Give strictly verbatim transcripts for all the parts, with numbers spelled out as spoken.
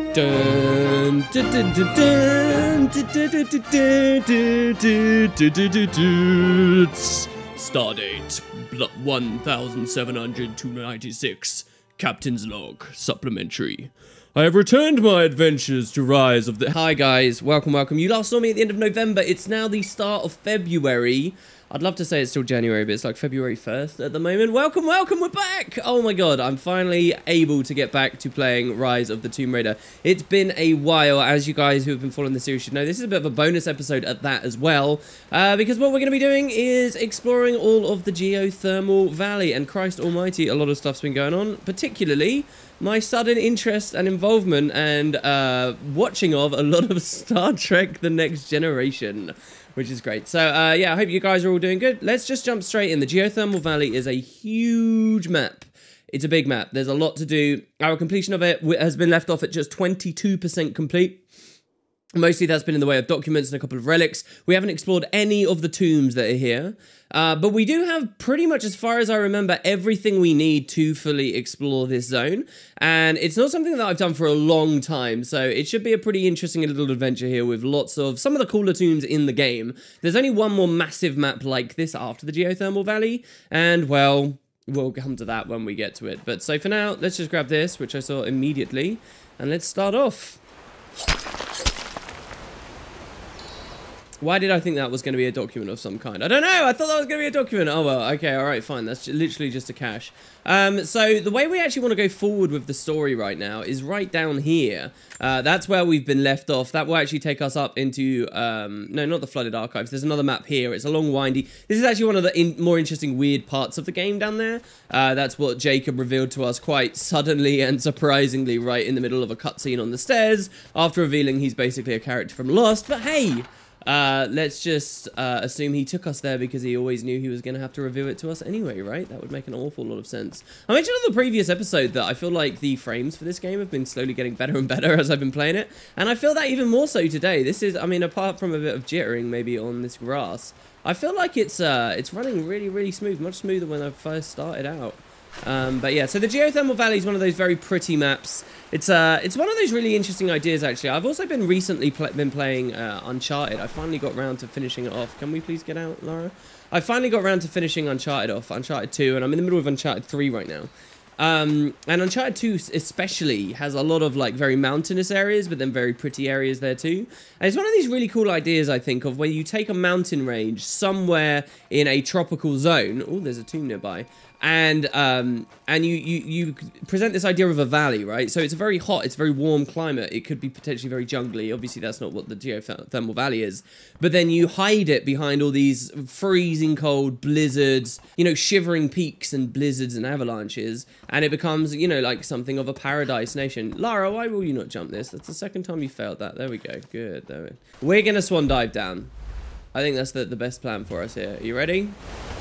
Dun, dun, dun, dun, dun, dun, dun, dun, dun, dun, dun, dun, dun, dun. Stardate one thousand seven hundred ninety-six. Captain's log supplementary. I have returned my adventures to Rise of the... Hi guys, welcome, welcome. You last saw me at the end of November. It's now the start of February. I'd love to say it's still January, but it's like February first at the moment. Welcome, welcome, we're back! Oh my god, I'm finally able to get back to playing Rise of the Tomb Raider. It's been a while, as you guys who have been following the series should know. This is a bit of a bonus episode at that as well, uh, because what we're going to be doing is exploring all of the Geothermal Valley, and Christ almighty, a lot of stuff's been going on, particularly my sudden interest and involvement and uh, watching of a lot of Star Trek The Next Generation, which is great. So, uh, yeah, I hope you guys are all doing good. Let's just jump straight in. The Geothermal Valley is a huge map. It's a big map. There's a lot to do. Our completion of it has been left off at just twenty-two percent complete. Mostly that's been in the way of documents and a couple of relics. We haven't explored any of the tombs that are here. Uh, but we do have pretty much, as far as I remember, everything we need to fully explore this zone. And it's not something that I've done for a long time, so it should be a pretty interesting little adventure here with lots of some of the cooler tombs in the game. There's only one more massive map like this after the Geothermal Valley, and, well, we'll come to that when we get to it. But so for now, let's just grab this, which I saw immediately, and let's start off. Why did I think that was going to be a document of some kind? I don't know. I thought that was going to be a document. Oh, well, okay. All right, fine. That's literally just a cache. Um, so the way we actually want to go forward with the story right now is right down here. Uh, that's where we've been left off. That will actually take us up into, um, no, not the Flooded Archives. There's another map here. It's a long, windy. This is actually one of the in more interesting, weird parts of the game down there. Uh, that's what Jacob revealed to us quite suddenly and surprisingly right in the middle of a cutscene on the stairs after revealing he's basically a character from Lost. But hey... Uh, let's just uh, assume he took us there because he always knew he was going to have to reveal it to us anyway, right? That would make an awful lot of sense. I mentioned on the previous episode that I feel like the frames for this game have been slowly getting better and better as I've been playing it, and I feel that even more so today. This is, I mean, apart from a bit of jittering maybe on this grass, I feel like it's uh, it's running really, really smooth, much smoother when I first started out. Um, but yeah, so the Geothermal Valley is one of those very pretty maps. It's uh, it's one of those really interesting ideas, actually. I've also been recently pl been playing uh, Uncharted. I finally got round to finishing it off. Can we please get out, Lara? I finally got round to finishing Uncharted off, Uncharted two, and I'm in the middle of Uncharted three right now. Um, and Uncharted two especially has a lot of like very mountainous areas, but then very pretty areas there too. And it's one of these really cool ideas, I think, of where you take a mountain range somewhere in a tropical zone. Oh, there's a tomb nearby. And um, and you, you, you present this idea of a valley, right? So it's a very hot, it's a very warm climate. It could be potentially very jungly. Obviously, that's not what the Geothermal Valley is. But then you hide it behind all these freezing cold blizzards, you know, shivering peaks and blizzards and avalanches. And it becomes, you know, like something of a paradise nation. Lara, why will you not jump this? That's the second time you failed that. There we go. Good. There we go. We're going to swan dive down. I think that's the, the best plan for us here. Are you ready?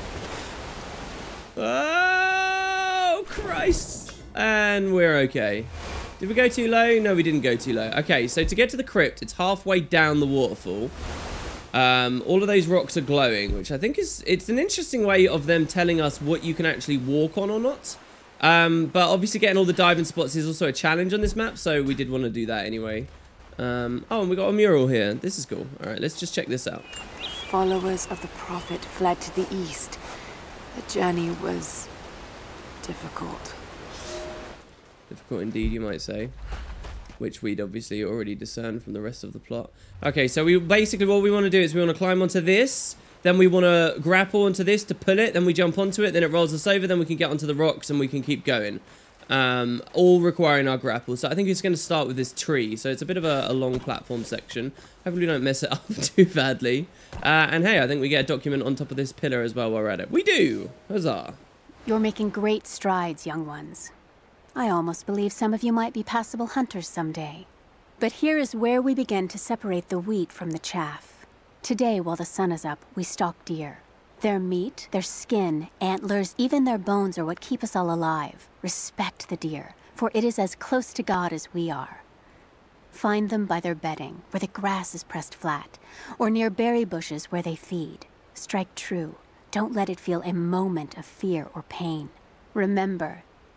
Oh, Christ. And we're okay. Did we go too low? No, we didn't go too low. Okay, so to get to the crypt, it's halfway down the waterfall. Um, all of those rocks are glowing, which I think is... It's an interesting way of them telling us what you can actually walk on or not. Um, but obviously getting all the diving spots is also a challenge on this map, so we did want to do that anyway. Um, oh, and we got a mural here. This is cool. All right, let's just check this out. Followers of the Prophet fled to the east. The journey was difficult. Difficult indeed, you might say. Which we'd obviously already discerned from the rest of the plot. Okay, so we basically what we want to do is we want to climb onto this. Then we want to grapple onto this to pull it. Then we jump onto it. Then it rolls us over. Then we can get onto the rocks and we can keep going. Um, all requiring our grapple. So I think it's going to start with this tree. So it's a bit of a, a long platform section. Hopefully we don't mess it up too badly. Uh, and hey, I think we get a document on top of this pillar as well while we're at it. We do! Huzzah! You're making great strides, young ones. I almost believe some of you might be passable hunters someday. But here is where we begin to separate the wheat from the chaff. Today, while the sun is up, we stalk deer. Their meat, their skin, antlers, even their bones are what keep us all alive. Respect the deer, for it is as close to God as we are. Find them by their bedding, where the grass is pressed flat, or near berry bushes where they feed. Strike true. Don't let it feel a moment of fear or pain. Remember,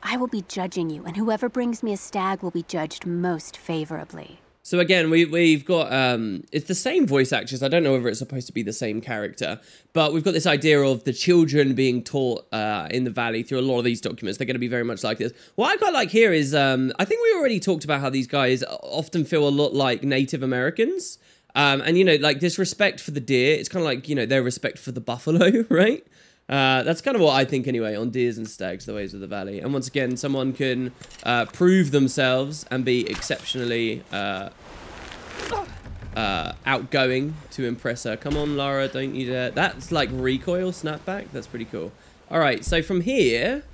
I will be judging you, and whoever brings me a stag will be judged most favorably. So again, we, we've got, um, it's the same voice actress. I don't know whether it's supposed to be the same character, but we've got this idea of the children being taught uh, in the valley through a lot of these documents. They're going to be very much like this. What I quite like here is, um, I think we already talked about how these guys often feel a lot like Native Americans. Um, and, you know, like this respect for the deer, it's kind of like, you know, their respect for the buffalo, right? Uh, that's kind of what I think anyway on deers and stags, the ways of the valley. And once again, someone can uh, prove themselves and be exceptionally uh, uh, outgoing to impress her. Come on, Lara, don't you dare. That's like recoil snapback. That's pretty cool. All right, so from here,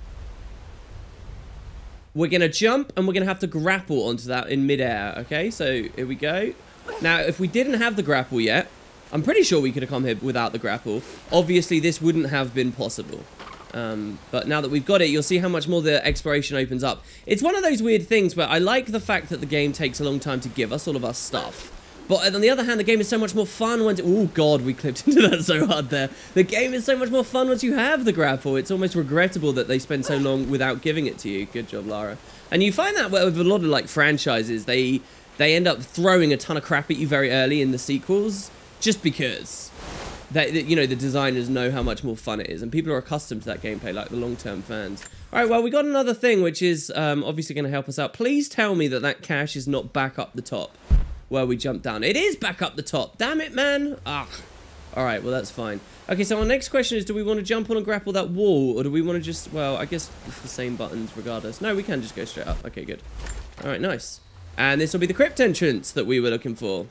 we're going to jump and we're going to have to grapple onto that in midair. Okay, so here we go. Now, if we didn't have the grapple yet, I'm pretty sure we could have come here without the grapple. Obviously, this wouldn't have been possible. Um, but now that we've got it, you'll see how much more the exploration opens up. It's one of those weird things where I like the fact that the game takes a long time to give us all of our stuff. But on the other hand, the game is so much more fun once... Oh, God, we clipped into that so hard there. The game is so much more fun once you have the grapple. It's almost regrettable that they spend so long without giving it to you. Good job, Lara. And you find that with a lot of, like, franchises, they, they end up throwing a ton of crap at you very early in the sequels. Just because, they, you know, the designers know how much more fun it is. And people are accustomed to that gameplay, like the long-term fans. All right, well, we got another thing, which is um, obviously going to help us out. Please tell me that that cache is not back up the top where we jumped down. It is back up the top. Damn it, man. Ah. All right, well, that's fine. Okay, so our next question is, do we want to jump on and grapple that wall? Or do we want to just, well, I guess it's the same buttons regardless. No, we can just go straight up. Okay, good. All right, nice. And this will be the crypt entrance that we were looking for.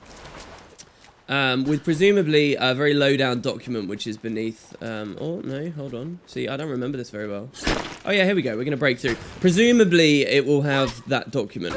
Um, with presumably a very low-down document, which is beneath... Um, oh, no, hold on. See, I don't remember this very well. Oh, yeah, here we go. We're going to break through. Presumably, it will have that document.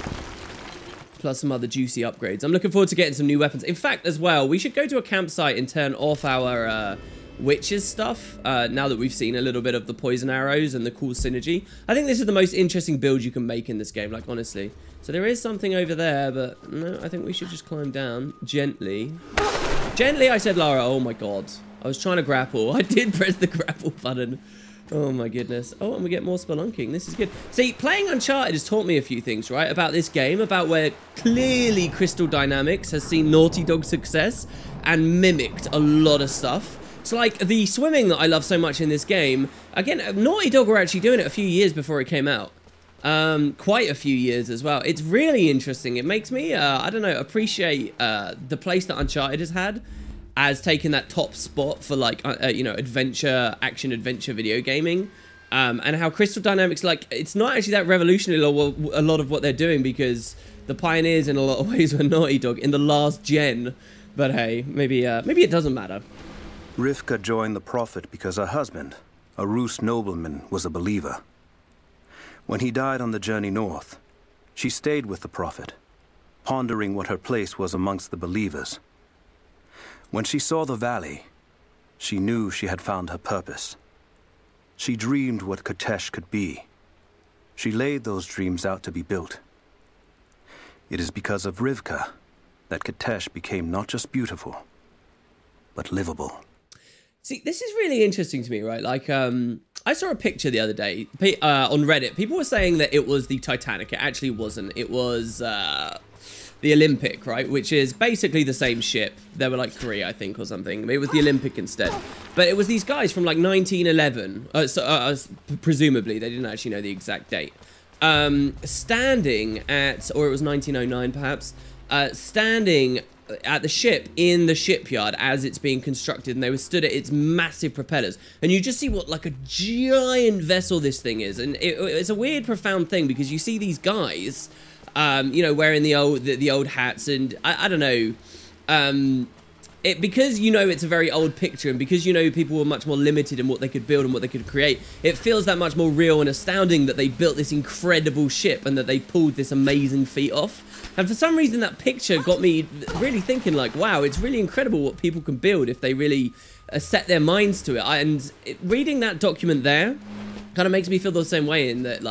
Plus some other juicy upgrades. I'm looking forward to getting some new weapons. In fact, as well, we should go to a campsite and turn off our uh, witches stuff. Uh, now that we've seen a little bit of the poison arrows and the cool synergy. I think this is the most interesting build you can make in this game, like, honestly. So there is something over there, but no, I think we should just climb down gently. Gently, I said, Lara. Oh, my God. I was trying to grapple. I did press the grapple button. Oh, my goodness. Oh, and we get more spelunking. This is good. See, playing Uncharted has taught me a few things, right, about this game, about where clearly Crystal Dynamics has seen Naughty Dog success and mimicked a lot of stuff. So, like, the swimming that I love so much in this game, again, Naughty Dog were actually doing it a few years before it came out. Um, quite a few years as well. It's really interesting. It makes me, uh, I don't know, appreciate uh, the place that Uncharted has had as taking that top spot for, like, uh, you know, adventure, action-adventure video gaming. Um, and how Crystal Dynamics, like, it's not actually that revolutionary a lot of what they're doing because the pioneers in a lot of ways were Naughty Dog in the last gen. But hey, maybe, uh, maybe it doesn't matter. Rivka joined the Prophet because her husband, a Rus nobleman, was a believer. When he died on the journey north, she stayed with the Prophet, pondering what her place was amongst the believers. When she saw the valley, she knew she had found her purpose. She dreamed what Katesh could be. She laid those dreams out to be built. It is because of Rivka that Katesh became not just beautiful, but livable. See, this is really interesting to me, right? Like, um, I saw a picture the other day uh, on Reddit. People were saying that it was the Titanic. It actually wasn't. It was uh, the Olympic, right? Which is basically the same ship. There were like three, I think, or something. It was the Olympic instead. But it was these guys from like nineteen eleven, uh, so, uh, presumably. They didn't actually know the exact date. Um, standing at, or it was nineteen oh nine perhaps, uh, standing at the ship in the shipyard as it's being constructed, and they were stood at its massive propellers, and you just see what like a giant vessel this thing is. And it, it's a weird, profound thing because you see these guys um you know, wearing the old the, the old hats, and I, I don't know, um it because you know it's a very old picture, and because you know people were much more limited in what they could build and what they could create, it feels that much more real and astounding that they built this incredible ship and that they pulled this amazing feat off. And for some reason that picture got me really thinking, like, wow, it's really incredible what people can build if they really uh, set their minds to it. And it, reading that document there kind of makes me feel the same way, in that, like,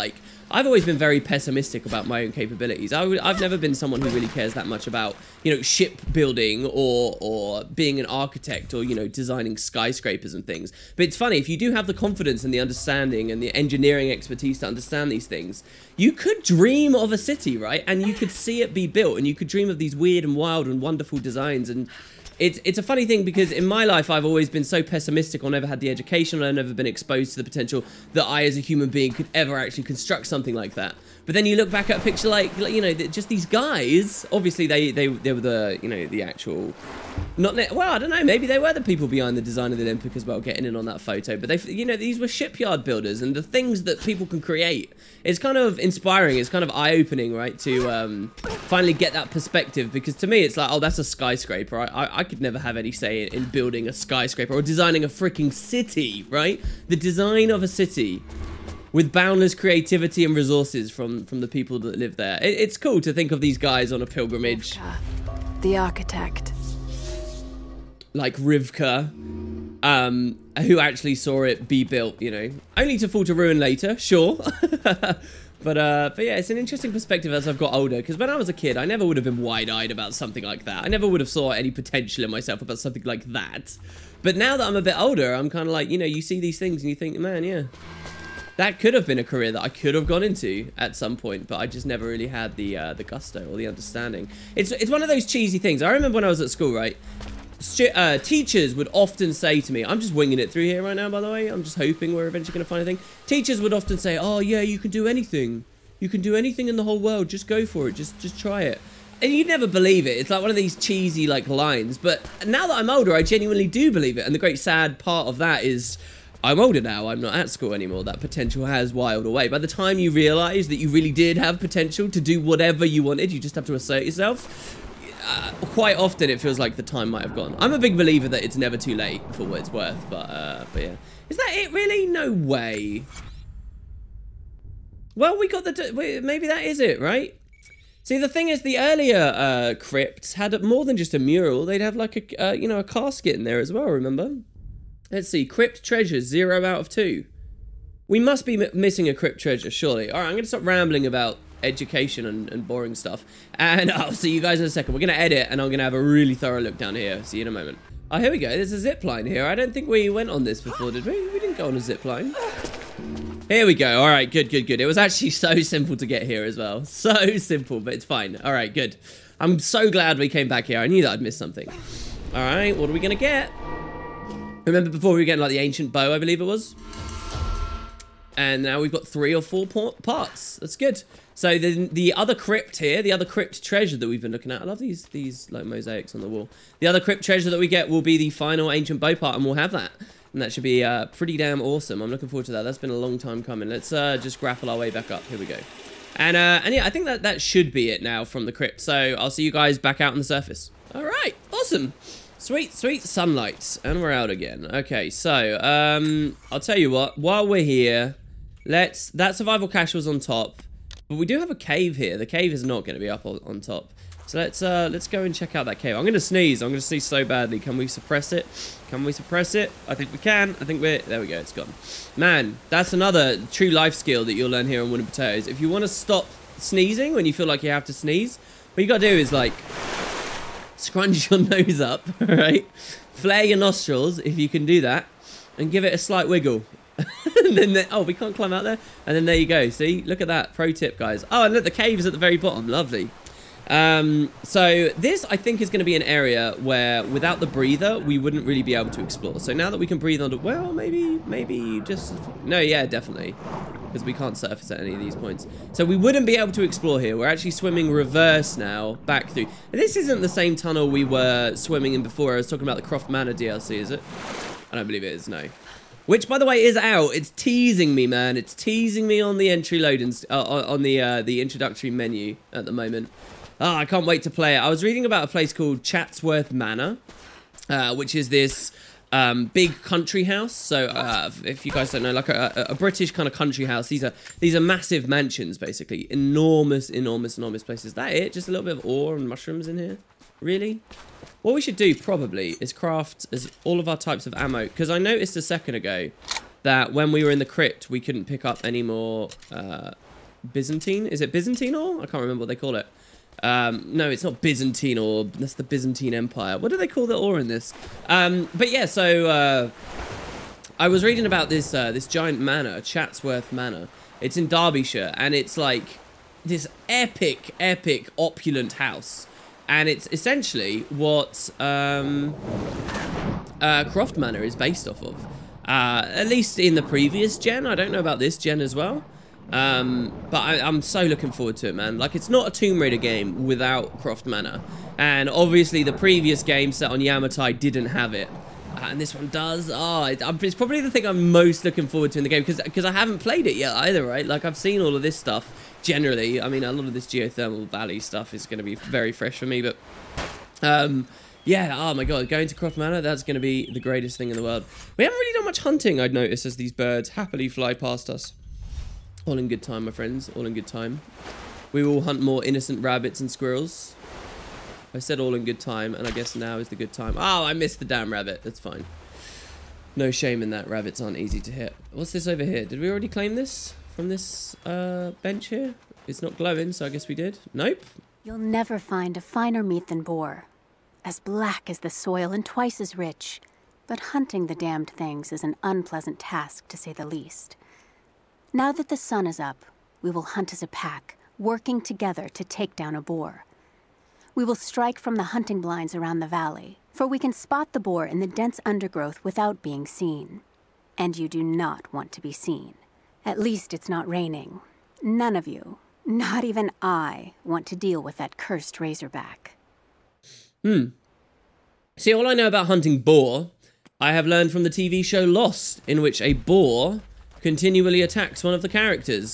I've always been very pessimistic about my own capabilities. I I've never been someone who really cares that much about, you know, shipbuilding or or being an architect or, you know, designing skyscrapers and things. But it's funny, if you do have the confidence and the understanding and the engineering expertise to understand these things, you could dream of a city, right? And you could see it be built, and you could dream of these weird and wild and wonderful designs. And It's, it's a funny thing because in my life, I've always been so pessimistic. I've never had the education. I've never been exposed to the potential that I, as a human being, could ever actually construct something like that. But then you look back at a picture like, you know, just these guys. Obviously, they, they, they were the, you know, the actual... Not well, I don't know. Maybe they were the people behind the design of the Olympic as well, getting in on that photo. But they, you know, these were shipyard builders, and the things that people can create. It's kind of inspiring. It's kind of eye-opening, right? To um, finally get that perspective, because to me, it's like, oh, that's a skyscraper. I, I, I could never have any say in building a skyscraper or designing a freaking city, right? The design of a city with boundless creativity and resources from from the people that live there. It, it's cool to think of these guys on a pilgrimage. Rivka, the architect. Like Rivka, um, who actually saw it be built, you know, only to fall to ruin later, sure. but uh, but yeah, it's an interesting perspective as I've got older, because when I was a kid, I never would have been wide-eyed about something like that. I never would have saw any potential in myself about something like that. But now that I'm a bit older, I'm kind of like, you know, you see these things and you think, man, yeah, that could have been a career that I could have gone into at some point, but I just never really had the uh, the gusto or the understanding. It's it's one of those cheesy things. I remember when I was at school, right? Uh, teachers would often say to me, I'm just winging it through here right now, by the way. I'm just hoping we're eventually going to find a thing. Teachers would often say, oh, yeah, you can do anything. You can do anything in the whole world. Just go for it. Just just try it. And you'd never believe it. It's like one of these cheesy, like, lines. But now that I'm older, I genuinely do believe it. And the great sad part of that is I'm older now. I'm not at school anymore. That potential has wiled away. By the time you realise that you really did have potential to do whatever you wanted, you just have to assert yourself. Uh, quite often it feels like the time might have gone. I'm a big believer that it's never too late for what it's worth, but uh, but yeah. Is that it really? No way. Well, we got the... Wait, maybe that is it, right? See, the thing is, the earlier uh, crypts had more than just a mural. They'd have like a, uh, you know, a casket in there as well, remember? Let's see. Crypt treasures, zero out of two. We must be m missing a crypt treasure, surely. All right, I'm going to stop rambling about education and, and boring stuff, and I'll see you guys in a second. We're gonna edit and I'm gonna have a really thorough look down here. See you in a moment. Oh, here we go. There's a zip line here. I don't think we went on this before, did we? We didn't go on a zip line. Here we go. All right, good, good, good. It was actually so simple to get here as well. So simple, but it's fine. All right, good. I'm so glad we came back here. I knew that I'd missed something. All right, what are we gonna get? Remember before we were getting like the ancient bow, I believe it was? And now we've got three or four parts. That's good. So the the other crypt here, the other crypt treasure that we've been looking at. I love these these like mosaics on the wall. The other crypt treasure that we get will be the final ancient bow part, and we'll have that. And that should be uh, pretty damn awesome. I'm looking forward to that. That's been a long time coming. Let's uh, just grapple our way back up. Here we go. And uh, and yeah, I think that that should be it now from the crypt. So I'll see you guys back out on the surface. All right, awesome. Sweet, sweet sunlight. And we're out again. Okay, so um, I'll tell you what. While we're here, let's... That survival cache was on top. But we do have a cave here. The cave is not going to be up on, on top. So let's uh, let's go and check out that cave. I'm going to sneeze. I'm going to sneeze so badly. Can we suppress it? Can we suppress it? I think we can. I think we're... There we go. It's gone. Man, that's another true life skill that you'll learn here on Wooden Potatoes. If you want to stop sneezing when you feel like you have to sneeze, what you got to do is, like, scrunch your nose up, right? Flare your nostrils, if you can do that, and give it a slight wiggle. And then, the, oh, we can't climb out there. And then there you go. See, look at that. Pro tip, guys. Oh, and look, the cave is at the very bottom. Lovely. Um, so this, I think, is going to be an area where, without the breather, we wouldn't really be able to explore. So now that we can breathe under, well, maybe, maybe just, no, yeah, definitely, because we can't surface at any of these points. So we wouldn't be able to explore here. We're actually swimming reverse now, back through. And this isn't the same tunnel we were swimming in before. I was talking about the Croft Manor D L C, is it? I don't believe it is, no. Which, by the way, is out. It's teasing me, man. It's teasing me on the entry load and uh, on the uh, the introductory menu at the moment. Oh, I can't wait to play it. I was reading about a place called Chatsworth Manor, uh, which is this um, big country house. So, uh, if you guys don't know, like a, a, a British kind of country house. These are these are massive mansions, basically. Enormous, enormous, enormous places. Is that it? Just a little bit of ore and mushrooms in here? Really? What we should do, probably, is craft as all of our types of ammo. Because I noticed a second ago that when we were in the crypt, we couldn't pick up any more... Uh, Byzantine. Is it Byzantine ore? I can't remember what they call it. Um, no, it's not Byzantine ore. That's the Byzantine Empire. What do they call the ore in this? Um, but yeah, so uh, I was reading about this uh, this giant manor, Chatsworth Manor. It's in Derbyshire, and it's like this epic, epic, opulent house. And it's essentially what um, uh, Croft Manor is based off of. Uh, at least in the previous gen. I don't know about this gen as well. Um, but I, I'm so looking forward to it, man. Like, it's not a Tomb Raider game without Croft Manor. And obviously the previous game set on Yamatai didn't have it. Uh, and this one does. Oh, it, it's probably the thing I'm most looking forward to in the game. Because I haven't played it yet either, right? Like, I've seen all of this stuff. Generally, I mean, a lot of this Geothermal Valley stuff is going to be very fresh for me, but um, yeah, oh my god, going to Croft Manor, that's going to be the greatest thing in the world. We haven't really done much hunting, I'd notice, as these birds happily fly past us. All in good time, my friends, all in good time. We will hunt more innocent rabbits and squirrels. I said all in good time, and I guess now is the good time. Oh, I missed the damn rabbit, that's fine. No shame in that, rabbits aren't easy to hit. What's this over here? Did we already claim this? From this uh, bench here? It's not glowing, so I guess we did. Nope. You'll never find a finer meat than boar. As black as the soil and twice as rich. But hunting the damned things is an unpleasant task, to say the least. Now that the sun is up, we will hunt as a pack, working together to take down a boar. We will strike from the hunting blinds around the valley, for we can spot the boar in the dense undergrowth without being seen. And you do not want to be seen. At least it's not raining. None of you, not even I, want to deal with that cursed razorback. Hmm. See, all I know about hunting boar, I have learned from the T V show Lost, in which a boar continually attacks one of the characters.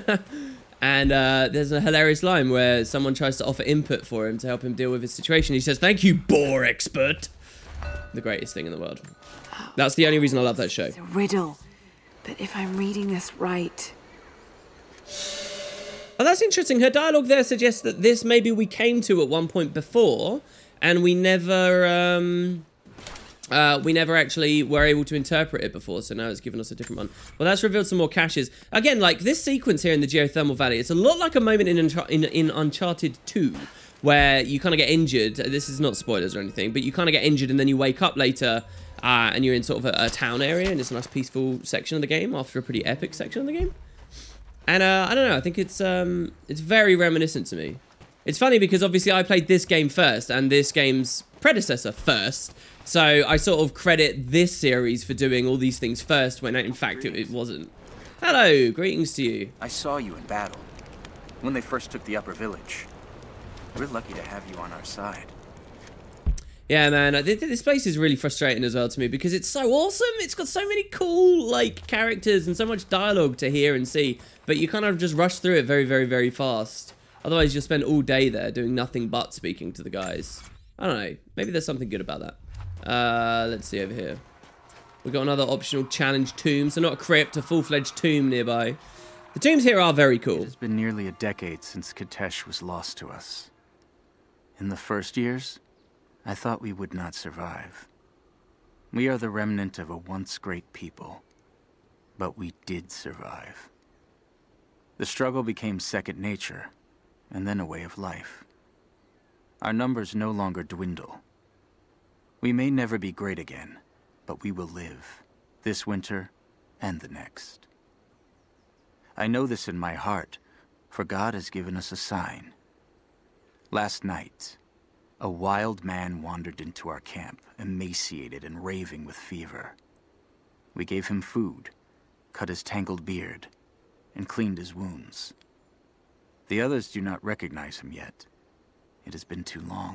And uh, there's a hilarious line where someone tries to offer input for him to help him deal with his situation. He says, "Thank you, boar expert." The greatest thing in the world. That's the only reason I love that show. It's a riddle. But if I'm reading this right... Oh, that's interesting. Her dialogue there suggests that this maybe we came to at one point before, and we never, um, uh, we never actually were able to interpret it before, so now it's given us a different one. Well, that's revealed some more caches. Again, like, this sequence here in the Geothermal Valley, it's a lot like a moment in, Unchar in, in Uncharted two, where you kind of get injured. This is not spoilers or anything, but you kind of get injured and then you wake up later, Uh, and you're in sort of a, a town area, and it's a nice peaceful section of the game after a pretty epic section of the game. And uh, I don't know, I think it's um, it's very reminiscent to me. It's funny because obviously I played this game first, and this game's predecessor first. So I sort of credit this series for doing all these things first, when in fact it, it wasn't. Hello, greetings to you. I saw you in battle, when they first took the upper village. We're lucky to have you on our side. Yeah, man, this place is really frustrating as well to me because it's so awesome. It's got so many cool, like, characters and so much dialogue to hear and see, but you kind of just rush through it very, very, very fast. Otherwise, you'll spend all day there doing nothing but speaking to the guys. I don't know. Maybe there's something good about that. Uh, let's see over here. We've got another optional challenge tomb, so not a crypt, a full-fledged tomb nearby. The tombs here are very cool. It has been nearly a decade since Katesh was lost to us. In the first years, I thought we would not survive. We are the remnant of a once great people, but we did survive. The struggle became second nature, and then a way of life. Our numbers no longer dwindle. We may never be great again, but we will live, this winter and the next. I know this in my heart, for God has given us a sign. Last night, a wild man wandered into our camp, emaciated and raving with fever. We gave him food, cut his tangled beard, and cleaned his wounds. The others do not recognize him yet. It has been too long.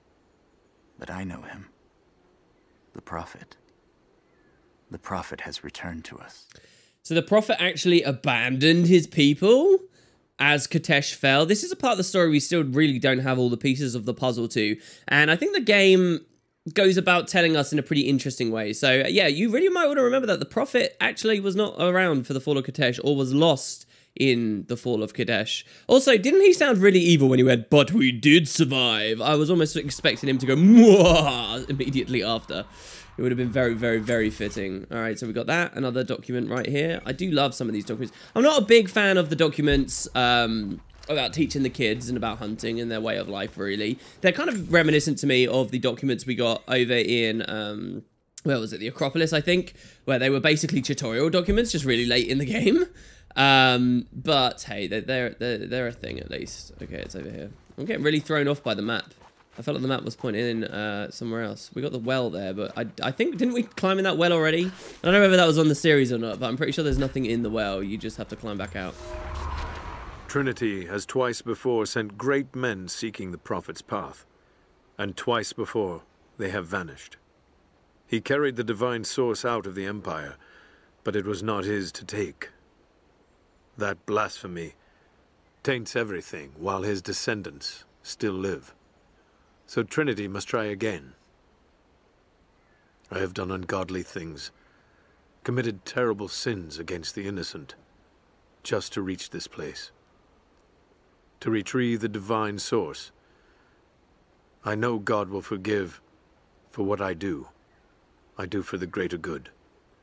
But I know him. The Prophet. The Prophet has returned to us. So the Prophet actually abandoned his people as Katesh fell. This is a part of the story we still really don't have all the pieces of the puzzle to. And I think the game goes about telling us in a pretty interesting way. So yeah, you really might want to remember that the Prophet actually was not around for the fall of Katesh, or was lost in the fall of Katesh. Also, didn't he sound really evil when he went, "But we did survive"? I was almost expecting him to go, "Mwah," immediately after. It would have been very, very, very fitting. All right, so we got that. Another document right here. I do love some of these documents. I'm not a big fan of the documents um, about teaching the kids and about hunting and their way of life, really. They're kind of reminiscent to me of the documents we got over in... Um, where was it? The Acropolis, I think, where they were basically tutorial documents, just really late in the game. Um, but hey, they're, they're, they're, they're a thing at least. Okay, it's over here. I'm getting really thrown off by the map. I felt like the map was pointing in uh, somewhere else. We got the well there, but I, I think, didn't we climb in that well already? I don't know whether that was on the series or not, but I'm pretty sure there's nothing in the well. You just have to climb back out. Trinity has twice before sent great men seeking the Prophet's path, and twice before they have vanished. He carried the divine source out of the Empire, but it was not his to take. That blasphemy taints everything while his descendants still live. So Trinity must try again. I have done ungodly things, committed terrible sins against the innocent, just to reach this place. To retrieve the divine source. I know God will forgive for what I do. I do for the greater good.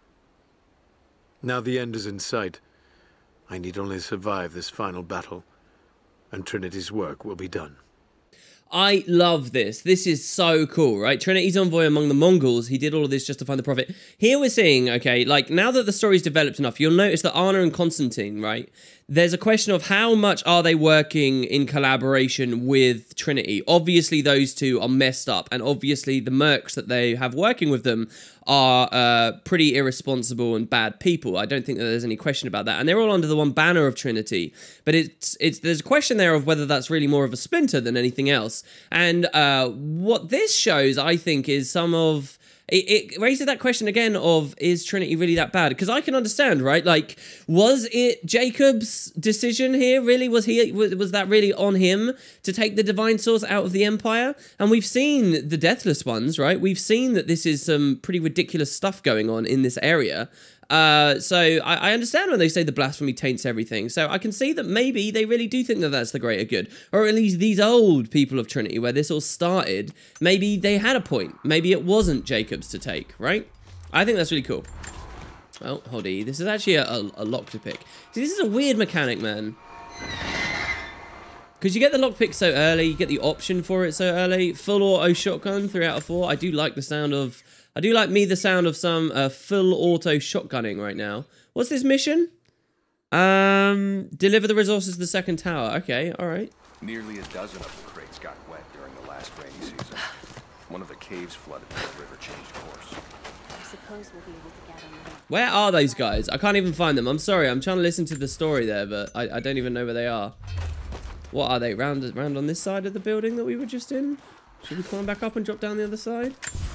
Now the end is in sight. I need only survive this final battle, and Trinity's work will be done. I love this. This is so cool, right? Trinity's envoy among the Mongols. He did all of this just to find the Prophet. Here we're seeing, okay, like now that the story's developed enough, you'll notice that Anna and Constantine, right? There's a question of how much are they working in collaboration with Trinity? Obviously, those two are messed up. And obviously, the mercs that they have working with them are uh, pretty irresponsible and bad people. I don't think that there's any question about that. And they're all under the one banner of Trinity. But it's it's there's a question there of whether that's really more of a splinter than anything else. And uh, what this shows, I think, is some of... It, it raises that question again of, is Trinity really that bad? Because I can understand, right? Like, was it Jacob's decision here, really? Was he was, was that really on him to take the divine source out of the Empire? And we've seen the Deathless Ones, right? We've seen that this is some pretty ridiculous stuff going on in this area. Uh, so I, I understand when they say the blasphemy taints everything. So I can see that maybe they really do think that that's the greater good. Or at least these old people of Trinity, where this all started, maybe they had a point. Maybe it wasn't Jacob's to take, right? I think that's really cool. Oh, holdy. This is actually a, a, a lock to pick. See, this is a weird mechanic, man. Because you get the lockpick so early, you get the option for it so early. Full auto shotgun, three out of four. I do like the sound of... I do like me the sound of some uh, full auto shotgunning right now. What's this mission? Um, deliver the resources to the second tower. Okay, all right. Nearly a dozen of the crates got wet during the last rainy season. One of the caves flooded and the river changed course. I suppose we'll be able to get them. Where are those guys? I can't even find them. I'm sorry. I'm trying to listen to the story there, but I, I don't even know where they are. What are they? Round, round on this side of the building that we were just in? Should we climb back up and drop down the other side?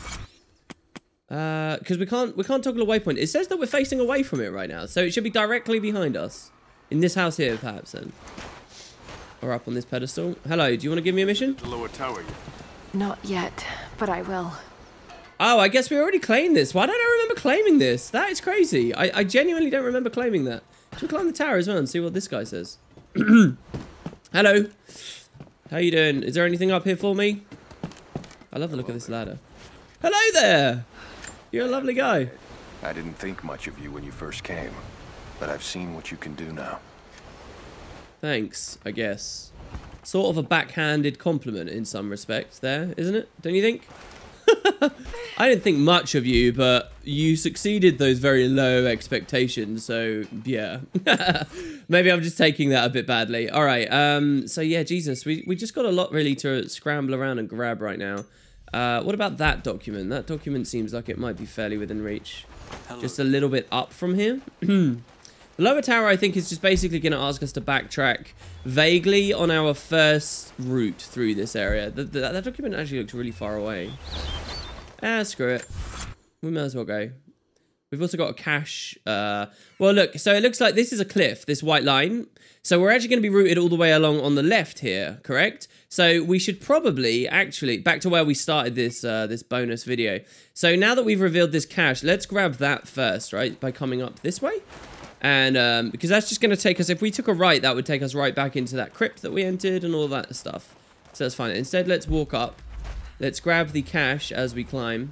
Uh, because we can't we can't toggle a waypoint. It says that we're facing away from it right now, so it should be directly behind us. In this house here, perhaps, then. Or up on this pedestal. Hello, do you want to give me a mission? The lower tower yet? Not yet, but I will. Oh, I guess we already claimed this. Why don't I remember claiming this? That is crazy. I, I genuinely don't remember claiming that. Should we climb the tower as well and see what this guy says? Hello. How you doing? Is there anything up here for me? I love the look of this ladder. Hello there. You're a lovely guy. I didn't think much of you when you first came, but I've seen what you can do now. Thanks, I guess. Sort of a backhanded compliment in some respects there, isn't it? Don't you think? I didn't think much of you, but you succeeded those very low expectations, so yeah. Maybe I'm just taking that a bit badly. All right, um, so yeah, Jesus, we, we just got a lot really to scramble around and grab right now. Uh, what about that document? That document seems like it might be fairly within reach. Hello. Just a little bit up from here. The lower tower, I think, is just basically going to ask us to backtrack vaguely on our first route through this area. The, the, that document actually looks really far away. Ah, screw it. We might as well go. We've also got a cache. Uh, well, look, so it looks like this is a cliff, this white line. So we're actually going to be routed all the way along on the left here, correct? So we should probably actually, back to where we started this uh, this bonus video. So now that we've revealed this cache, let's grab that first, right? By coming up this way. And um, because that's just going to take us, if we took a right, that would take us right back into that crypt that we entered and all that stuff. So that's fine. Instead, let's walk up. Let's grab the cache as we climb.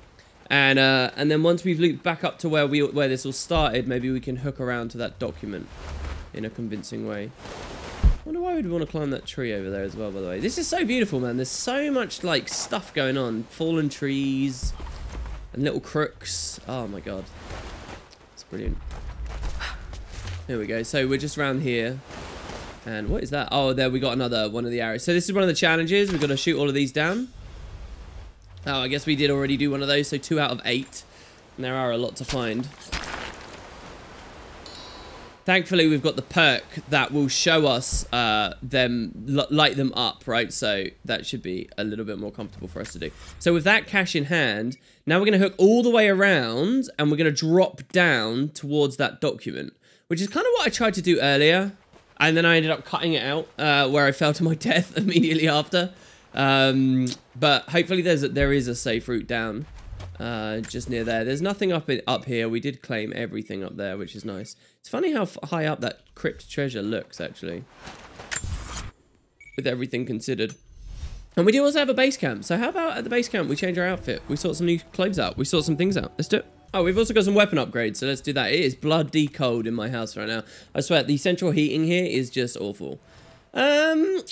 And uh, and then once we've looped back up to where we where this all started, maybe we can hook around to that document in a convincing way. I wonder why we'd want to climb that tree over there as well, by the way. This is so beautiful, man. There's so much, like, stuff going on. Fallen trees and little crooks. Oh, my God. It's brilliant. Here we go. So we're just around here. And what is that? Oh, there we got another one of the arrows. So this is one of the challenges. We've got to shoot all of these down. Oh, I guess we did already do one of those. So two out of eight. And there are a lot to find. Thankfully, we've got the perk that will show us uh, them, light them up, right? So that should be a little bit more comfortable for us to do. So with that cache in hand, now we're going to hook all the way around and we're going to drop down towards that document, which is kind of what I tried to do earlier. And then I ended up cutting it out uh, where I fell to my death immediately after. Um, but hopefully there's a, there is a safe route down uh, just near there. There's nothing up in, up here. We did claim everything up there, which is nice. It's funny how high up that crypt treasure looks, actually, with everything considered. And we do also have a base camp. So how about at the base camp we change our outfit? We sort some new clothes out. We sort some things out. Let's do it. Oh, we've also got some weapon upgrades, so let's do that. It is bloody cold in my house right now. I swear, the central heating here is just awful. Um,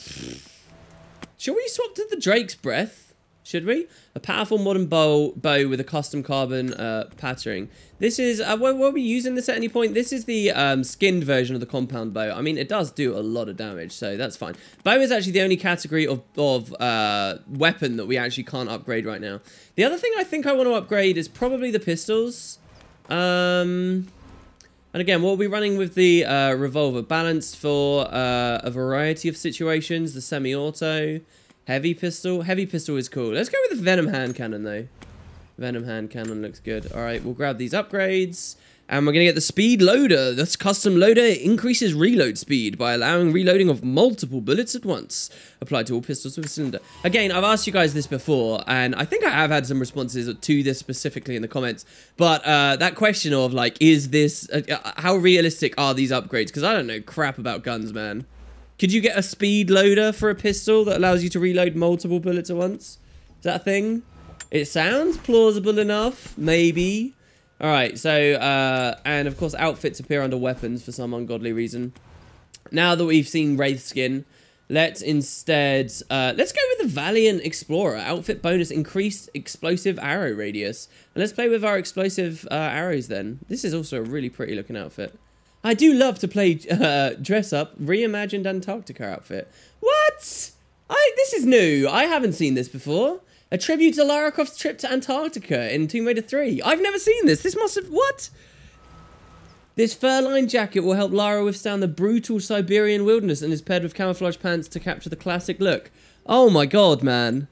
should we swap to the Drake's Breath? Should we? A powerful modern bow bow with a custom carbon uh, patterning. This is, uh, were, were we using this at any point? This is the um, skinned version of the compound bow. I mean, it does do a lot of damage, so that's fine. Bow is actually the only category of, of uh, weapon that we actually can't upgrade right now. The other thing I think I want to upgrade is probably the pistols. Um, and again, we'll be running with the uh, revolver. Balanced for uh, a variety of situations. The semi-auto. Heavy pistol. Heavy pistol is cool. Let's go with the Venom hand cannon, though. Venom hand cannon looks good. All right, we'll grab these upgrades. And we're going to get the speed loader. This custom loader increases reload speed by allowing reloading of multiple bullets at once. Applied to all pistols with a cylinder. Again, I've asked you guys this before, and I think I have had some responses to this specifically in the comments. But uh, that question of, like, is this... Uh, how realistic are these upgrades? Because I don't know crap about guns, man. Could you get a speed loader for a pistol that allows you to reload multiple bullets at once? Is that a thing? It sounds plausible enough. Maybe. Alright, so, uh, and of course outfits appear under weapons for some ungodly reason. Now that we've seen Wraith skin, let's instead, uh, let's go with the Valiant Explorer. Outfit bonus, increased explosive arrow radius. And let's play with our explosive uh, arrows then. This is also a really pretty looking outfit. I do love to play uh, dress up, reimagined Antarctica outfit. What? I this is new. I haven't seen this before. A tribute to Lara Croft's trip to Antarctica in Tomb Raider three. I've never seen this. This must have... What? This fur-lined jacket will help Lara withstand the brutal Siberian wilderness and is paired with camouflage pants to capture the classic look. Oh my god, man.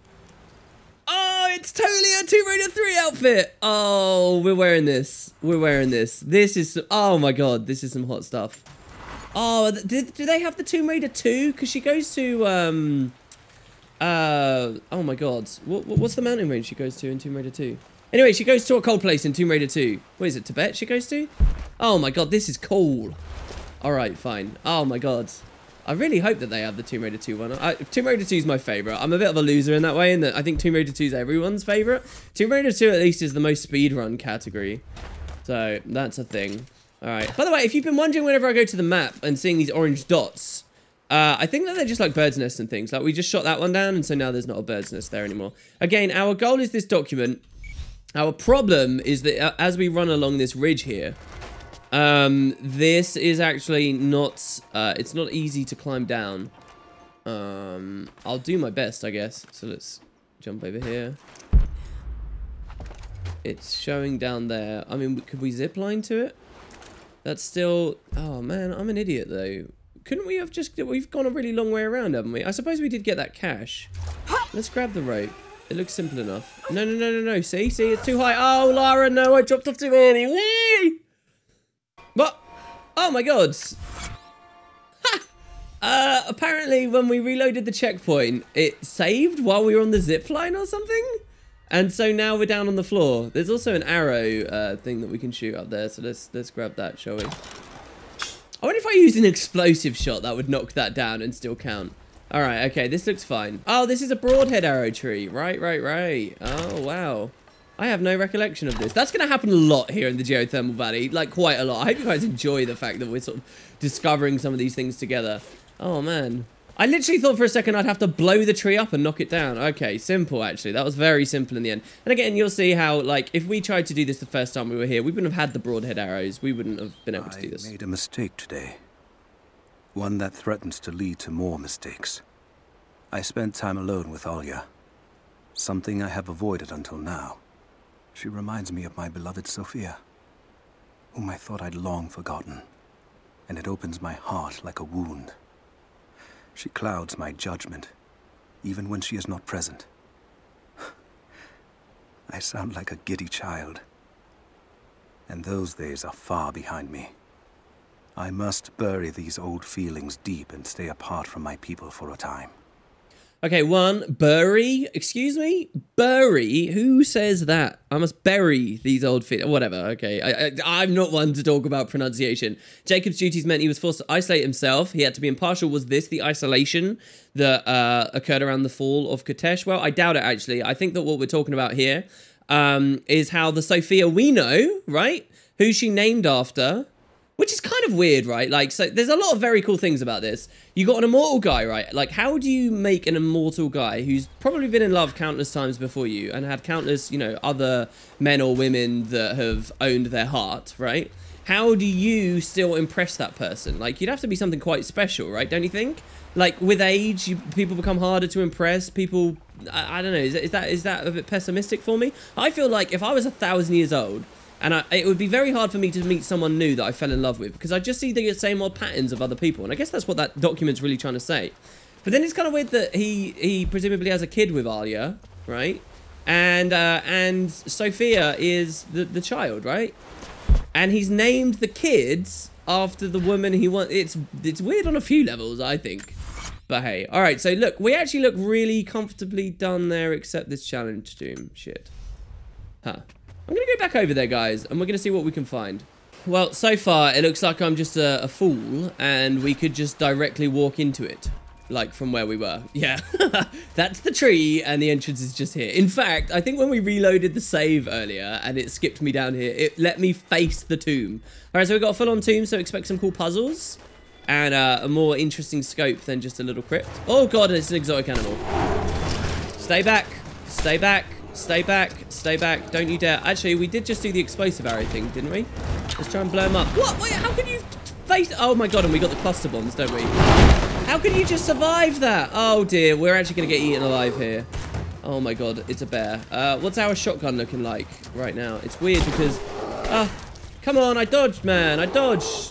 Oh, it's totally a Tomb Raider three outfit. Oh, we're wearing this. We're wearing this. This is... Oh my god, this is some hot stuff. Oh, did, do they have the Tomb Raider two? Because she goes to... um. Uh, oh my god. What, what's the mountain range she goes to in Tomb Raider two? Anyway, she goes to a cold place in Tomb Raider two. What is it, Tibet she goes to? Oh my god, this is cool. Alright, fine. Oh my god. I really hope that they have the Tomb Raider two one. I, Tomb Raider two is my favourite. I'm a bit of a loser in that way, in that I think Tomb Raider two is everyone's favourite. Tomb Raider two at least is the most speedrun category. So, that's a thing. Alright. By the way, if you've been wondering whenever I go to the map and seeing these orange dots... Uh, I think that they're just like bird's nests and things. Like, we just shot that one down, and so now there's not a bird's nest there anymore. Again, our goal is this document. Our problem is that uh, as we run along this ridge here, um, this is actually not, uh, it's not easy to climb down. Um, I'll do my best, I guess. So let's jump over here. It's showing down there. I mean, could we zip line to it? That's still, oh man, I'm an idiot though. Couldn't we have just... We've gone a really long way around, haven't we? I suppose we did get that cache. Let's grab the rope. It looks simple enough. No, no, no, no, no. See? See? It's too high. Oh, Lara, no. I dropped off too early. Whee! What? Oh, my God. Ha! Uh, apparently, when we reloaded the checkpoint, it saved while we were on the zip line or something. And so now we're down on the floor. There's also an arrow uh, thing that we can shoot up there. So let's, let's grab that, shall we? I wonder if I used an explosive shot that would knock that down and still count. Alright, okay, this looks fine. Oh, this is a broadhead arrow tree. Right, right, right. Oh, wow. I have no recollection of this. That's going to happen a lot here in the Geothermal Valley. Like, quite a lot. I hope you guys enjoy the fact that we're sort of discovering some of these things together. Oh, man. I literally thought for a second I'd have to blow the tree up and knock it down. Okay, simple, actually. That was very simple in the end. And again, you'll see how, like, if we tried to do this the first time we were here, we wouldn't have had the broadhead arrows. We wouldn't have been able to do this. I made a mistake today. One that threatens to lead to more mistakes. I spent time alone with Alya. Something I have avoided until now. She reminds me of my beloved Sophia, whom I thought I'd long forgotten, and it opens my heart like a wound. She clouds my judgment, even when she is not present. I sound like a giddy child, and those days are far behind me. I must bury these old feelings deep and stay apart from my people for a time. Okay, one, bury, excuse me? Bury? Who says that? I must bury these old feelings. Whatever, okay. I, I, I'm not one to talk about pronunciation. Jacob's duties meant he was forced to isolate himself. He had to be impartial. Was this the isolation that uh, occurred around the fall of Katesh? Well, I doubt it, actually. I think that what we're talking about here um, is how the Sophia we know, right? Who she named after... Which is kind of weird, right? Like, so there's a lot of very cool things about this. You got an immortal guy, right? Like, how do you make an immortal guy who's probably been in love countless times before you and had countless, you know, other men or women that have owned their heart, right? How do you still impress that person? Like, you'd have to be something quite special, right? Don't you think? Like, with age, you, people become harder to impress. People, I, I don't know, is, is that is that a bit pessimistic for me? I feel like if I was a thousand years old, and I, it would be very hard for me to meet someone new that I fell in love with, because I just see the same old patterns of other people. And I guess that's what that document's really trying to say. But then it's kind of weird that he he presumably has a kid with Alya, right? And uh, and Sophia is the, the child, right? And he's named the kids after the woman he wants. It's, it's weird on a few levels, I think. But hey, all right, so look, we actually look really comfortably done there, except this challenge doom shit. Huh. I'm going to go back over there, guys, and we're going to see what we can find. Well, so far, it looks like I'm just a, a fool, and we could just directly walk into it, like from where we were. Yeah, that's the tree, and the entrance is just here. In fact, I think when we reloaded the save earlier, and it skipped me down here, it let me face the tomb. All right, so we've got a full-on tomb, so expect some cool puzzles, and uh, a more interesting scope than just a little crypt. Oh, God, it's an exotic animal. Stay back. Stay back. Stay back, stay back, don't you dare. Actually, we did just do the explosive arrow thing, didn't we? Let's try and blow him up. What? Wait, how can you face... Oh my God, and we got the cluster bombs, don't we? How can you just survive that? Oh dear, we're actually going to get eaten alive here. Oh my God, it's a bear. Uh, what's our shotgun looking like right now? It's weird because... Ah, come on, I dodged, man, I dodged.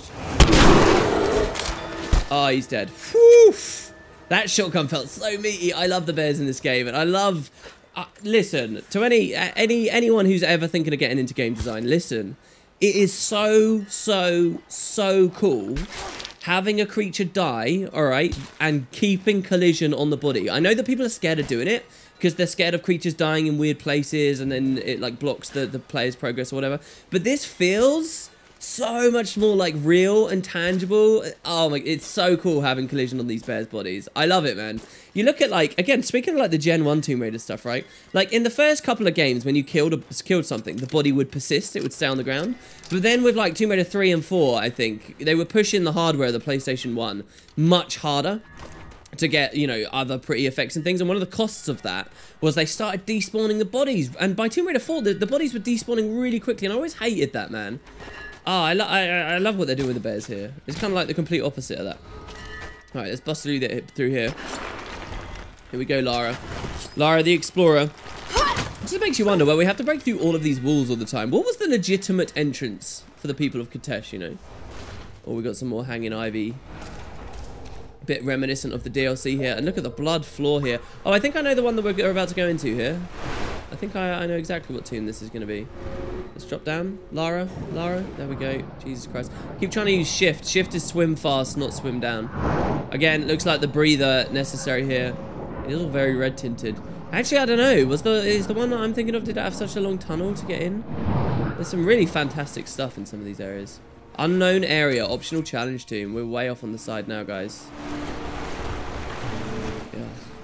Oh, he's dead. Whew. That shotgun felt so meaty. I love the bears in this game, and I love... Uh, listen, to any any anyone who's ever thinking of getting into game design, listen, it is so, so, so cool having a creature die, all right, and keeping collision on the body. I know that people are scared of doing it because they're scared of creatures dying in weird places and then it, like, blocks the, the player's progress or whatever. But this feels so much more, like, real and tangible. Oh, my, it's so cool having collision on these bears' bodies. I love it, man. You look at, like, again, speaking of, like, the Gen one Tomb Raider stuff, right? Like, in the first couple of games, when you killed a, killed something, the body would persist. It would stay on the ground. But then with, like, Tomb Raider three and four, I think, they were pushing the hardware of the PlayStation one much harder to get, you know, other pretty effects and things. And one of the costs of that was they started despawning the bodies. And by Tomb Raider four, the, the bodies were despawning really quickly. And I always hated that, man. Oh, I, lo I, I love what they're doing with the bears here. It's kind of like the complete opposite of that. All right, let's bust through, the, through here. Here we go, Lara. Lara the Explorer. It just makes you wonder, well, we have to break through all of these walls all the time. What was the legitimate entrance for the people of Katesh, you know? Oh, we got some more hanging ivy. A bit reminiscent of the D L C here. And look at the blood floor here. Oh, I think I know the one that we're about to go into here. I think I, I know exactly what tomb this is going to be. Let's drop down. Lara, Lara, there we go. Jesus Christ. Keep trying to use shift. Shift is swim fast, not swim down. Again, looks like the breather necessary here. It is all very red tinted. Actually, I don't know. Was the is the one that I'm thinking of, did it have such a long tunnel to get in? There's some really fantastic stuff in some of these areas. Unknown area, optional challenge tomb. We're way off on the side now, guys. Yeah.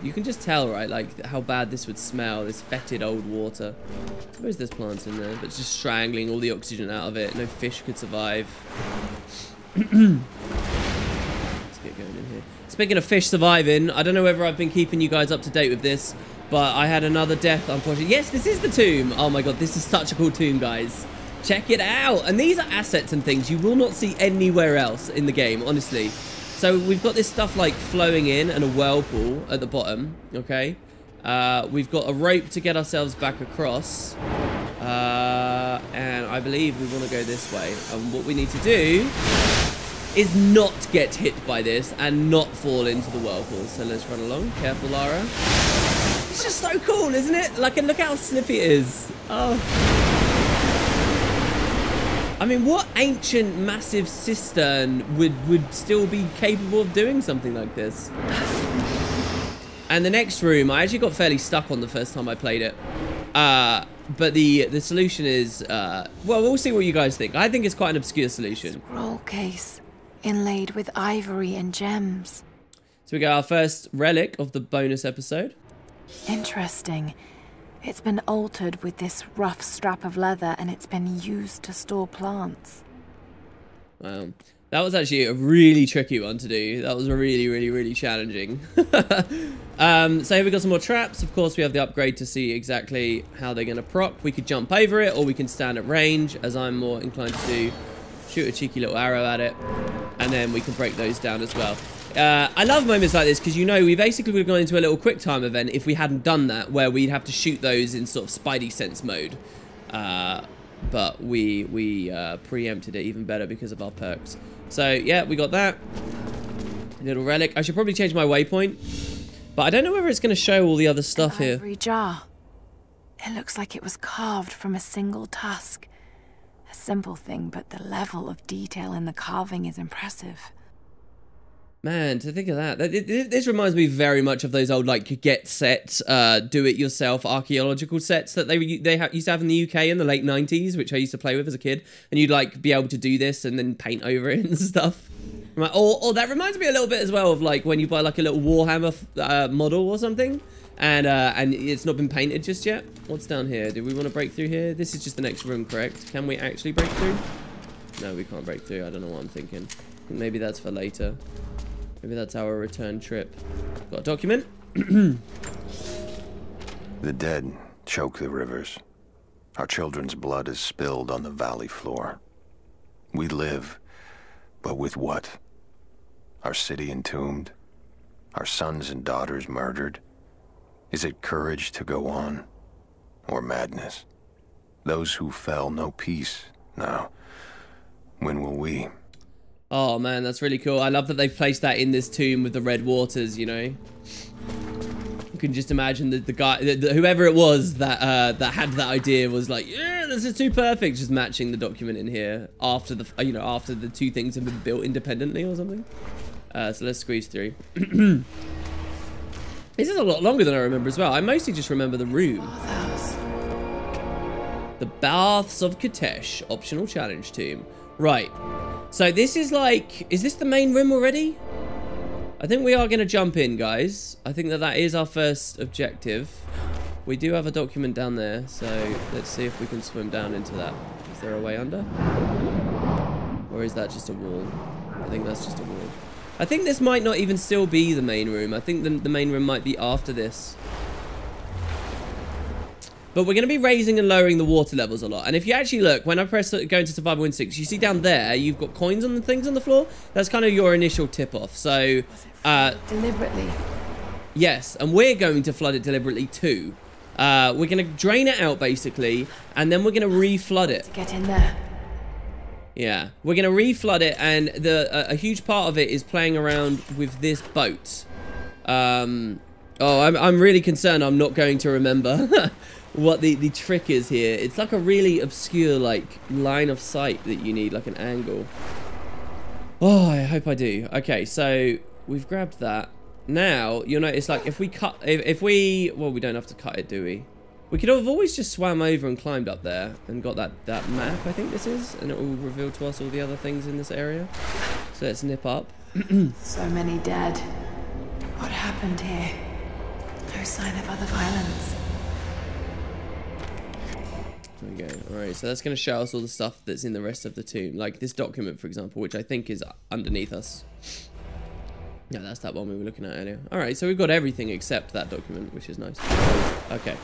you can just tell, right, like how bad this would smell, this fetid old water. I suppose there's plants in there, but it's just strangling all the oxygen out of it. No fish could survive. Let's get going in here. Speaking of fish surviving, I don't know whether I've been keeping you guys up to date with this, but I had another death, unfortunately. Yes, this is the tomb. Oh my god, this is such a cool tomb, guys. Check it out. And these are assets and things you will not see anywhere else in the game, honestly. So we've got this stuff like flowing in and a whirlpool at the bottom, okay? Uh, we've got a rope to get ourselves back across. Uh, and I believe we want to go this way. And what we need to do is not get hit by this and not fall into the whirlpool. So let's run along. Careful, Lara. It's just so cool, isn't it? Like, and look how slippy it is. Oh. I mean, what ancient massive cistern would, would still be capable of doing something like this? And the next room, I actually got fairly stuck on the first time I played it. Uh, but the, the solution is, uh, well, we'll see what you guys think. I think it's quite an obscure solution. Scroll case, inlaid with ivory and gems. So we got our first relic of the bonus episode. Interesting. It's been altered with this rough strap of leather, and it's been used to store plants. Wow. That was actually a really tricky one to do. That was really, really, really challenging. um, so here we got some more traps. Of course, we have the upgrade to see exactly how they're going to proc. We could jump over it, or we can stand at range, as I'm more inclined to do. Shoot a cheeky little arrow at it, and then we can break those down as well. Uh, I love moments like this because, you know, we basically would have gone into a little quick time event if we hadn't done that, where we'd have to shoot those in sort of Spidey sense mode. Uh, but we we uh, preempted it even better because of our perks. So, yeah, we got that. Little relic. I should probably change my waypoint. But I don't know whether it's going to show all the other stuff An here. ivory jar. It looks like it was carved from a single tusk. A simple thing, but the level of detail in the carving is impressive. Man, to think of that. This reminds me very much of those old, like, get sets, uh, do-it-yourself archaeological sets that they they ha used to have in the U K in the late nineties, which I used to play with as a kid. And you'd, like, be able to do this and then paint over it and stuff. Or, or that reminds me a little bit as well of, like, when you buy, like, a little Warhammer uh, model or something. And, uh, and it's not been painted just yet. What's down here? Do we want to break through here? This is just the next room, correct? Can we actually break through? No, we can't break through. I don't know what I'm thinking. Maybe that's for later. Maybe that's our return trip. Got a document? The dead choke the rivers. Our children's blood is spilled on the valley floor. We live, but with what? Our city entombed? Our sons and daughters murdered? Is it courage to go on? Or madness? Those who fell know peace now. When will we? Oh man, that's really cool. I love that they've placed that in this tomb with the red waters, you know. You can just imagine that the guy, the, the, whoever it was that uh, that had that idea was like, yeah, this is too perfect, just matching the document in here after the, you know, after the two things have been built independently or something. Uh, so let's squeeze through. This is a lot longer than I remember as well. I mostly just remember the room. The Baths of Katesh, optional challenge tomb. Right. So this is like, is this the main room already? I think we are going to jump in, guys. I think that that is our first objective. We do have a document down there, so let's see if we can swim down into that. Is there a way under? Or is that just a wall? I think that's just a wall. I think this might not even still be the main room. I think the, the main room might be after this. But we're going to be raising and lowering the water levels a lot. And if you actually look, when I press go into Survival Win six, you see down there, you've got coins on the things on the floor. That's kind of your initial tip-off. So, uh, deliberately. Yes, and we're going to flood it deliberately too. Uh, we're going to drain it out, basically, and then we're going to re-flood it. Get in there. Yeah, we're going to re-flood it, and the uh, a huge part of it is playing around with this boat. Um, oh, I'm, I'm really concerned I'm not going to remember what the, the trick is here. It's like a really obscure, like, line of sight that you need, like an angle. Oh, I hope I do. Okay, so we've grabbed that. Now, you'll notice, like, if we cut, if, if we, well, we don't have to cut it, do we? We could have always just swam over and climbed up there and got that, that map, I think this is, and it will reveal to us all the other things in this area. So let's nip up. So many dead. What happened here? No sign of other violence. There we go. Alright, so that's going to show us all the stuff that's in the rest of the tomb. Like this document, for example, which I think is underneath us. Yeah, that's that one we were looking at earlier. Alright, so we've got everything except that document, which is nice. Okay.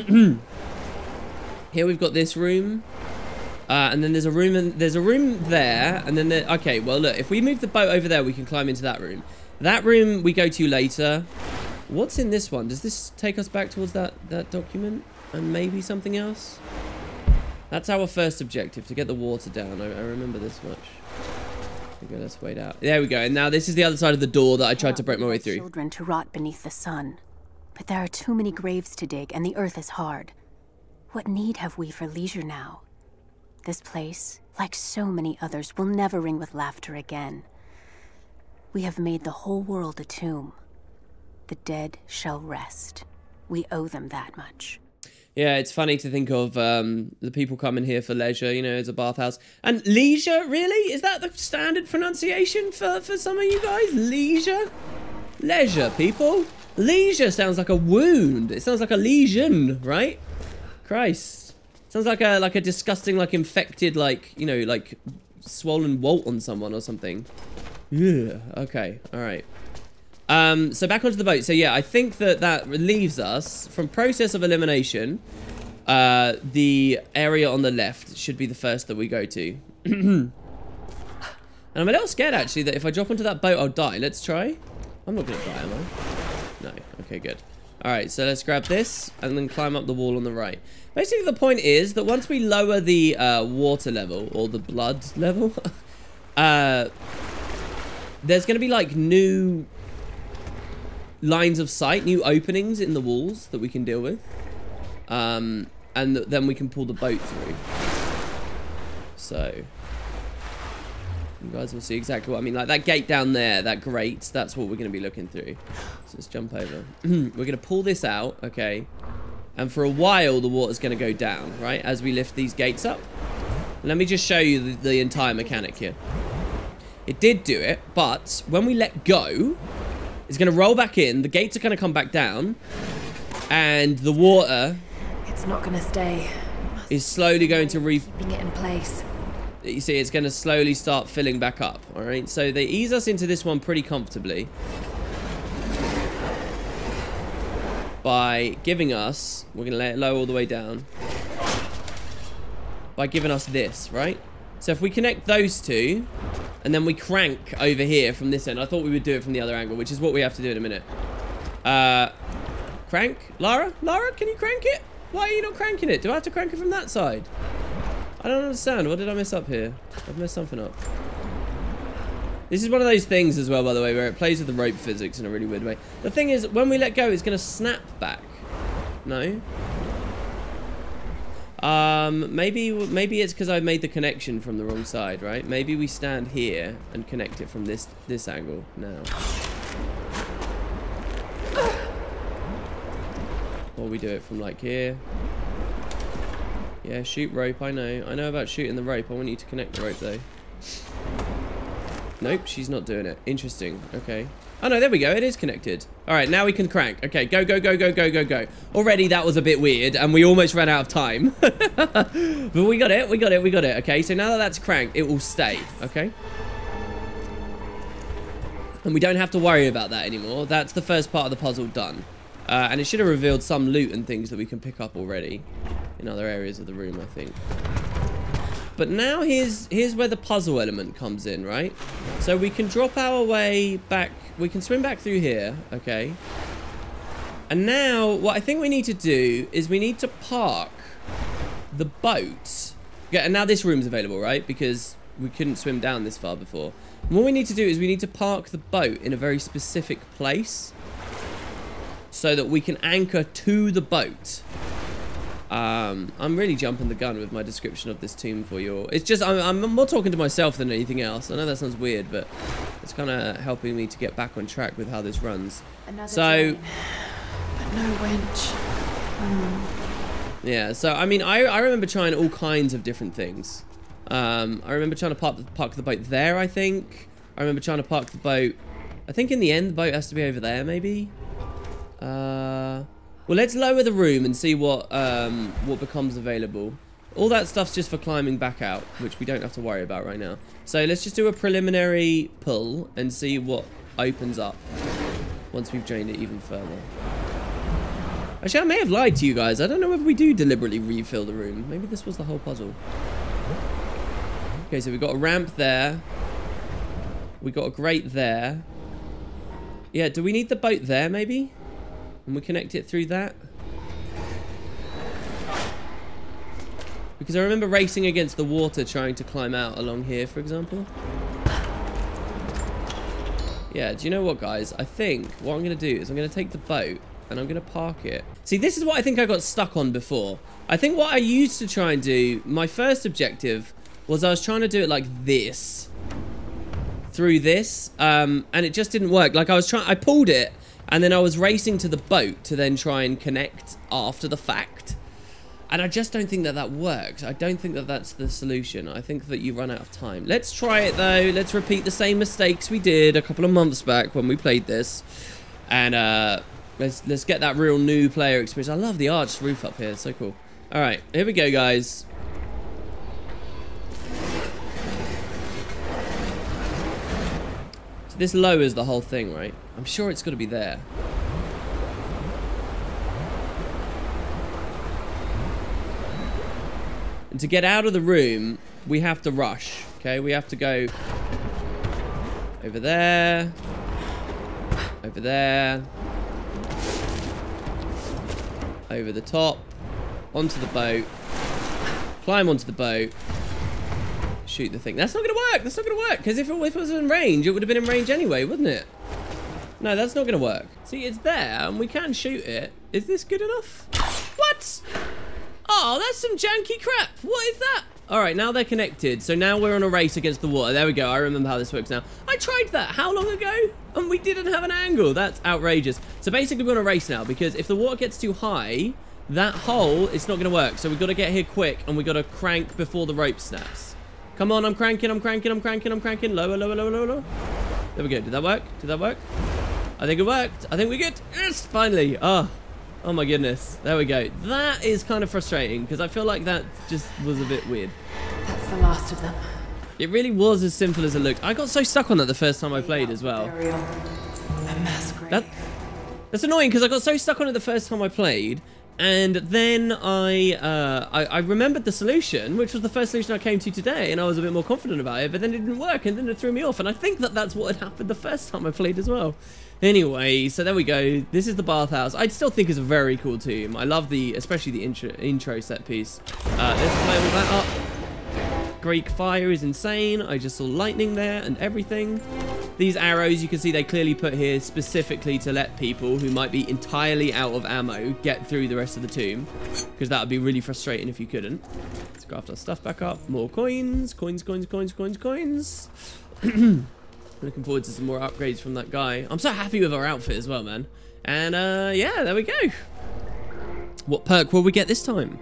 Here we've got this room. Uh, and then there's a room, and there's a room there, and then there, okay, well look, if we move the boat over there, we can climb into that room. That room we go to later. What's in this one? Does this take us back towards that, that document? And maybe something else? That's our first objective, to get the water down. I, I remember this much. Okay, let's wait out. There we go, and now this is the other side of the door that I tried to break my way through. Children to rot beneath the sun. But there are too many graves to dig, and the earth is hard. What need have we for leisure now? This place, like so many others, will never ring with laughter again. We have made the whole world a tomb. The dead shall rest. We owe them that much. Yeah, it's funny to think of um, the people coming here for leisure, you know, as a bathhouse. And leisure, really? Is that the standard pronunciation for, for some of you guys? Leisure? Leisure, people. Leisure sounds like a wound. It sounds like a lesion, right? Christ. Sounds like a like a disgusting, like infected, like, you know, like swollen wart on someone or something. Yeah. Okay. All right. Um. So back onto the boat. So yeah, I think that that relieves us from process of elimination. Uh, the area on the left should be the first that we go to. And I'm a little scared actually that if I drop onto that boat, I'll die. Let's try. I'm not gonna die, am I? No. Okay. Good. All right. So let's grab this and then climb up the wall on the right. Basically, the point is that once we lower the uh, water level, or the blood level, uh, there's going to be, like, new lines of sight, new openings in the walls that we can deal with. Um, and th then we can pull the boat through. So, you guys will see exactly what I mean. Like, that gate down there, that grate, that's what we're going to be looking through. So, let's jump over. We're going to pull this out, okay. And for a while, the water's going to go down, right? As we lift these gates up. Let me just show you the, the entire mechanic here. It did do it, but when we let go, it's going to roll back in. The gates are going to come back down. And the water... It's not going to stay. Is slowly going to re... Keeping it in place. You see, it's going to slowly start filling back up, all right? So they ease us into this one pretty comfortably. By giving us, we're going to let it lower all the way down. By giving us this, right? So if we connect those two, and then we crank over here from this end. I thought we would do it from the other angle, which is what we have to do in a minute. Uh, crank? Lara? Lara, can you crank it? Why are you not cranking it? Do I have to crank it from that side? I don't understand. What did I mess up here? I've messed something up. This is one of those things as well, by the way, where it plays with the rope physics in a really weird way. The thing is, when we let go, it's going to snap back. No? Um, maybe maybe it's because I made the connection from the wrong side, right? Maybe we stand here and connect it from this this angle now. Or we do it from like here. Yeah, shoot rope, I know. I know about shooting the rope. I want you to connect the rope, though. Nope, she's not doing it. Interesting. Okay. Oh, no, there we go. It is connected. All right, now we can crank. Okay, go, go, go, go, go, go, go. Already, that was a bit weird, and we almost ran out of time. But we got it. We got it. We got it. Okay, so now that that's cranked, it will stay. Okay? And we don't have to worry about that anymore. That's the first part of the puzzle done. Uh, and it should have revealed some loot and things that we can pick up already in other areas of the room, I think. But now here's here's where the puzzle element comes in, right? So we can drop our way back. We can swim back through here, okay? And now what I think we need to do is we need to park the boat. Yeah, and now this room's available, right? Because we couldn't swim down this far before. And what we need to do is we need to park the boat in a very specific place so that we can anchor to the boat. Um, I'm really jumping the gun with my description of this tomb for you all. It's just, I'm, I'm more talking to myself than anything else. I know that sounds weird, but it's kind of helping me to get back on track with how this runs. Another so, drain, but no winch. Mm. Yeah, so, I mean, I, I remember trying all kinds of different things. Um, I remember trying to park the, park the boat there, I think. I remember trying to park the boat. I think in the end, the boat has to be over there, maybe. Uh... Well, let's lower the room and see what um, what becomes available. All that stuff's just for climbing back out, which we don't have to worry about right now. So let's just do a preliminary pull and see what opens up once we've drained it even further. Actually, I may have lied to you guys. I don't know if we do deliberately refill the room. Maybe this was the whole puzzle. Okay, so we've got a ramp there. We got a grate there. Yeah, do we need the boat there, maybe? And we connect it through that? Because I remember racing against the water trying to climb out along here, for example. Yeah, do you know what, guys? I think what I'm going to do is I'm going to take the boat and I'm going to park it. See, this is what I think I got stuck on before. I think what I used to try and do, my first objective was I was trying to do it like this. Through this. Um, and it just didn't work. Like I was trying, I pulled it and then I was racing to the boat to then try and connect after the fact. And I just don't think that that works. I don't think that that's the solution. I think that you run out of time. Let's try it though. Let's repeat the same mistakes we did a couple of months back when we played this. And uh, let's, let's get that real new player experience. I love the arched roof up here. It's so cool. All right, here we go, guys. So this lowers the whole thing, right? I'm sure it's got to be there. And to get out of the room, we have to rush, okay? We have to go over there, over there, over the top, onto the boat, climb onto the boat, shoot the thing. That's not going to work. That's not going to work. Because if, if it was in range, it would have been in range anyway, wouldn't it? No, that's not going to work. See, it's there, and we can shoot it. Is this good enough? What? Oh, that's some janky crap. What is that? All right, now they're connected. So now we're on a race against the water. There we go. I remember how this works now. I tried that how long ago? And we didn't have an angle. That's outrageous. So basically, we're on a race now because if the water gets too high, that hole, it's not going to work. So we've got to get here quick and we've got to crank before the rope snaps. Come on, I'm cranking, I'm cranking, I'm cranking, I'm cranking. Lower, lower, lower, lower, lower. There we go. Did that work? Did that work? I think it worked. I think we're good. Yes, finally. Oh. Oh my goodness. There we go. That is kind of frustrating because I feel like that just was a bit weird. That's the last of them. It really was as simple as it looked. I got so stuck on that the first time I played as well. That, that's annoying because I got so stuck on it the first time I played. And then I, uh, I I remembered the solution, which was the first solution I came to today, and I was a bit more confident about it, but then it didn't work, and then it threw me off, and I think that that's what had happened the first time I played as well. Anyway, so there we go. This is the bathhouse. I still think it's a very cool team. I love the, especially the intro, intro set piece. Uh, let's play all that up. Greek fire is insane. I just saw lightning there and everything. These arrows, you can see they clearly put here specifically to let people who might be entirely out of ammo get through the rest of the tomb. Because that would be really frustrating if you couldn't. Let's craft our stuff back up. More coins. Coins, coins, coins, coins, coins. Looking forward to some more upgrades from that guy. I'm so happy with our outfit as well, man. And uh, yeah, there we go. What perk will we get this time?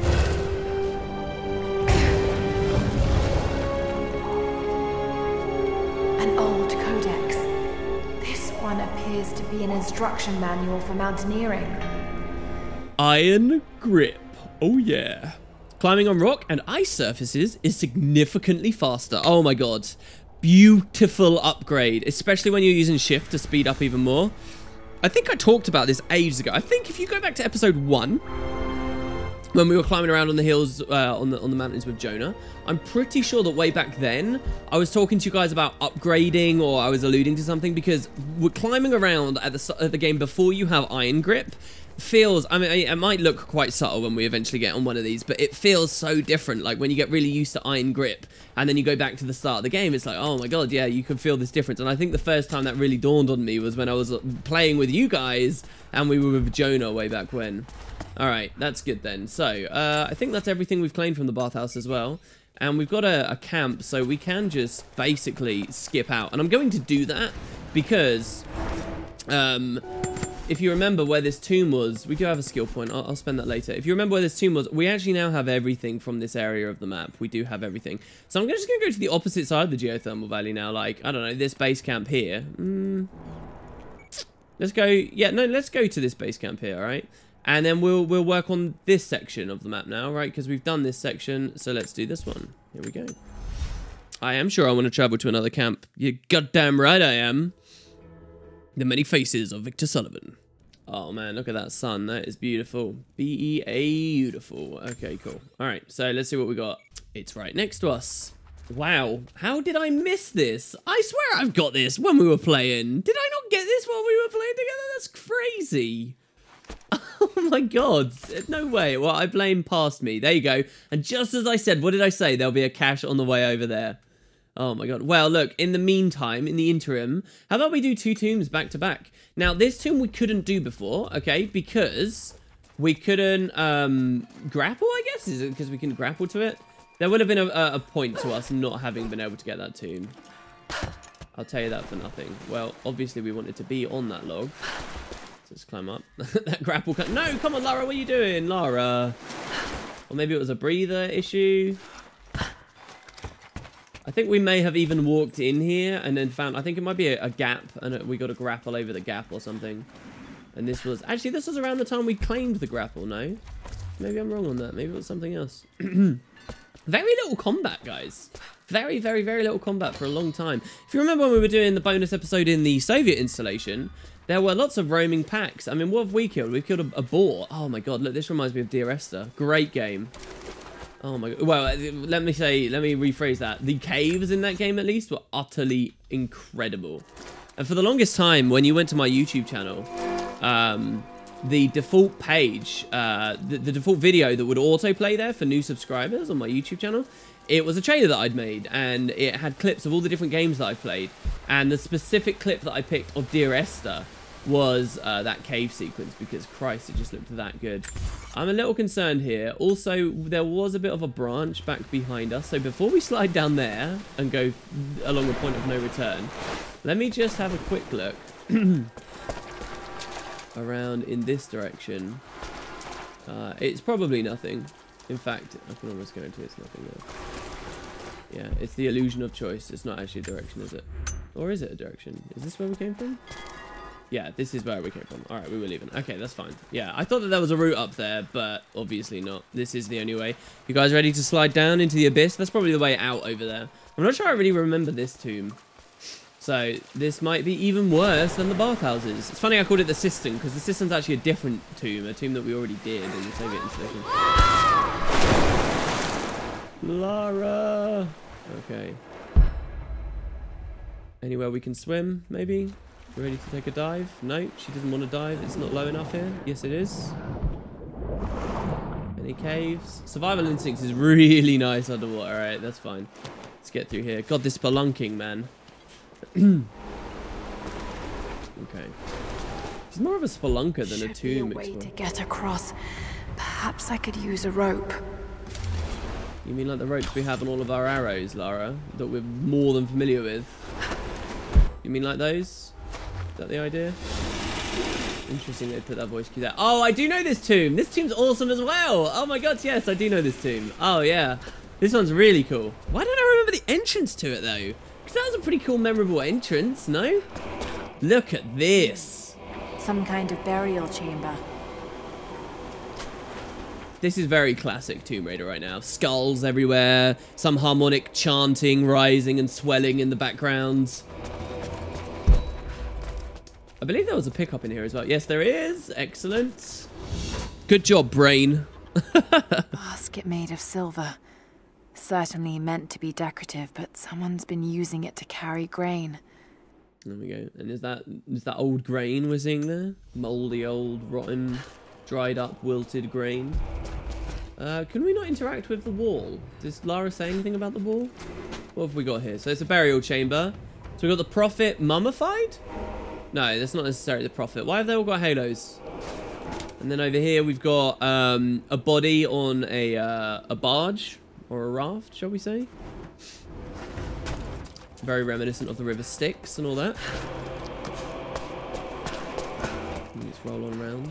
An old codex. This one appears to be an instruction manual for mountaineering. Iron grip. Oh yeah. Climbing on rock and ice surfaces is significantly faster. Oh my god. Beautiful upgrade, especially when you're using shift to speed up even more. I think I talked about this ages ago. I think if you go back to episode one, when we were climbing around on the hills, uh, on the on the mountains with Jonah, I'm pretty sure that way back then, I was talking to you guys about upgrading, or I was alluding to something, because we're climbing around at the, at the game before you have iron grip. Feels, I mean, it might look quite subtle when we eventually get on one of these, but it feels so different. Like when you get really used to iron grip and then you go back to the start of the game, it's like, oh my god, yeah, you can feel this difference. And I think the first time that really dawned on me was when I was playing with you guys and we were with Jonah way back when. All right, that's good then. So uh, I think that's everything we've claimed from the bathhouse as well. And we've got a, a camp, so we can just basically skip out. And I'm going to do that because um, if you remember where this tomb was, we do have a skill point. I'll, I'll spend that later. If you remember where this tomb was, we actually now have everything from this area of the map. We do have everything. So I'm just going to go to the opposite side of the Geothermal Valley now. Like, I don't know, this base camp here. Mm. Let's go. Yeah, no, let's go to this base camp here, all right? And then we'll we'll work on this section of the map now, right? Because we've done this section, so let's do this one. Here we go. I am sure I want to travel to another camp. You're goddamn right I am. The many faces of Victor Sullivan. Oh man, look at that sun. That is beautiful. B E A beautiful. Okay, cool. All right, so let's see what we got. It's right next to us. Wow, how did I miss this? I swear I've got this when we were playing. Did I not get this while we were playing together? That's crazy. Oh my god, no way. Well, I blame past me. There you go. And just as I said, what did I say? There'll be a cache on the way over there. Oh my god. Well, look, in the meantime, in the interim, how about we do two tombs back to back? Now, this tomb we couldn't do before, okay, because we couldn't um, grapple, I guess? Is it because we couldn't grapple to it? There would have been a, a point to us not having been able to get that tomb. I'll tell you that for nothing. Well, obviously we wanted to be on that log. Let's climb up. That grapple cut. No, come on, Lara, what are you doing, Lara? Or maybe it was a breather issue. I think we may have even walked in here and then found, I think it might be a, a gap and we got to grapple over the gap or something. And this was, actually this was around the time we claimed the grapple, no? Maybe I'm wrong on that. Maybe it was something else. Very little combat, guys. Very, very, very little combat for a long time. If you remember when we were doing the bonus episode in the Soviet installation, there were lots of roaming packs. I mean, what have we killed? We've killed a, a boar. Oh my god, look, this reminds me of Dear Esther. Great game. Oh my god. Well, let me say, let me rephrase that. The caves in that game, at least, were utterly incredible. And for the longest time, when you went to my YouTube channel, um, the default page, uh, the, the default video that would autoplay there for new subscribers on my YouTube channel, it was a trailer that I'd made, and it had clips of all the different games that I played. And the specific clip that I picked of Dear Esther was uh, that cave sequence, because Christ, it just looked that good. I'm a little concerned here. Also, there was a bit of a branch back behind us, so before we slide down there and go along the point of no return, let me just have a quick look around in this direction. Uh, it's probably nothing. In fact, I can almost guarantee it's nothing there. Yeah, it's the illusion of choice. It's not actually a direction, is it? Or is it a direction? Is this where we came from? Yeah, this is where we came from. All right, we were leaving. Okay, that's fine. Yeah, I thought that there was a route up there, but obviously not. This is the only way. You guys ready to slide down into the abyss? That's probably the way out over there. I'm not sure I really remember this tomb. So this might be even worse than the bathhouses. It's funny I called it the cistern, because the cistern's actually a different tomb, a tomb that we already did in the Soviet installation. Lara! Okay. Anywhere we can swim, maybe? Ready to take a dive? No, she doesn't want to dive. It's not low enough here. Yes, it is. Any caves? Survival instincts is really nice underwater. All right, that's fine. Let's get through here. God, this spelunking, man. Okay. She's more of a spelunker than Should a tomb be a way explorer. to get across. Perhaps I could use a rope. You mean like the ropes we have on all of our arrows, Lara? That we're more than familiar with? You mean like those? Is that the idea? Interesting they put that voice cue there. Oh, I do know this tomb. This tomb's awesome as well. Oh my god, yes, I do know this tomb. Oh yeah. This one's really cool. Why don't I remember the entrance to it though? Because that was a pretty cool, memorable entrance, no? Look at this. Some kind of burial chamber. This is very classic Tomb Raider right now. Skulls everywhere. Some harmonic chanting rising and swelling in the background. I believe there was a pickup in here as well. Yes, there is. Excellent. Good job, brain. Basket made of silver. Certainly meant to be decorative, but someone's been using it to carry grain. There we go. And is that is that old grain we're seeing there? Moldy, old, rotten, dried up, wilted grain. Uh, can we not interact with the wall? Does Lara say anything about the wall? What have we got here? So it's a burial chamber. So we've got the prophet mummified? No, that's not necessarily the prophet. Why have they all got halos? And then over here we've got um, a body on a, uh, a barge. Or a raft, shall we say? Very reminiscent of the River Styx and all that. Let's roll on around.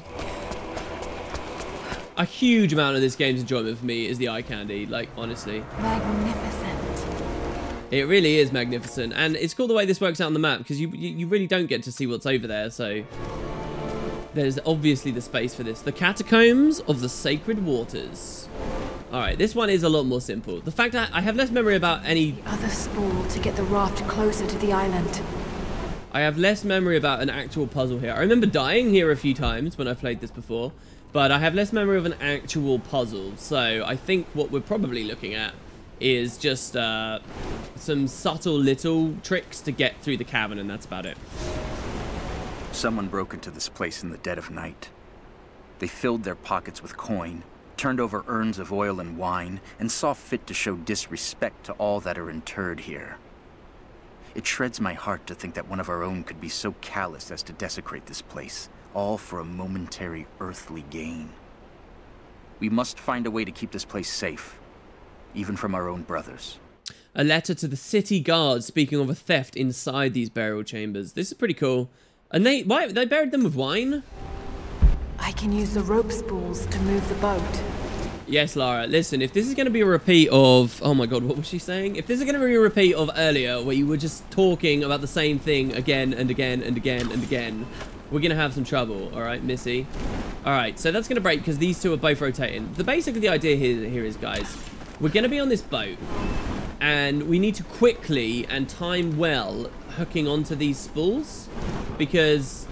A huge amount of this game's enjoyment for me is the eye candy, like, honestly. Magnificent. It really is magnificent. And it's cool the way this works out on the map, because you, you, you really don't get to see what's over there, so... There's obviously the space for this. The Catacombs of the Sacred Waters. Alright, this one is a lot more simple. The fact that I have less memory about any... The other spool to get the raft closer to the island. I have less memory about an actual puzzle here. I remember dying here a few times when I played this before, but I have less memory of an actual puzzle. So I think what we're probably looking at is just uh, some subtle little tricks to get through the cavern, and that's about it. Someone broke into this place in the dead of night. They filled their pockets with coin, turned over urns of oil and wine, and saw fit to show disrespect to all that are interred here. It shreds my heart to think that one of our own could be so callous as to desecrate this place, all for a momentary earthly gain. We must find a way to keep this place safe, even from our own brothers. A letter to the city guard speaking of a theft inside these burial chambers. This is pretty cool. And they, why, they buried them with wine? I can use the rope spools to move the boat. Yes, Lara, listen, if this is going to be a repeat of... Oh my god, what was she saying? If this is going to be a repeat of earlier, where you were just talking about the same thing again and again and again and again, we're going to have some trouble, alright, Missy? Alright, so that's going to break because these two are both rotating. The basically the idea here, here is, guys, we're going to be on this boat, and we need to quickly and time well hooking onto these spools, because...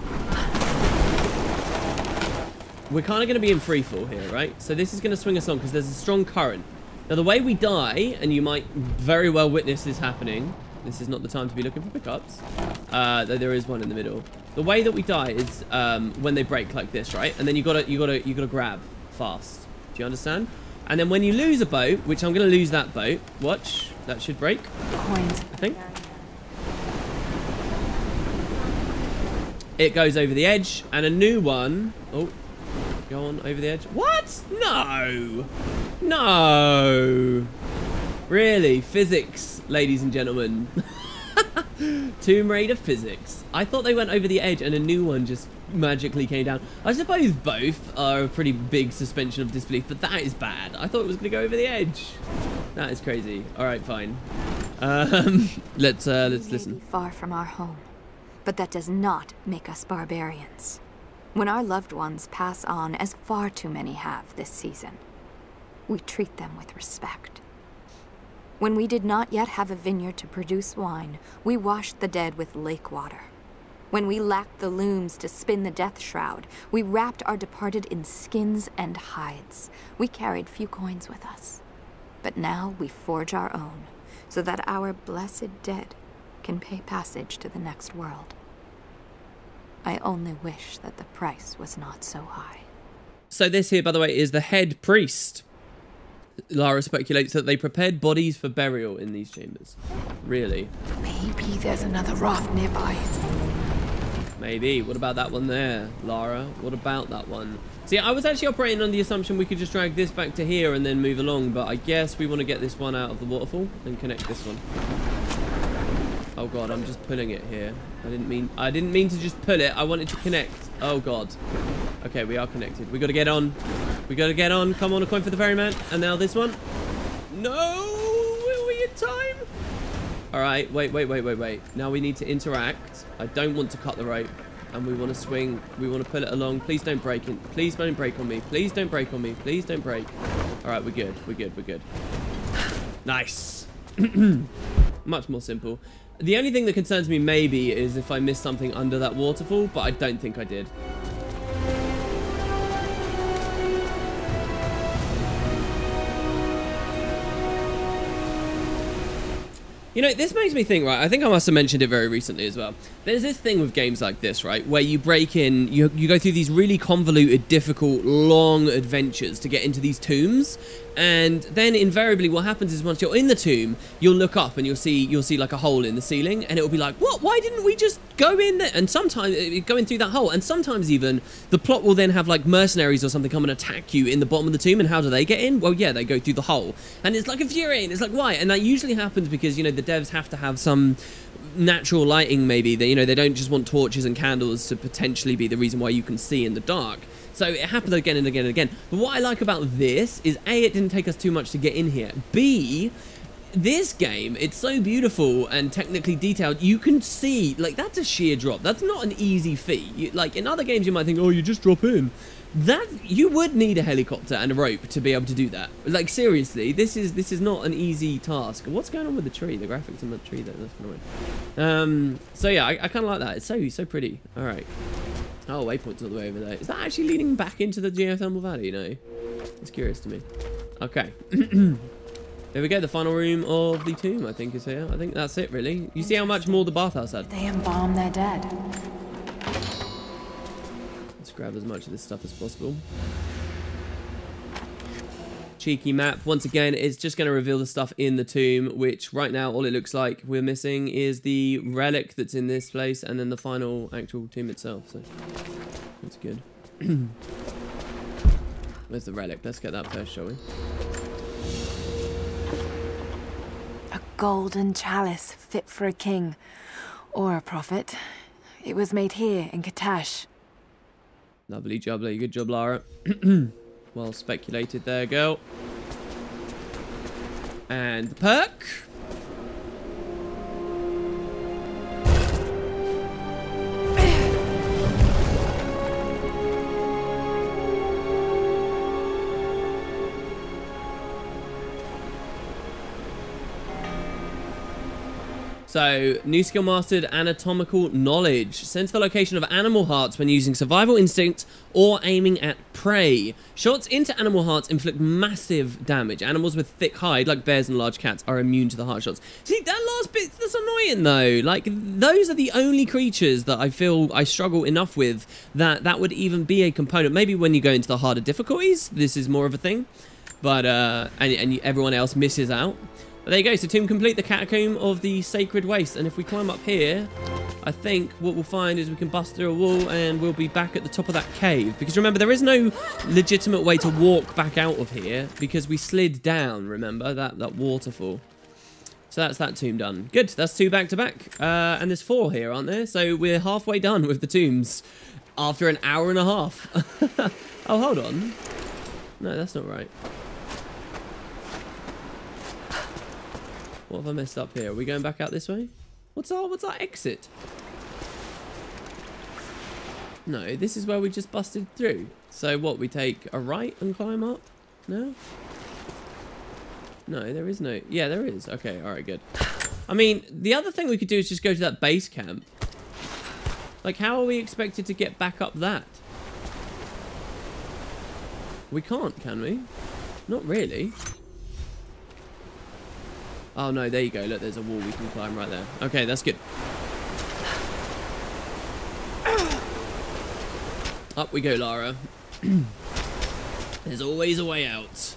we're kind of going to be in free fall here, right? So this is going to swing us on because there's a strong current. Now, the way we die, and you might very well witness this happening. This is not the time to be looking for pickups. Uh, though there is one in the middle. The way that we die is um, when they break like this, right? And then you gotta, you gotta, you gotta grab fast. Do you understand? And then when you lose a boat, which I'm going to lose that boat. Watch, that should break. Coins. I think. It goes over the edge, and a new one. Oh. Go on over the edge. What? No. No. Really? Physics, ladies and gentlemen. Tomb Raider physics. I thought they went over the edge and a new one just magically came down. I suppose both are a pretty big suspension of disbelief, but that is bad. I thought it was going to go over the edge. That is crazy. All right, fine. Um, let's uh, let's we listen. May be far from our home, but that does not make us barbarians. When our loved ones pass on, as far too many have this season, we treat them with respect. When we did not yet have a vineyard to produce wine, we washed the dead with lake water. When we lacked the looms to spin the death shroud, we wrapped our departed in skins and hides. We carried few coins with us. But now we forge our own, so that our blessed dead can pay passage to the next world. I only wish that the price was not so high. So this here, by the way, is the head priest. Lara speculates that they prepared bodies for burial in these chambers. Really? Maybe there's another raft nearby. Maybe. What about that one there, Lara? What about that one? See, I was actually operating on the assumption we could just drag this back to here and then move along, but I guess we want to get this one out of the waterfall and connect this one. Oh god, I'm just pulling it here. I didn't mean I didn't mean to just pull it. I wanted to connect. Oh god. Okay, we are connected. We got to get on. We got to get on. Come on, a coin for the ferryman. And now this one. No, are we in time? All right, wait, wait, wait, wait, wait. Now we need to interact. I don't want to cut the rope, and we want to swing. We want to pull it along. Please don't break it. Please don't break on me. Please don't break on me. Please don't break. All right, we're good. We're good. We're good. Nice. Much more simple. The only thing that concerns me maybe is if I missed something under that waterfall, but I don't think I did. You know, this makes me think, right, I think I must have mentioned it very recently as well. There's this thing with games like this, right, where you break in, you, you go through these really convoluted, difficult, long adventures to get into these tombs, and then invariably what happens is once you're in the tomb, you'll look up and you'll see you'll see like a hole in the ceiling, and it'll be like, what, why didn't we just go in there? And sometimes, going through that hole, and sometimes even, the plot will then have like mercenaries or something come and attack you in the bottom of the tomb, and how do they get in? Well, yeah, they go through the hole, and it's like infuriating, it's like, why? And that usually happens because, you know, the devs have to have some natural lighting, maybe, that, you know, they don't just want torches and candles to potentially be the reason why you can see in the dark. So it happened again and again and again. But what I like about this is, A, it didn't take us too much to get in here. B, this game, it's so beautiful and technically detailed. You can see, like, that's a sheer drop. That's not an easy feat. You, like, in other games, you might think, oh, you just drop in. That, you would need a helicopter and a rope to be able to do that. Like, seriously, this is this is not an easy task. What's going on with the tree? The graphics on the tree there, that's annoying. Um, so yeah, I, I kind of like that. It's so, so pretty. All right. Oh, waypoint's all the way over there. Is that actually leading back into the Geothermal Valley? No. It's curious to me. Okay. There we go, the final room of the tomb, I think, is here. I think that's it, really. You see how much more the bathhouse had? They embalm their dead. Let's grab as much of this stuff as possible. Cheeky map. Once again, it's just going to reveal the stuff in the tomb, which right now, all it looks like we're missing is the relic that's in this place, and then the final actual tomb itself. So, that's good. Where's the relic? Let's get that first, shall we? A golden chalice fit for a king or a prophet. It was made here in Katash. Lovely jubbly. Good job, Lara. Well speculated there, girl. And the perk. So, new skill mastered, anatomical knowledge. Sense the location of animal hearts when using survival instinct or aiming at prey. Shots into animal hearts inflict massive damage. Animals with thick hide, like bears and large cats, are immune to the heart shots. See, that last bit, that's annoying though. Like, those are the only creatures that I feel I struggle enough with that that would even be a component. Maybe when you go into the harder difficulties, this is more of a thing. But, uh, and, and everyone else misses out. But there you go, so tomb complete, the catacomb of the sacred waste. And if we climb up here, I think what we'll find is we can bust through a wall and we'll be back at the top of that cave. Because remember, there is no legitimate way to walk back out of here because we slid down, remember, that, that waterfall. So that's that tomb done. Good, that's two back to back. Uh, and there's four here, aren't there? So we're halfway done with the tombs after an hour and a half. Oh, hold on. No, that's not right. What have I messed up here? Are we going back out this way? What's our, what's our exit? No, this is where we just busted through. So what, we take a right and climb up? No? No, there is no... Yeah, there is. Okay, alright, good. I mean, the other thing we could do is just go to that base camp. Like, how are we expected to get back up that? We can't, can we? Not really. Oh no, there you go. Look, there's a wall we can climb right there. Okay, that's good. Up we go, Lara. There's always a way out.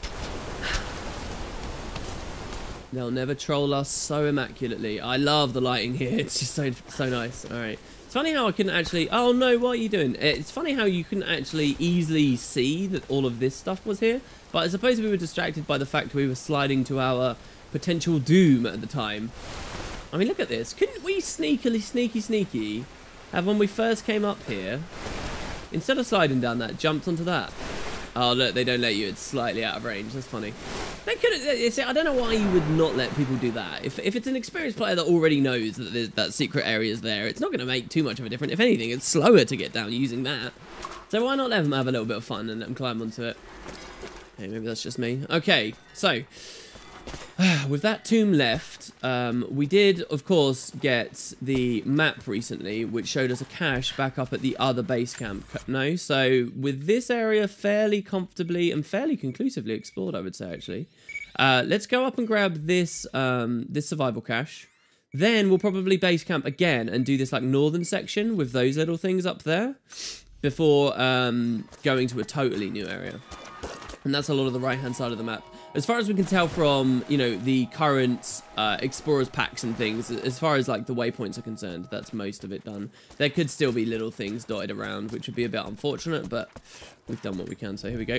They'll never troll us so immaculately. I love the lighting here. It's just so so nice. All right. It's funny how I couldn't actually... Oh no, what are you doing? It's funny how you couldn't actually easily see that all of this stuff was here. But I suppose we were distracted by the fact we were sliding to our potential doom at the time. I mean, look at this. Couldn't we sneakily, sneaky, sneaky have, when we first came up here, instead of sliding down that, jumped onto that? Oh, look, they don't let you. It's slightly out of range. That's funny. They could. I don't know why you would not let people do that. If, if it's an experienced player that already knows that there's, that secret area is there, it's not going to make too much of a difference. If anything, it's slower to get down using that. So why not let them have a little bit of fun and let them climb onto it? Hey, maybe that's just me. Okay, so... with that tomb left, um, we did, of course, get the map recently, which showed us a cache back up at the other base camp. No, so with this area fairly comfortably and fairly conclusively explored, I would say, actually. Uh, let's go up and grab this, um, this survival cache. Then we'll probably base camp again and do this like northern section with those little things up there before um, going to a totally new area. And that's a lot of the right-hand side of the map. As far as we can tell from, you know, the current uh, Explorers packs and things, as far as, like, the waypoints are concerned, that's most of it done. There could still be little things dotted around, which would be a bit unfortunate, but we've done what we can, so here we go.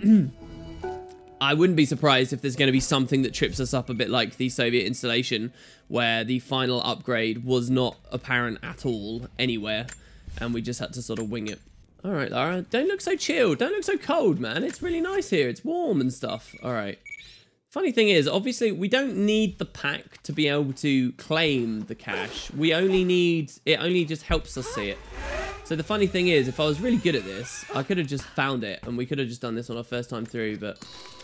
I wouldn't be surprised if there's going to be something that trips us up a bit like the Soviet installation, where the final upgrade was not apparent at all anywhere, and we just had to sort of wing it. All right, Lara, don't look so chilled. Don't look so cold, man. It's really nice here. It's warm and stuff. All right. Funny thing is, obviously, we don't need the pack to be able to claim the cache. We only need... It only just helps us see it. So the funny thing is, if I was really good at this, I could have just found it, and we could have just done this on our first time through, but...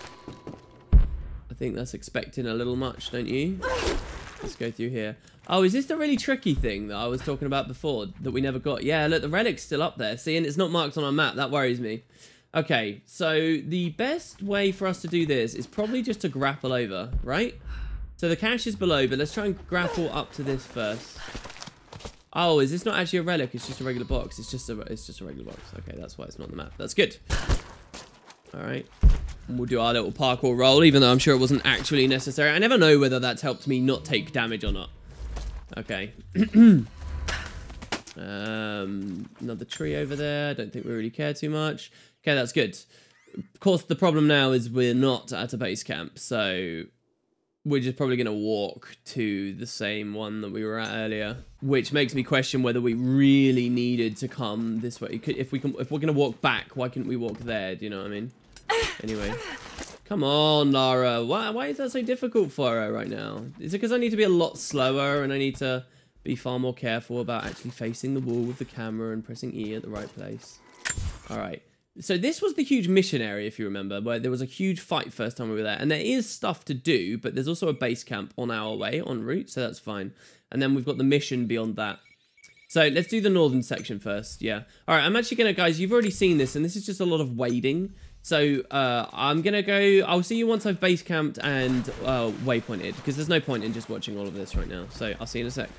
I think that's expecting a little much, don't you? Let's go through here. Oh, is this the really tricky thing that I was talking about before, that we never got? Yeah, look, the relic's still up there. See, and it's not marked on our map. That worries me. Okay, so the best way for us to do this is probably just to grapple over, right? So the cache is below, but let's try and grapple up to this first. Oh, is this not actually a relic? It's just a regular box. It's just a, it's just a regular box. Okay, that's why it's not on the map. That's good. All right. And we'll do our little parkour roll, even though I'm sure it wasn't actually necessary. I never know whether that's helped me not take damage or not. Okay. um, another tree over there. I don't think we really care too much. Okay, that's good. Of course, the problem now is we're not at a base camp, so we're just probably going to walk to the same one that we were at earlier, which makes me question whether we really needed to come this way. If we can, if we're going to walk back, why couldn't we walk there? Do you know what I mean? Anyway, come on, Lara. Why, why is that so difficult for her right now? Is it because I need to be a lot slower and I need to be far more careful about actually facing the wall with the camera and pressing E at the right place? All right. So this was the huge mission area, if you remember, where there was a huge fight first time we were there. And there is stuff to do, but there's also a base camp on our way, en route, so that's fine. And then we've got the mission beyond that. So let's do the northern section first, yeah. All right, I'm actually going to, guys, you've already seen this, and this is just a lot of wading. So uh, I'm going to go, I'll see you once I've base camped and uh, waypointed, because there's no point in just watching all of this right now. So I'll see you in a sec.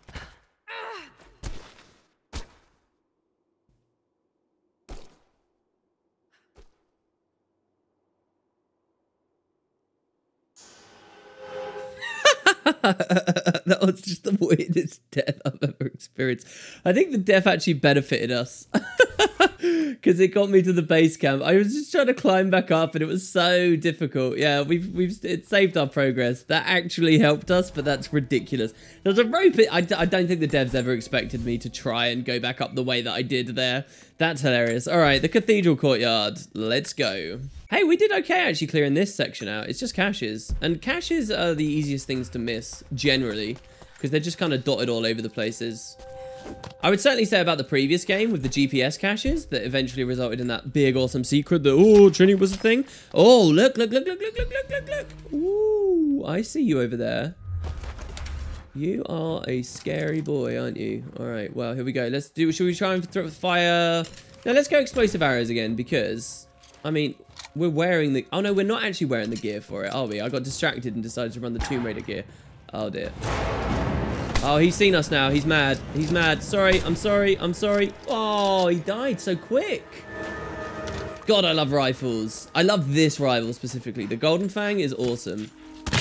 That was just the weirdest death I've ever experienced. I think the death actually benefited us because it got me to the base camp. I was just trying to climb back up and it was so difficult. Yeah, we've we've it saved our progress. That actually helped us, but that's ridiculous. There's a rope. I, I don't think the devs ever expected me to try and go back up the way that I did there. That's hilarious. All right, the cathedral courtyard. Let's go. Hey, we did okay actually clearing this section out. It's just caches. And caches are the easiest things to miss, generally, because they're just kind of dotted all over the places. I would certainly say about the previous game with the G P S caches that eventually resulted in that big, awesome secret that, oh, Trini was a thing. Oh, look, look, look, look, look, look, look, look, look. Ooh, I see you over there. You are a scary boy, aren't you? All right, well, here we go. Let's do, should we try and throw fire? No, let's go explosive arrows again because, I mean, we're wearing the... Oh, no, we're not actually wearing the gear for it, are we? I got distracted and decided to run the Tomb Raider gear. Oh, dear. Oh, he's seen us now. He's mad. He's mad. Sorry. I'm sorry. I'm sorry. Oh, he died so quick. God, I love rifles. I love this rifle specifically. The Golden Fang is awesome.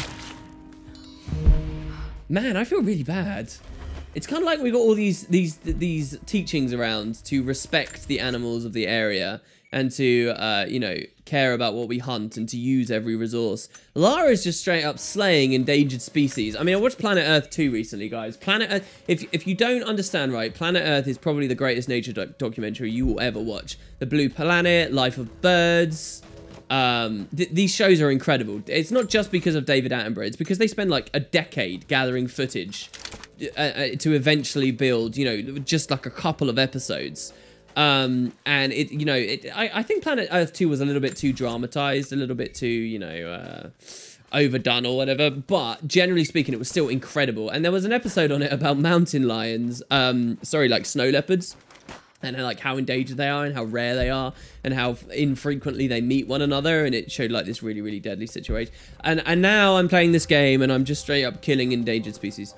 Man, I feel really bad. It's kind of like we got all these these these teachings around to respect the animals of the area and to, uh, you know, care about what we hunt and to use every resource. Lara is just straight up slaying endangered species. I mean, I watched Planet Earth two recently, guys. Planet Earth, if, if you don't understand, right, Planet Earth is probably the greatest nature doc documentary you will ever watch. The Blue Planet, Life of Birds. Um, th these shows are incredible. It's not just because of David Attenborough. It's because they spend like a decade gathering footage uh, uh, to eventually build, you know, just like a couple of episodes. Um, and it, you know, it, I, I think Planet Earth two was a little bit too dramatized, a little bit too, you know, uh, overdone or whatever, but generally speaking, it was still incredible. And there was an episode on it about mountain lions, um, sorry, like snow leopards, and like how endangered they are and how rare they are and how infrequently they meet one another. And it showed like this really, really deadly situation. And, and now I'm playing this game and I'm just straight up killing endangered species.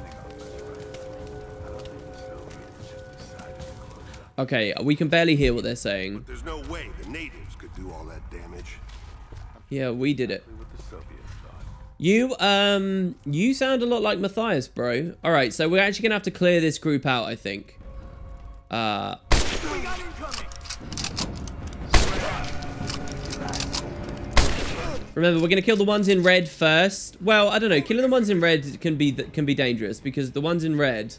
Okay, we can barely hear what they're saying. But there's no way the natives could do all that damage. Yeah, we did it. You, um, you sound a lot like Matthias, bro. All right, so we're actually gonna have to clear this group out, I think. Uh. Remember, we're gonna kill the ones in red first. Well, I don't know. Killing the ones in red can be can be dangerous because the ones in red.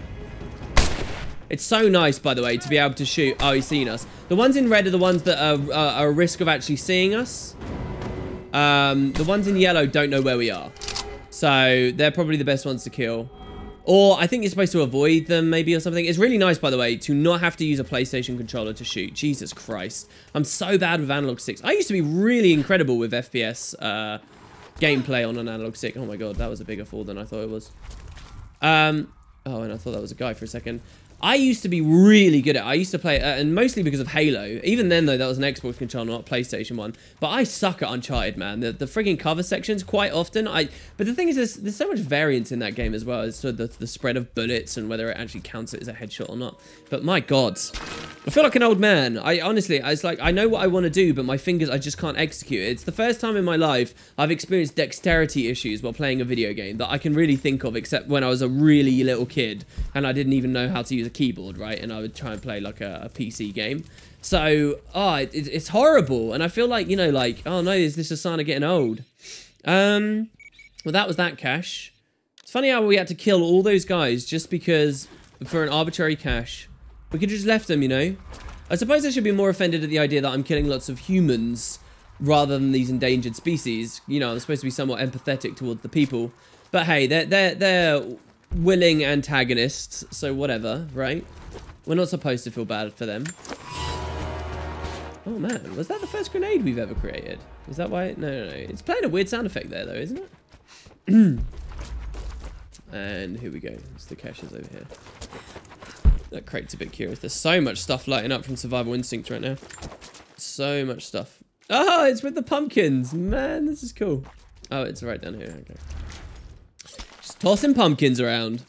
It's so nice, by the way, to be able to shoot. Oh, he's seen us. The ones in red are the ones that are, uh, are a risk of actually seeing us. Um, the ones in yellow don't know where we are. So they're probably the best ones to kill. Or I think you're supposed to avoid them maybe or something. It's really nice, by the way, to not have to use a PlayStation controller to shoot. Jesus Christ. I'm so bad with analog sticks. I used to be really incredible with F P S uh, gameplay on an analog stick. Oh my god, that was a bigger fall than I thought it was. Um, oh, and I thought that was a guy for a second. I used to be really good at it. I used to play, uh, and mostly because of Halo. Even then, though, that was an Xbox controller, not a PlayStation one. But I suck at Uncharted, man. The, the frigging cover sections, quite often. I. But the thing is, there's, there's so much variance in that game as well as to the, the spread of bullets and whether it actually counts it as a headshot or not. But my god. I feel like an old man. I honestly, it's like, I know what I want to do, but my fingers, I just can't execute it. It's the first time in my life I've experienced dexterity issues while playing a video game that I can really think of, except when I was a really little kid and I didn't even know how to use a keyboard, right? And I would try and play like a, a P C game. So, oh, it, it, it's horrible. And I feel like, you know, like, oh no, is this a sign of getting old? Um, well, that was that cache. It's funny how we had to kill all those guys just because, for an arbitrary cache. We could have just left them, you know? I suppose I should be more offended at the idea that I'm killing lots of humans rather than these endangered species. You know, I'm supposed to be somewhat empathetic towards the people. But hey, they're, they're, they're willing antagonists, so whatever, right? We're not supposed to feel bad for them. Oh man, was that the first grenade we've ever created? Is that why? No, no, no. It's playing a weird sound effect there, though, isn't it? And here we go. It's the caches over here. That crate's a bit curious. There's so much stuff lighting up from Survival Instinct right now. So much stuff. Oh, it's with the pumpkins. Man, this is cool. Oh, it's right down here. Okay. Just tossing pumpkins around.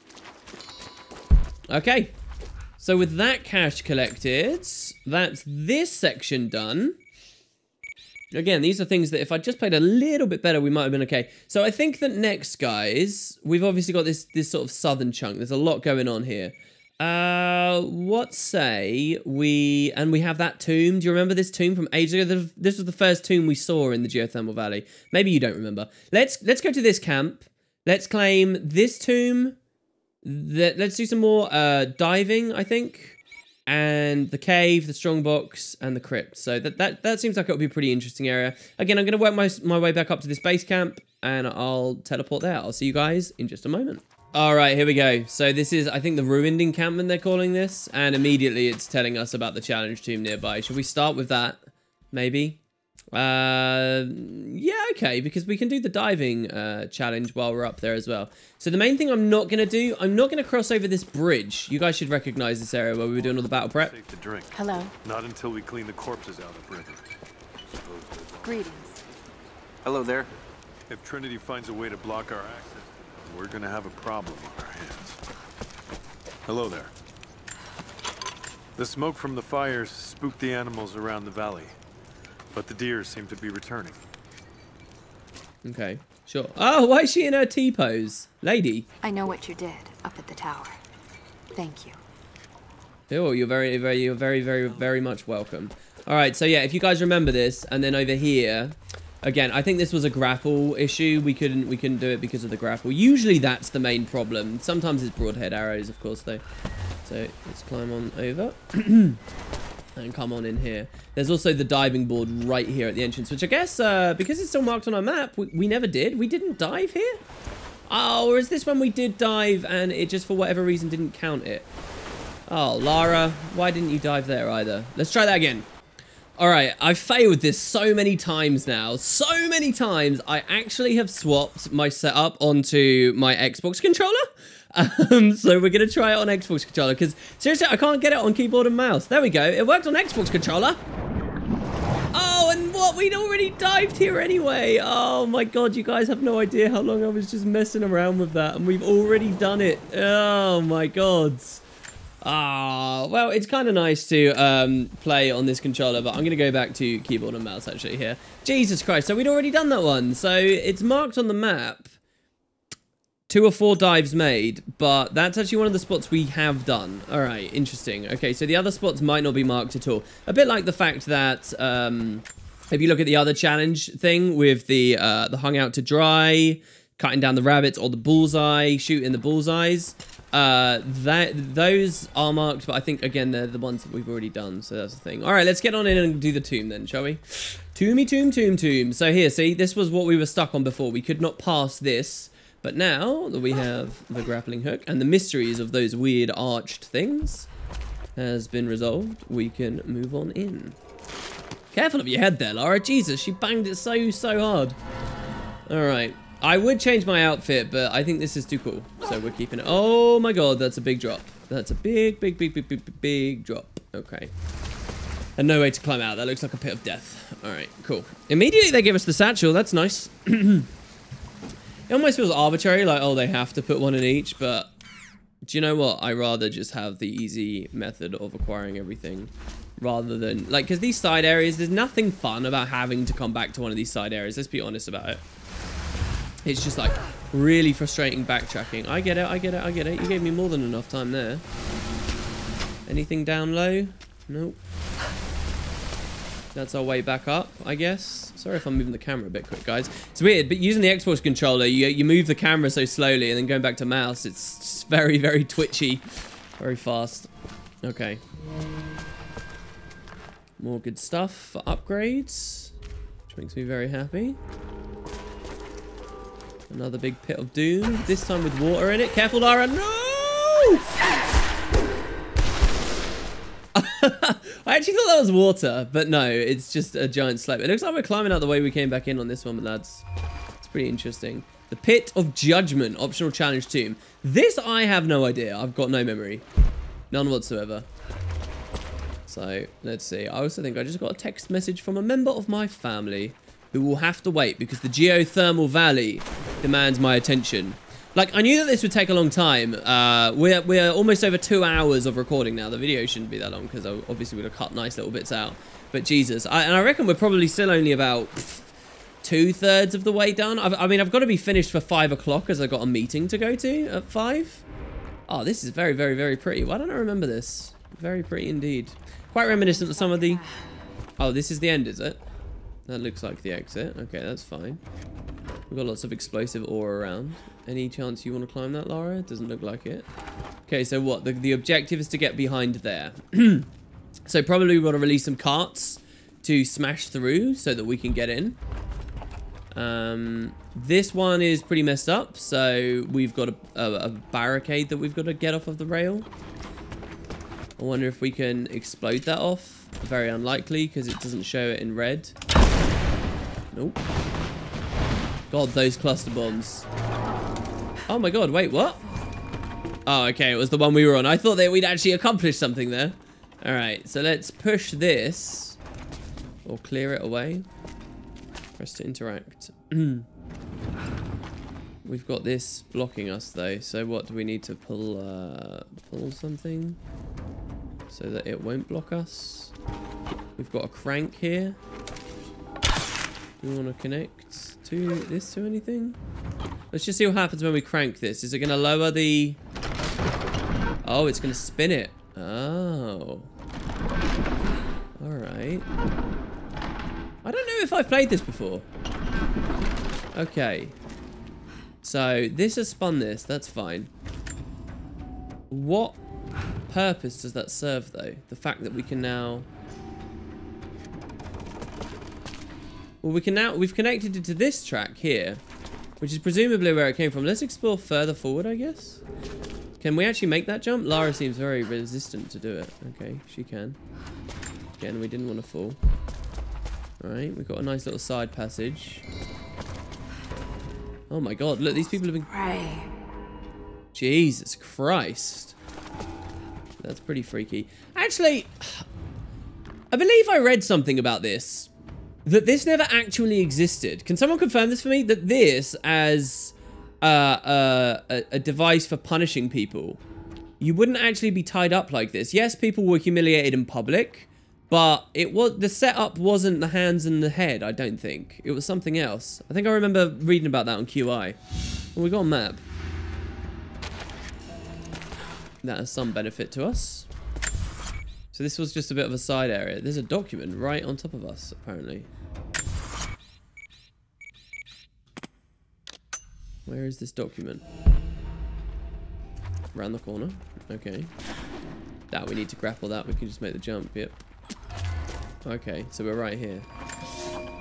Okay. So with that cache collected, that's this section done. Again, these are things that if I just played a little bit better, we might have been okay. So I think that next, guys, we've obviously got this, this sort of southern chunk. There's a lot going on here. Uh, what say we, and we have that tomb. Do you remember this tomb from ages ago? This was the first tomb we saw in the Geothermal Valley. Maybe you don't remember. Let's, let's go to this camp. Let's claim this tomb. The, let's do some more, uh, diving, I think. And the cave, the strongbox, and the crypt. So that, that, that seems like it'll be a pretty interesting area. Again, I'm going to work my, my way back up to this base camp, and I'll teleport there. I'll see you guys in just a moment. All right, here we go. So this is, I think, the ruined encampment they're calling this. And immediately it's telling us about the challenge tomb nearby. Should we start with that? Maybe? Uh, yeah, okay, because we can do the diving uh, challenge while we're up there as well. So the main thing I'm not going to do, I'm not going to cross over this bridge. You guys should recognize this area where we were doing all the battle prep. Safe to drink. Hello. Not until we clean the corpses out of river. Greetings. Hello there. If Trinity finds a way to block our access, we're gonna have a problem on our hands. Hello there. The smoke from the fires spooked the animals around the valley, but the deer seem to be returning. Okay, sure. Oh, why is she in her T-pose? Lady. I know what you did up at the tower. Thank you. Oh, you're very, very, you're very, very, very much welcome. All right, so yeah, if you guys remember this, and then over here, again, I think this was a grapple issue. We couldn't, we couldn't do it because of the grapple. Usually that's the main problem. Sometimes it's broadhead arrows, of course, though. So let's climb on over and come on in here. There's also the diving board right here at the entrance, which I guess, uh, because it's still marked on our map, we, we never did. We didn't dive here? Oh, or is this when we did dive and it just, for whatever reason, didn't count it? Oh, Lara, why didn't you dive there either? Let's try that again. All right, I've failed this so many times now. So many times. I actually have swapped my setup onto my Xbox controller. Um, so we're going to try it on Xbox controller because seriously, I can't get it on keyboard and mouse. There we go. It worked on Xbox controller. Oh, and what? We'd already dived here anyway. Oh my God, you guys have no idea how long I was just messing around with that. And we've already done it. Oh my God. Ah, well, it's kind of nice to um, play on this controller, but I'm going to go back to keyboard and mouse actually here. Jesus Christ, so we'd already done that one. So it's marked on the map, two or four dives made, but that's actually one of the spots we have done. All right, interesting. Okay, so the other spots might not be marked at all. A bit like the fact that um, if you look at the other challenge thing with the, uh, the hung out to dry, cutting down the rabbits, or the bullseye, shooting the bullseyes, Uh, that those are marked, but I think, again, they're the ones that we've already done, so that's the thing. All right, let's get on in and do the tomb then, shall we? Toomy toom toom toom. So here, see, this was what we were stuck on before. We could not pass this. But now that we have the grappling hook and the mysteries of those weird arched things has been resolved, we can move on in. Careful of your head there, Lara. Jesus, she banged it so, so hard. All right. I would change my outfit, but I think this is too cool. So we're keeping it. Oh my god, that's a big drop. That's a big, big, big, big, big, big drop. Okay. And no way to climb out. That looks like a pit of death. All right, cool. Immediately they give us the satchel. That's nice. It almost feels arbitrary, like, oh, they have to put one in each, but do you know what? I'd rather just have the easy method of acquiring everything rather than, like, because these side areas, there's nothing fun about having to come back to one of these side areas. Let's be honest about it. It's just, like, really frustrating backtracking. I get it, I get it, I get it. You gave me more than enough time there. Anything down low? Nope. That's our way back up, I guess. Sorry if I'm moving the camera a bit quick, guys. It's weird, but using the Xbox controller, you, you move the camera so slowly, and then going back to mouse, it's just very, very twitchy. Very fast. Okay. More good stuff for upgrades, which makes me very happy. Another big pit of doom, this time with water in it. Careful, Lara. No! I actually thought that was water, but no, it's just a giant slope. It looks like we're climbing out the way we came back in on this one, lads. It's pretty interesting. The Pit of Judgment, optional challenge tomb. This I have no idea. I've got no memory. None whatsoever. So, let's see. I also think I just got a text message from a member of my family who will have to wait because the Geothermal Valley demands my attention. Like, I knew that this would take a long time. Uh, we're, we're almost over two hours of recording now. The video shouldn't be that long because obviously we'd have cut nice little bits out. But Jesus, I, and I reckon we're probably still only about two-thirds of the way done. I've, I mean, I've got to be finished for five o'clock as I've got a meeting to go to at five. Oh, this is very, very, very pretty. Why don't I remember this? Very pretty indeed. Quite reminiscent of some of the... Oh, this is the end, is it? That looks like the exit. Okay, that's fine. We've got lots of explosive ore around. Any chance you want to climb that, Lara? It doesn't look like it. Okay, so what? The, the objective is to get behind there. So probably we want to release some carts to smash through so that we can get in. Um, this one is pretty messed up. So we've got a, a, a barricade that we've got to get off of the rail. I wonder if we can explode that off. Very unlikely because it doesn't show it in red. Nope. God, those cluster bombs. Oh my god, wait, what? Oh, okay, it was the one we were on. I thought that we'd actually accomplished something there. Alright, so let's push this. Or clear it away. Press to interact. We've got this blocking us, though. So what, do we need to pull, uh, pull something? So that it won't block us. We've got a crank here. Do we want to connect to this to anything? Let's just see what happens when we crank this. Is it going to lower the... Oh, it's going to spin it. Oh. Alright. I don't know if I've played this before. Okay. So, this has spun this. That's fine. What purpose does that serve, though? The fact that we can now... Well, we can now... We've connected it to this track here. Which is presumably where it came from. Let's explore further forward, I guess. Can we actually make that jump? Lara seems very resistant to do it. Okay, she can. Again, we didn't want to fall. Alright, we've got a nice little side passage. Oh my god, look, these people have been... Pray. Jesus Christ. That's pretty freaky. Actually, I believe I read something about this. That this never actually existed. Can someone confirm this for me? That this, as uh, uh, a, a device for punishing people, you wouldn't actually be tied up like this. Yes, people were humiliated in public, but it was the setup wasn't the hands and the head, I don't think. It was something else. I think I remember reading about that on Q I. Well, we got a map. That has some benefit to us. So this was just a bit of a side area. There's a document right on top of us, apparently. Where is this document? Around the corner. Okay. That, we need to grapple that. We can just make the jump. Yep. Okay, so we're right here.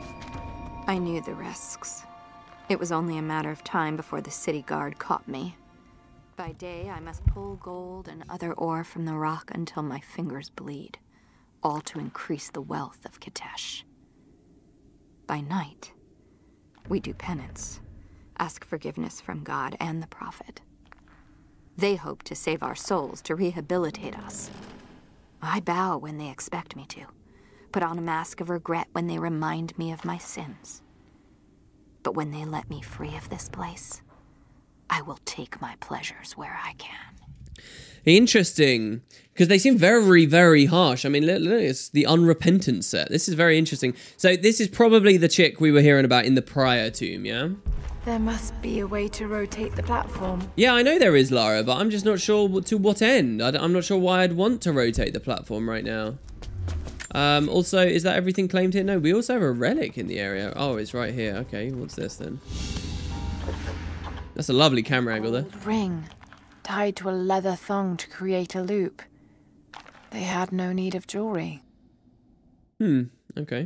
I knew the risks. It was only a matter of time before the city guard caught me. By day, I must pull gold and other ore from the rock until my fingers bleed, all to increase the wealth of Kitesh. By night, we do penance, ask forgiveness from God and the Prophet. They hope to save our souls, to rehabilitate us. I bow when they expect me to, put on a mask of regret when they remind me of my sins. But when they let me free of this place, I will take my pleasures where I can. Interesting, because they seem very, very harsh. I mean, look, look, it's the unrepentant set. This is very interesting. So this is probably the chick we were hearing about in the prior tomb, yeah? There must be a way to rotate the platform. Yeah, I know there is, Lara, but I'm just not sure to what end. I I'm not sure why I'd want to rotate the platform right now. Um, also, is that everything claimed here? No, we also have a relic in the area. Oh, it's right here. Okay, what's this then? That's a lovely camera angle there. Old ring, tied to a leather thong to create a loop. They had no need of jewelry. Hmm, okay.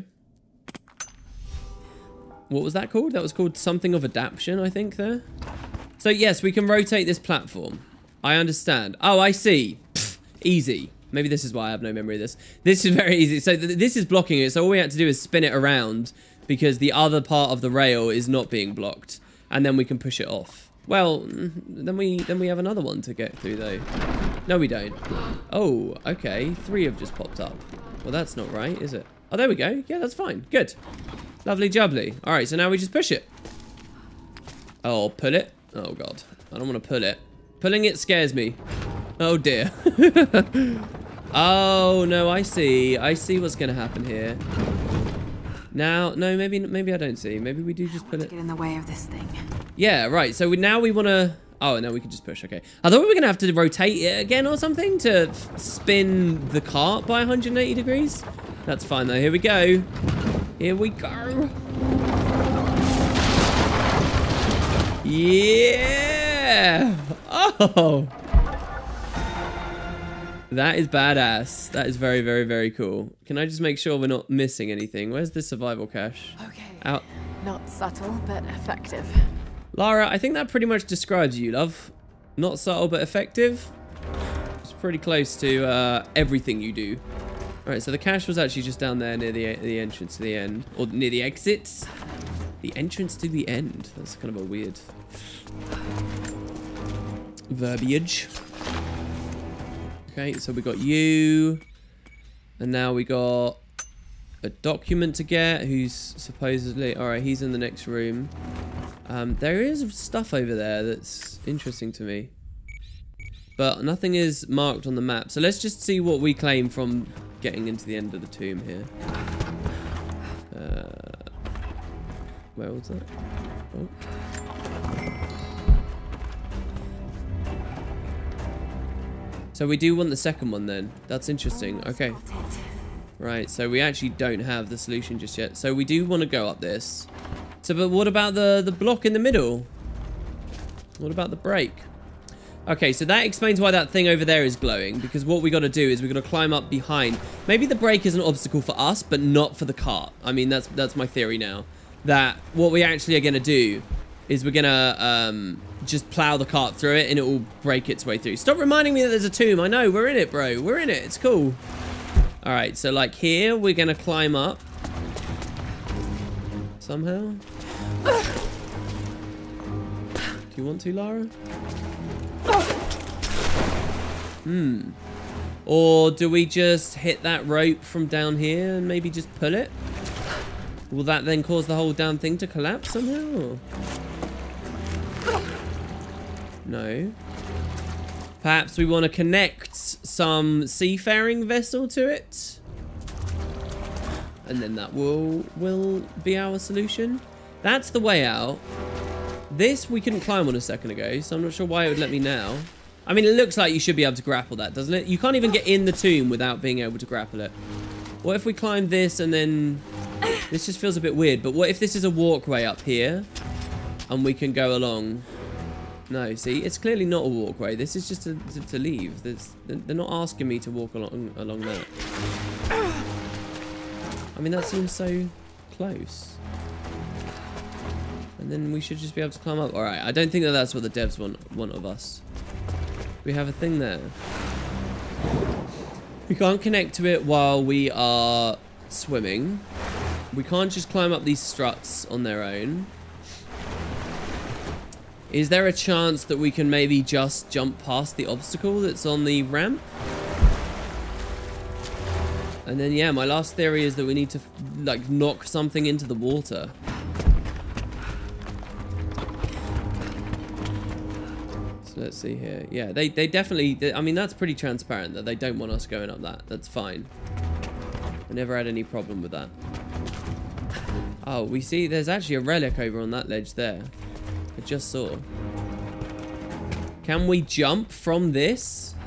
What was that called? That was called something of adaption, I think, there. So, yes, we can rotate this platform. I understand. Oh, I see. Pfft, easy. Maybe this is why I have no memory of this. This is very easy. So th this is blocking it. So all we had to do is spin it around because the other part of the rail is not being blocked. And then we can push it off. Well, then we then we have another one to get through, though. No, we don't. Oh, okay. Three have just popped up. Well, that's not right, is it? Oh, there we go. Yeah, that's fine. Good. Lovely jubbly. All right, so now we just push it. Oh, pull it. Oh, God. I don't want to pull it. Pulling it scares me. Oh, dear. Oh, no, I see. I see what's going to happen here. Now, no, maybe maybe I don't see. Maybe we do just pull it. Get in the way of this thing. Yeah, right. So we, now we want to... Oh, no, we can just push. Okay. I thought we were going to have to rotate it again or something to spin the cart by one hundred eighty degrees. That's fine, though. Here we go. Here we go. Yeah. Oh. That is badass. That is very, very, very cool. Can I just make sure we're not missing anything? Where's the survival cache? Okay. Out. Not subtle, but effective. Lara, I think that pretty much describes you, love. Not subtle, but effective. It's pretty close to uh, everything you do. All right, so the cache was actually just down there near the the entrance to the end, or near the exits. The entrance to the end. That's kind of a weird verbiage. Okay, so we got you, and now we got a document to get. Who's supposedly all right? He's in the next room. Um, there is stuff over there that's interesting to me, but nothing is marked on the map. So let's just see what we claim from getting into the end of the tomb here. Uh, where was that? Oh. So we do want the second one then. That's interesting. Okay. Right, so we actually don't have the solution just yet. So we do want to go up this. So, but what about the, the block in the middle? What about the break? Okay, so that explains why that thing over there is glowing. Because what we got to do is we got to climb up behind. Maybe the break is an obstacle for us, but not for the cart. I mean, that's that's my theory now. That what we actually are going to do is we're going to um, just plow the cart through it and it will break its way through. Stop reminding me that there's a tomb. I know, we're in it, bro. We're in it. It's cool. All right, so like here, we're going to climb up. Somehow. Do you want to, Lara? Hmm. Or do we just hit that rope from down here and maybe just pull it? Will that then cause the whole damn thing to collapse somehow? Or? No. Perhaps we want to connect some seafaring vessel to it. And then that will will be our solution. That's the way out. This we couldn't climb on a second ago, so I'm not sure why it would let me now. I mean, it looks like you should be able to grapple that, doesn't it? You can't even get in the tomb without being able to grapple it. What if we climb this and then... This just feels a bit weird, but what if this is a walkway up here and we can go along? No, see, it's clearly not a walkway. This is just to, to, to leave. There's, they're not asking me to walk along, along that. I mean, that seems so close. And then we should just be able to climb up. All right, I don't think that that's what the devs want, want of us. We have a thing there. We can't connect to it while we are swimming. We can't just climb up these struts on their own. Is there a chance that we can maybe just jump past the obstacle that's on the ramp? And then, yeah, my last theory is that we need to, like, knock something into the water. So let's see here. Yeah, they, they definitely... They, I mean, that's pretty transparent that they don't want us going up that. That's fine. I never had any problem with that. Oh, we see there's actually a relic over on that ledge there. I just saw. Can we jump from this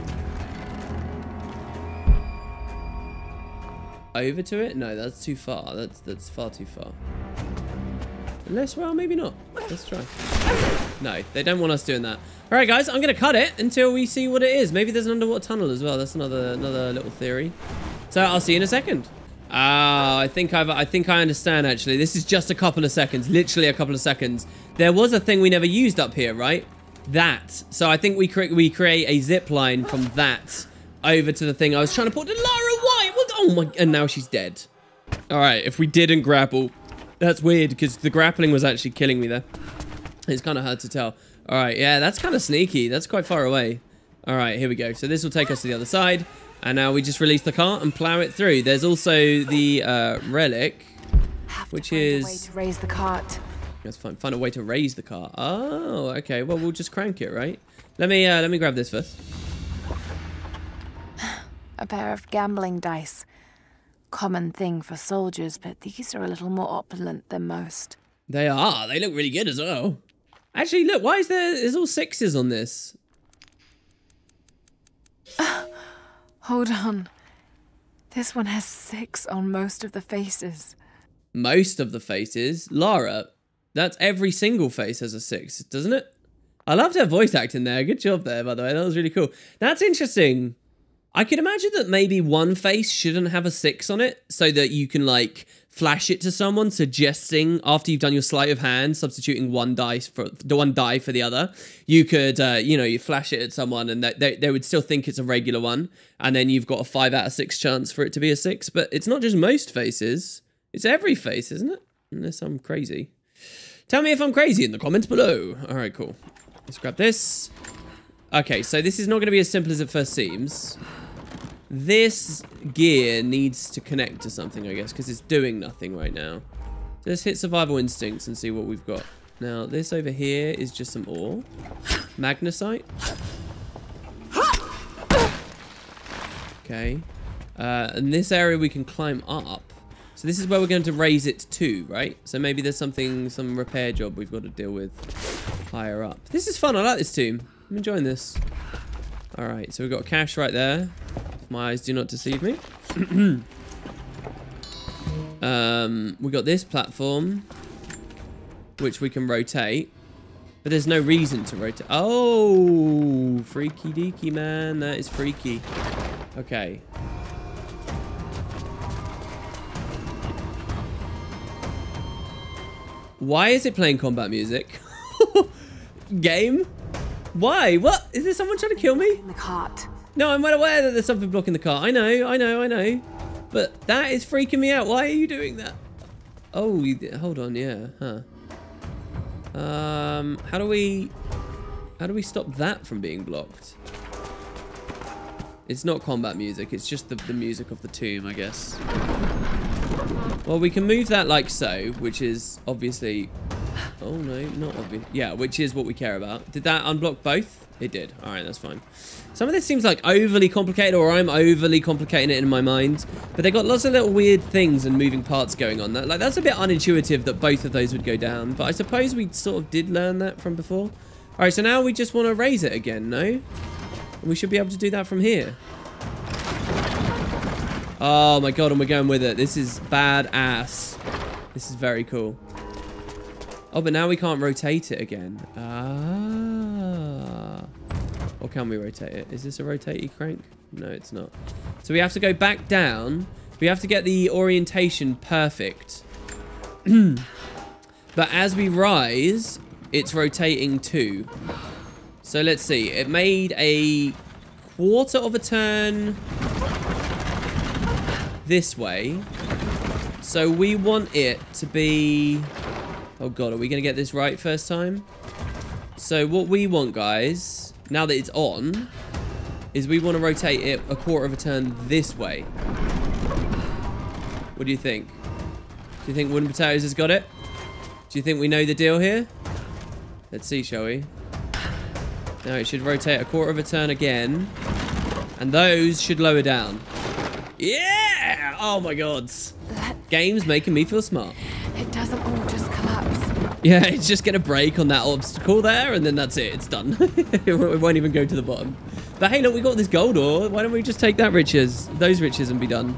over to it? No, that's too far. That's that's far too far. Unless, well, maybe not. Let's try. No, they don't want us doing that. All right, guys, I'm gonna cut it until we see what it is. Maybe there's an underwater tunnel as well. That's another another little theory. So I'll see you in a second. Ah, uh, I think I've, I think I understand, actually. This is just a couple of seconds, literally a couple of seconds. There was a thing we never used up here, right? That. So I think we, cre we create a zip line from that over to the thing I was trying to put to Lara White. What? Oh my, and now she's dead. All right, if we didn't grapple, that's weird because the grappling was actually killing me there. It's kind of hard to tell. All right, yeah, that's kind of sneaky. That's quite far away. All right, here we go. So this will take us to the other side. And now we just release the cart and plow it through. There's also the uh, relic, which is... Find a way to raise the cart. Let's find, find a way to raise the cart. Oh, okay. Well, we'll just crank it, right? Let me uh, let me grab this first. A pair of gambling dice. Common thing for soldiers, but these are a little more opulent than most. They are. They look really good as well. Actually, look. Why is there... There's all sixes on this. Hold on. This one has six on most of the faces. Most of the faces? Lara, that's every single face has a six, doesn't it? I loved her voice acting there. Good job there, by the way. That was really cool. That's interesting. I could imagine that maybe one face shouldn't have a six on it so that you can, like, flash it to someone, suggesting after you've done your sleight of hand, substituting one dice for the one die for the other, you could, uh, you know, you flash it at someone and they, they, they would still think it's a regular one. And then you've got a five out of six chance for it to be a six. But it's not just most faces. It's every face, isn't it? Unless I'm crazy. Tell me if I'm crazy in the comments below. All right, cool. Let's grab this. Okay, so this is not going to be as simple as it first seems. This gear needs to connect to something, I guess, because it's doing nothing right now. So let's hit survival instincts and see what we've got. Now, this over here is just some ore. Magnesite. Okay. Uh, and this area we can climb up. So this is where we're going to raise it to, right? So maybe there's something, some repair job we've got to deal with higher up. This is fun. I like this team. I'm enjoying this. All right, so we've got a cache right there. If my eyes do not deceive me. um, we got this platform, which we can rotate. But there's no reason to rotate. Oh, freaky deaky, man. That is freaky. Okay. Why is it playing combat music? Game? Why? What? Is there someone trying to kill me? In the cart. No, I'm well aware that there's something blocking the car. I know, I know, I know. But that is freaking me out. Why are you doing that? Oh, you, hold on, yeah, huh. Um, how do we... How do we stop that from being blocked? It's not combat music. It's just the, the music of the tomb, I guess. Well, we can move that like so, which is obviously... Oh, no, not obvious. Yeah, which is what we care about. Did that unblock both? It did. All right, that's fine. Some of this seems like overly complicated, or I'm overly complicating it in my mind. But they got lots of little weird things and moving parts going on. That, like, that's a bit unintuitive that both of those would go down. But I suppose we sort of did learn that from before. All right, so now we just want to raise it again, no? And we should be able to do that from here. Oh my god, and we're going with it. This is badass. This is very cool. Oh, but now we can't rotate it again. Ah. Or can we rotate it? Is this a rotatey crank? No, it's not. So we have to go back down. We have to get the orientation perfect. but as we rise, it's rotating too. So let's see. It made a quarter of a turn this way. So we want it to be... Oh god, are we going to get this right first time? So what we want, guys, now that it's on, is we want to rotate it a quarter of a turn this way. What do you think? Do you think Wooden Potatoes has got it? Do you think we know the deal here? Let's see, shall we? Now it should rotate a quarter of a turn again. And those should lower down. Yeah! Oh my god. Game's making me feel smart. It doesn't all just collapse. Yeah, it's just going to break on that obstacle there, and then that's it. It's done. It won't even go to the bottom. But hey, look, we got this gold ore. Why don't we just take that riches, those riches, and be done?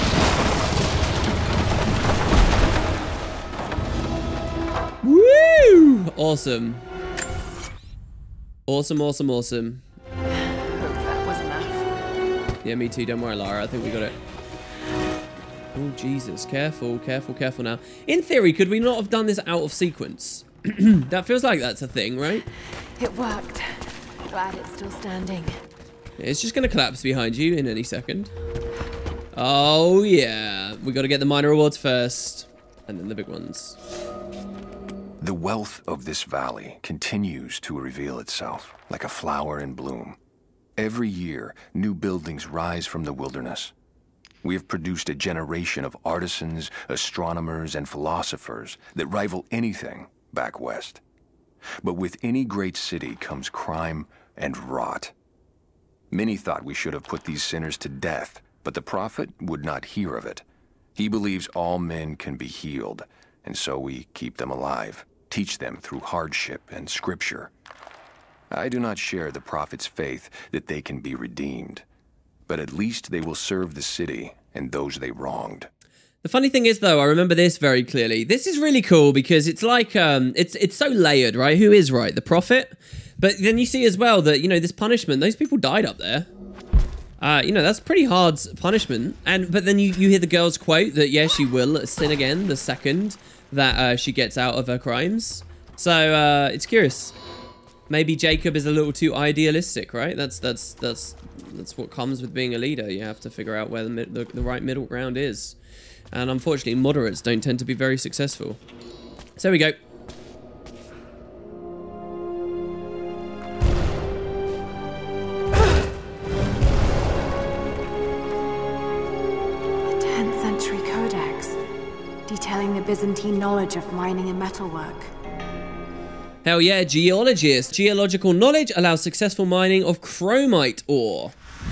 Woo! Awesome. Awesome, awesome, awesome. That was enough. Yeah, me too. Don't worry, Lara. I think we got it. Oh, Jesus. Careful, careful, careful now. In theory, could we not have done this out of sequence? That feels like that's a thing, right? It worked. Glad it's still standing. It's just going to collapse behind you in any second. Oh, yeah. We got to get the minor rewards first, and then the big ones. The wealth of this valley continues to reveal itself like a flower in bloom. Every year, new buildings rise from the wilderness. We have produced a generation of artisans, astronomers, and philosophers that rival anything back west. But with any great city comes crime and rot. Many thought we should have put these sinners to death, but the prophet would not hear of it. He believes all men can be healed, and so we keep them alive, teach them through hardship and scripture. I do not share the prophet's faith that they can be redeemed, but at least they will serve the city and those they wronged. The funny thing is, though, I remember this very clearly. This is really cool because it's like, um, it's it's so layered, right? Who is right? The prophet? But then you see as well that, you know, this punishment, those people died up there. Uh, you know, that's pretty hard punishment. And But then you, you hear the girl's quote that, yeah, she will sin again the second that uh, she gets out of her crimes. So uh, it's curious. Maybe Jacob is a little too idealistic, right? That's that's that's that's what comes with being a leader. You have to figure out where the, the, the right middle ground is. And unfortunately, moderates don't tend to be very successful. So there we go. A tenth century codex detailing the Byzantine knowledge of mining and metalwork. Hell yeah, geologist. Geological knowledge allows successful mining of chromite ore.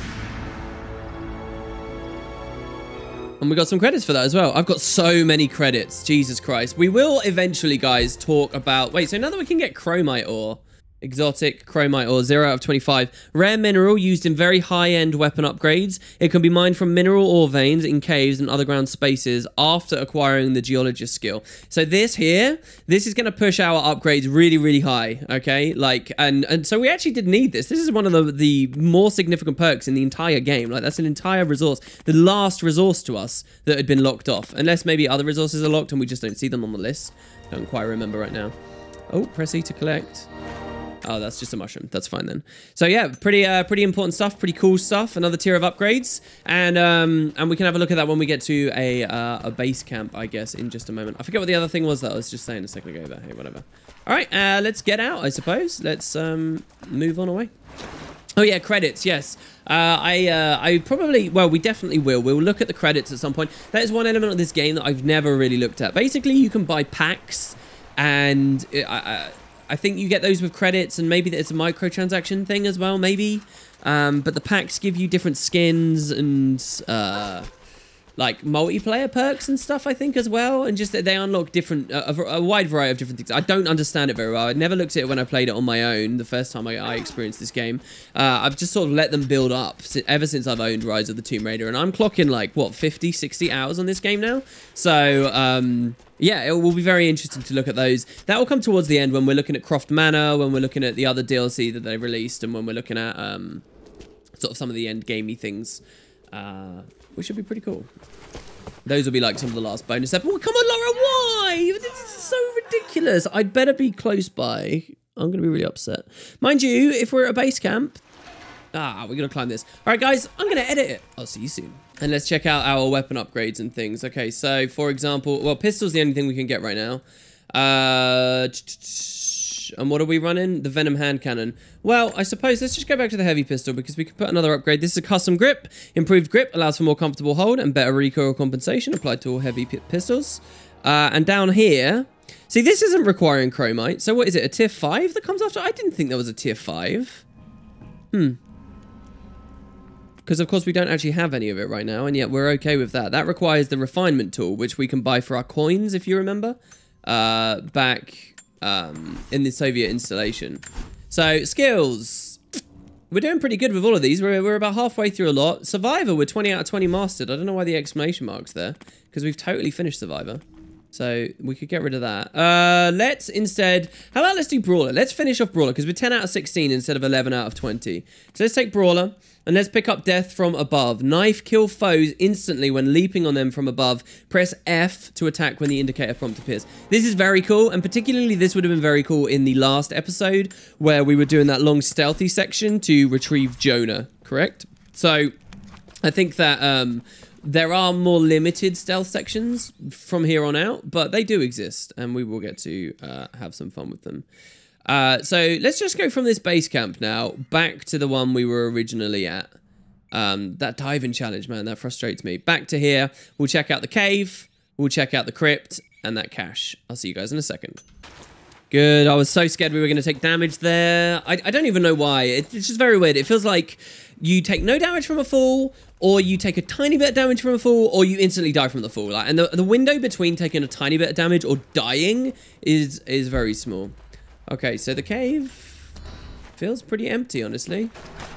And we got some credits for that as well. I've got so many credits. Jesus Christ. We will eventually, guys, talk about... Wait, so now that we can get chromite ore... Exotic chromite ore, zero out of twenty-five. Rare mineral used in very high-end weapon upgrades. It can be mined from mineral ore veins in caves and underground spaces after acquiring the geologist skill. So this here, this is going to push our upgrades really, really high, okay? Like, and, and so we actually did need this. This is one of the, the more significant perks in the entire game. Like, that's an entire resource. The last resource to us that had been locked off. Unless maybe other resources are locked and we just don't see them on the list. Don't quite remember right now. Oh, press E to collect. Oh, that's just a mushroom. That's fine then. So yeah, pretty uh, pretty important stuff, pretty cool stuff. Another tier of upgrades, and um, and we can have a look at that when we get to a uh, a base camp, I guess, in just a moment. I forget what the other thing was that I was just saying a second ago, but hey, whatever. All right, uh, let's get out, I suppose. Let's um, move on away. Oh yeah, credits. Yes, uh, I uh, I probably well, we definitely will. We'll look at the credits at some point. That is one element of this game that I've never really looked at. Basically, you can buy packs, and it, I. I I think you get those with credits, and maybe it's a microtransaction thing as well, maybe. Um, but the packs give you different skins and uh, like multiplayer perks and stuff, I think, as well. And just that they unlock different, uh, a, a wide variety of different things. I don't understand it very well. I never looked at it when I played it on my own the first time I, I experienced this game. Uh, I've just sort of let them build up ever since I've owned Rise of the Tomb Raider. And I'm clocking like, what, fifty, sixty hours on this game now? So, um... yeah, it will be very interesting to look at those. That will come towards the end when we're looking at Croft Manor, when we're looking at the other D L C that they released, and when we're looking at um, sort of some of the end gamey things, uh, which should be pretty cool. Those will be like some of the last bonus episodes. Oh, come on, Laura, why? This is so ridiculous. I'd better be close by. I'm going to be really upset. Mind you, if we're at a base camp... Ah, we're going to climb this. All right, guys, I'm going to edit it. I'll see you soon. And let's check out our weapon upgrades and things. Okay, so, for example... Well, pistol's the only thing we can get right now. Uh... And what are we running? The Venom hand cannon. Well, I suppose let's just go back to the heavy pistol because we can put another upgrade. This is a custom grip. Improved grip allows for more comfortable hold and better recoil compensation applied to all heavy pistols. Uh, and down here... See, this isn't requiring chromite. So what is it? A tier five that comes after? I didn't think there was a tier five. Hmm. Because, of course, we don't actually have any of it right now, and yet we're okay with that. That requires the refinement tool, which we can buy for our coins, if you remember, uh, back um, in the Soviet installation. So, skills. We're doing pretty good with all of these. We're, we're about halfway through a lot. Survivor, we're twenty out of twenty mastered. I don't know why the exclamation mark's there, because we've totally finished Survivor. So we could get rid of that. Uh, let's instead... How about let's do Brawler? Let's finish off Brawler, because we're ten out of sixteen instead of eleven out of twenty. So let's take Brawler, and let's pick up Death from Above. Knife kill foes instantly when leaping on them from above. Press F to attack when the indicator prompt appears. This is very cool, and particularly this would have been very cool in the last episode, where we were doing that long stealthy section to retrieve Jonah, correct? So I think that... Um, There are more limited stealth sections from here on out, but they do exist, and we will get to uh, have some fun with them. Uh, so let's just go from this base camp now back to the one we were originally at. Um, that diving challenge, man, that frustrates me. Back to here. We'll check out the cave. We'll check out the crypt and that cache. I'll see you guys in a second. Good. I was so scared we were going to take damage there. I, I don't even know why. It, it's just very weird. It feels like you take no damage from a fall, or you take a tiny bit of damage from a fall, or you instantly die from the fall. Like, and the, the window between taking a tiny bit of damage or dying is is very small. Okay, so the cave feels pretty empty, honestly.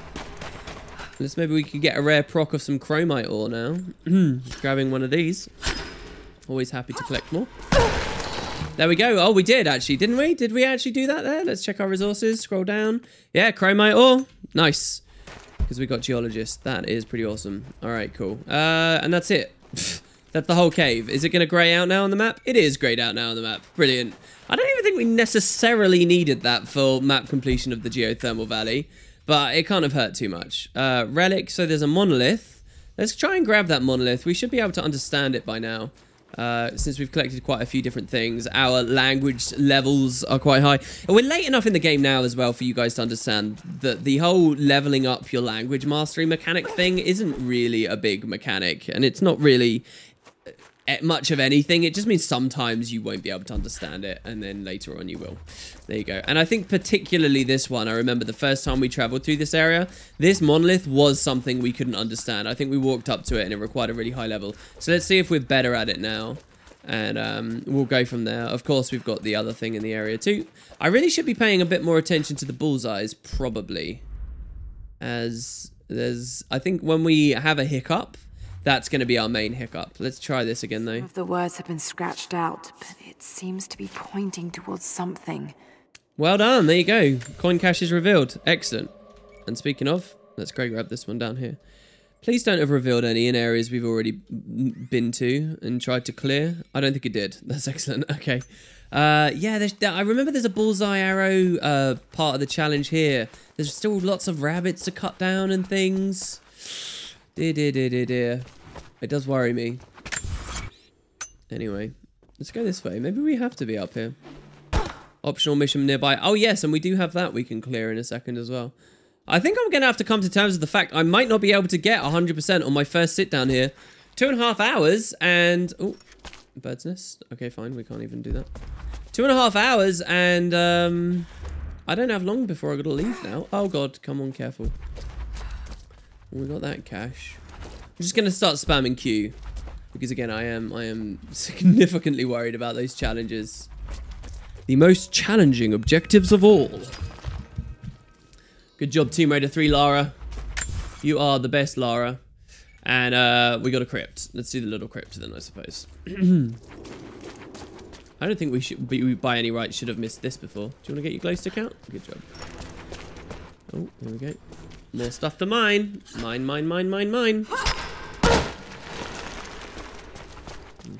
Unless maybe we could get a rare proc of some chromite ore now. Grabbing one of these. Always happy to collect more. There we go. Oh, we did actually, didn't we? Did we actually do that there? Let's check our resources. Scroll down. Yeah, chromite ore. Nice. Because we got geologist. That is pretty awesome. All right, cool. Uh, and that's it. That's the whole cave. Is it going to grey out now on the map? It is greyed out now on the map. Brilliant. I don't even think we necessarily needed that for map completion of the Geothermal Valley, but it can't have hurt too much. Uh, relic. So there's a monolith. Let's try and grab that monolith. We should be able to understand it by now. Uh, since we've collected quite a few different things, our language levels are quite high. And we're late enough in the game now as well for you guys to understand that the whole leveling up your language mastery mechanic thing isn't really a big mechanic. And it's not really much of anything. It just means sometimes you won't be able to understand it, and then later on you will. There you go. And I think particularly this one, I remember the first time we traveled through this area, this monolith was something we couldn't understand. I think we walked up to it and it required a really high level. So let's see if we're better at it now, and um, we'll go from there. Of course, we've got the other thing in the area too. I really should be paying a bit more attention to the bullseyes, probably, as there's, I think when we have a hiccup, that's going to be our main hiccup. Let's try this again, though. Some of the words have been scratched out, but it seems to be pointing towards something. Well done. There you go. Coin cache is revealed. Excellent. And speaking of, let's go grab this one down here. Please don't have revealed any in areas we've already been to and tried to clear. I don't think it did. That's excellent. Okay. Uh, yeah, there's, I remember there's a bullseye arrow uh, part of the challenge here. There's still lots of rabbits to cut down and things. Dear, dear, dear, dear, dear. It does worry me. Anyway, let's go this way. Maybe we have to be up here. Optional mission nearby. Oh, yes, and we do have that we can clear in a second as well. I think I'm going to have to come to terms with the fact I might not be able to get one hundred percent on my first sit down here. Two and a half hours and... Oh, bird's nest. Okay, fine. We can't even do that. Two and a half hours and... um, I don't have long before I got to leave now. Oh, God. Come on, careful. We got that cash. I'm just gonna start spamming Q because again, I am I am significantly worried about those challenges. The most challenging objectives of all. Good job, Tomb Raider three, Lara. You are the best, Lara. And uh, we got a crypt. Let's do the little crypt then, I suppose. I don't think we should, we, by any right, should have missed this before. Do you want to get your glow stick out? Good job. Oh, there we go. More stuff to mine. Mine, mine, mine, mine, mine.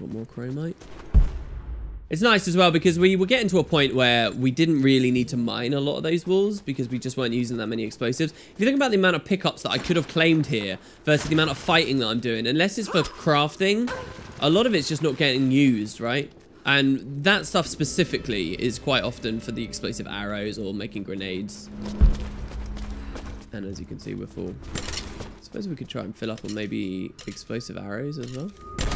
want more chromite. It's nice as well because we were getting to a point where we didn't really need to mine a lot of those walls because we just weren't using that many explosives. If you think about the amount of pickups that I could have claimed here versus the amount of fighting that I'm doing, unless it's for crafting, a lot of it's just not getting used, right? And that stuff specifically is quite often for the explosive arrows or making grenades. And as you can see, we're full. I suppose we could try and fill up on maybe explosive arrows as well.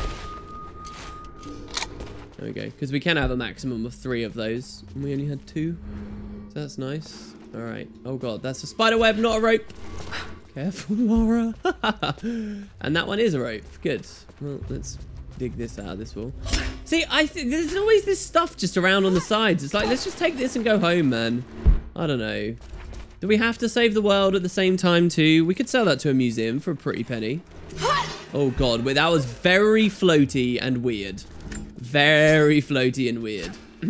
There we go, because we can have a maximum of three of those, and we only had two, so that's nice. All right. Oh god, that's a spider web, not a rope. Careful, Laura. And that one is a rope. Good. Well, let's dig this out of this wall. See, I think there's always this stuff just around on the sides. It's like, let's just take this and go home, man. I don't know. Do we have to save the world at the same time too? We could sell that to a museum for a pretty penny. Oh god, but that was very floaty and weird. Very floaty and weird.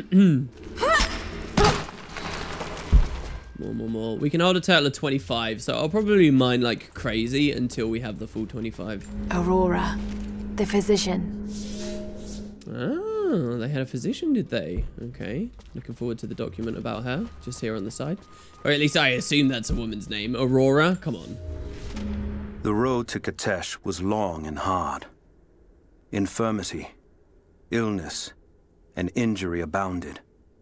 More, more, more. We can hold a total of twenty-five, so I'll probably mine like crazy until we have the full twenty-five. Aurora, the physician. Ah, they had a physician, did they? Okay. Looking forward to the document about her, just here on the side. Or at least I assume that's a woman's name. Aurora, come on. The road to Katesh was long and hard. Infirmity, illness, and injury abounded.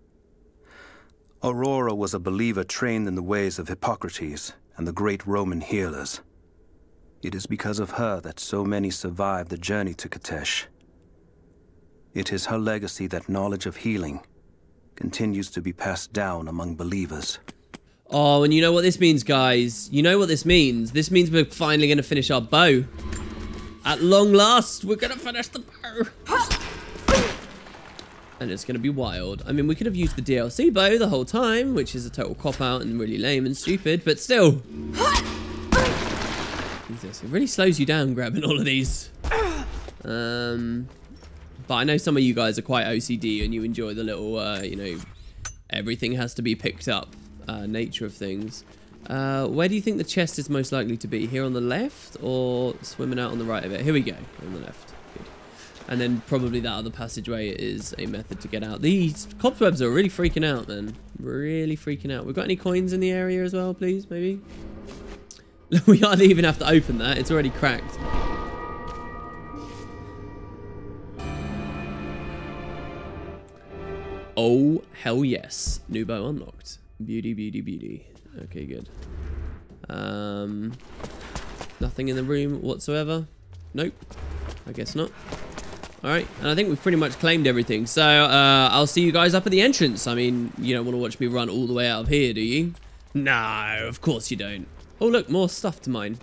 Aurora was a believer trained in the ways of Hippocrates and the great Roman healers. It is because of her that so many survived the journey to Katesh. It is her legacy that knowledge of healing continues to be passed down among believers. Oh, and you know what this means, guys? You know what this means? This means we're finally going to finish our bow. At long last, we're going to finish the bow. And it's going to be wild. I mean, we could have used the D L C bow the whole time, which is a total cop-out and really lame and stupid, but still. Jesus, it really slows you down grabbing all of these. Um, but I know some of you guys are quite O C D and you enjoy the little, uh, you know, everything has to be picked up uh, nature of things. Uh, where do you think the chest is most likely to be? Here on the left or swimming out on the right of it? Here we go, on the left. Good. And then probably that other passageway is a method to get out. These cobwebs are really freaking out, man. Really freaking out. We've got any coins in the area as well, please, maybe? We hardly even have to open that. It's already cracked. Oh, hell yes. New bow unlocked. Beauty, beauty, beauty. Okay, good. Um, nothing in the room whatsoever. Nope. I guess not. Alright, and I think we've pretty much claimed everything. So, uh, I'll see you guys up at the entrance. I mean, you don't want to watch me run all the way out of here, do you? No, of course you don't. Oh, look, more stuff to mine.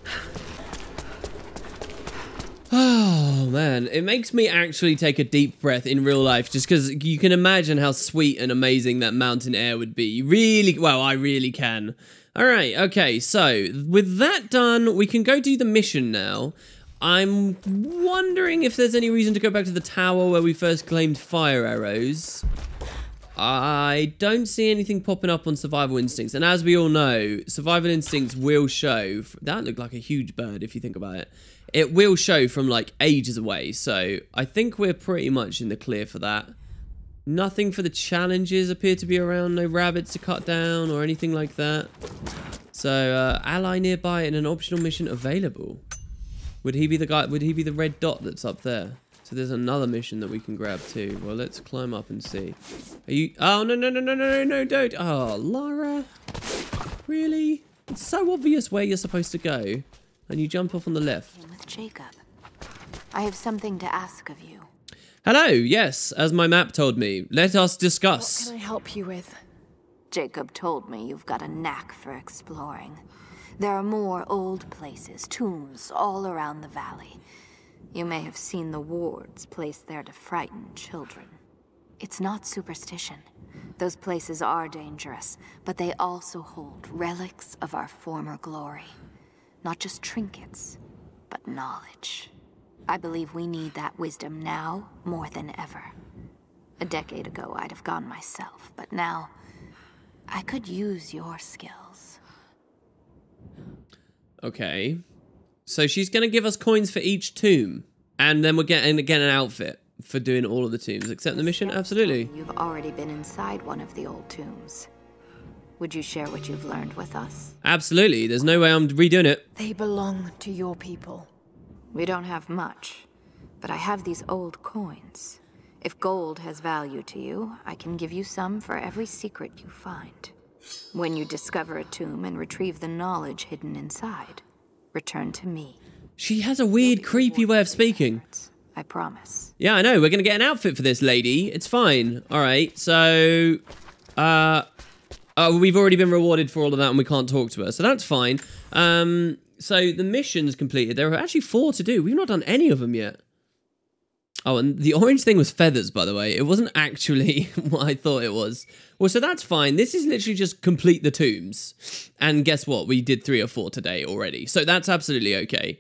Oh, man. It makes me actually take a deep breath in real life just because you can imagine how sweet and amazing that mountain air would be. You really, well, I really can. All right, okay, so with that done, we can go do the mission now. I'm wondering if there's any reason to go back to the tower where we first claimed fire arrows. I don't see anything popping up on survival instincts. And as we all know, survival instincts will show... That looked like a huge bird if you think about it. It will show from like ages away. So I think we're pretty much in the clear for that. Nothing for the challenges appear to be around. No rabbits to cut down or anything like that. So uh, ally nearby and an optional mission available. Would he be the guy? Would he be the red dot that's up there? So there's another mission that we can grab too. Well, let's climb up and see. Are you? Oh no no no no no no! Don't! Oh, Lara, really? It's so obvious where you're supposed to go, and you jump off on the left. With Jacob, I have something to ask of you. Hello. Yes, as my map told me. Let us discuss. What can I help you with? Jacob told me you've got a knack for exploring. There are more old places, tombs, all around the valley. You may have seen the wards placed there to frighten children. It's not superstition. Those places are dangerous, but they also hold relics of our former glory. Not just trinkets, but knowledge. I believe we need that wisdom now more than ever. A decade ago, I'd have gone myself, but now I could use your skills. Okay. So she's going to give us coins for each tomb. And then we're getting, get an outfit. for doing all of the tombs. Accept the mission? Absolutely. You've already been inside one of the old tombs. Would you share what you've learned with us? Absolutely. There's no way I'm redoing it. They belong to your people. We don't have much, but I have these old coins. If gold has value to you, I can give you some for every secret you find. When you discover a tomb and retrieve the knowledge hidden inside, return to me. She has a weird, creepy way of speaking. I promise. Yeah, I know. We're going to get an outfit for this lady. It's fine. All right. So, uh, uh, we've already been rewarded for all of that and we can't talk to her. So that's fine. Um, so the mission's completed. There are actually four to do. We've not done any of them yet. Oh, and the orange thing was feathers, by the way. It wasn't actually what I thought it was. Well, so that's fine. This is literally just complete the tombs. And guess what? We did three or four today already. So that's absolutely okay.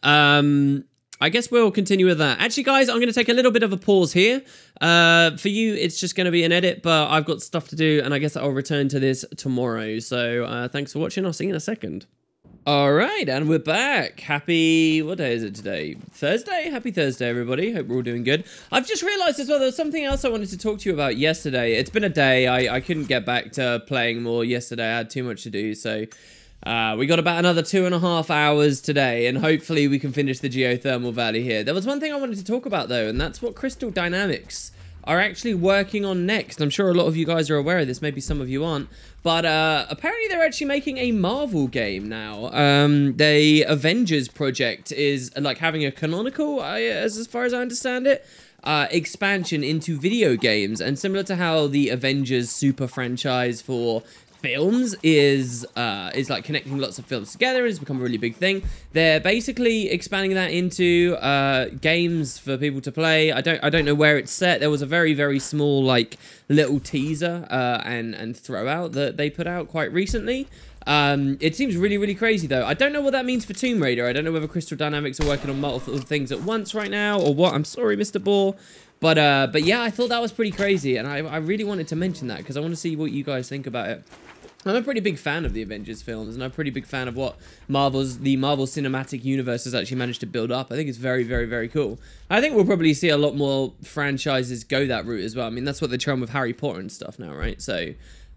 Um, I guess we'll continue with that. Actually, guys, I'm going to take a little bit of a pause here. Uh, for you, it's just going to be an edit, but I've got stuff to do, and I guess I'll return to this tomorrow. So uh, thanks for watching. I'll see you in a second. All right, and we're back. Happy, what day is it today? Thursday? Happy Thursday, everybody. Hope we're all doing good. I've just realized as well, there was something else I wanted to talk to you about yesterday. It's been a day. I, I couldn't get back to playing more yesterday. I had too much to do, so uh, we got about another two and a half hours today, and hopefully we can finish the Geothermal Valley here. There was one thing I wanted to talk about, though, and that's what Crystal Dynamics are actually working on next. I'm sure a lot of you guys are aware of this. Maybe some of you aren't. But uh, apparently they're actually making a Marvel game now. Um, the Avengers project is like having a canonical, uh, as, as far as I understand it, uh, expansion into video games. And similar to how the Avengers super franchise for films is uh, is like connecting lots of films together, has become a really big thing. They're basically expanding that into uh, games for people to play. I don't I don't know where it's set. There was a very very small like little teaser uh, and and throw out that they put out quite recently. Um, it seems really really crazy though. I don't know what that means for Tomb Raider. I don't know whether Crystal Dynamics are working on multiple things at once right now or what. I'm sorry, Mister Boar. But uh, but yeah, I thought that was pretty crazy, and I, I really wanted to mention that because I want to see what you guys think about it. I'm a pretty big fan of the Avengers films, and I'm a pretty big fan of what Marvel's the Marvel Cinematic Universe has actually managed to build up. I think it's very, very, very cool. I think we'll probably see a lot more franchises go that route as well. I mean, that's what they're trying with Harry Potter and stuff now, right? So,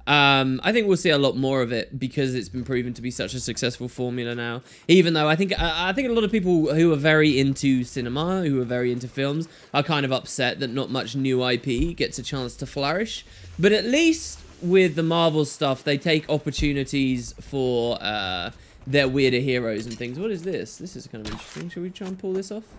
um, I think we'll see a lot more of it because it's been proven to be such a successful formula now. Even though I think I, I think a lot of people who are very into cinema, who are very into films, are kind of upset that not much new I P gets a chance to flourish. But at least with the Marvel stuff, they take opportunities for uh, their weirder heroes and things. What is this? This is kind of interesting. Should we try and pull this off?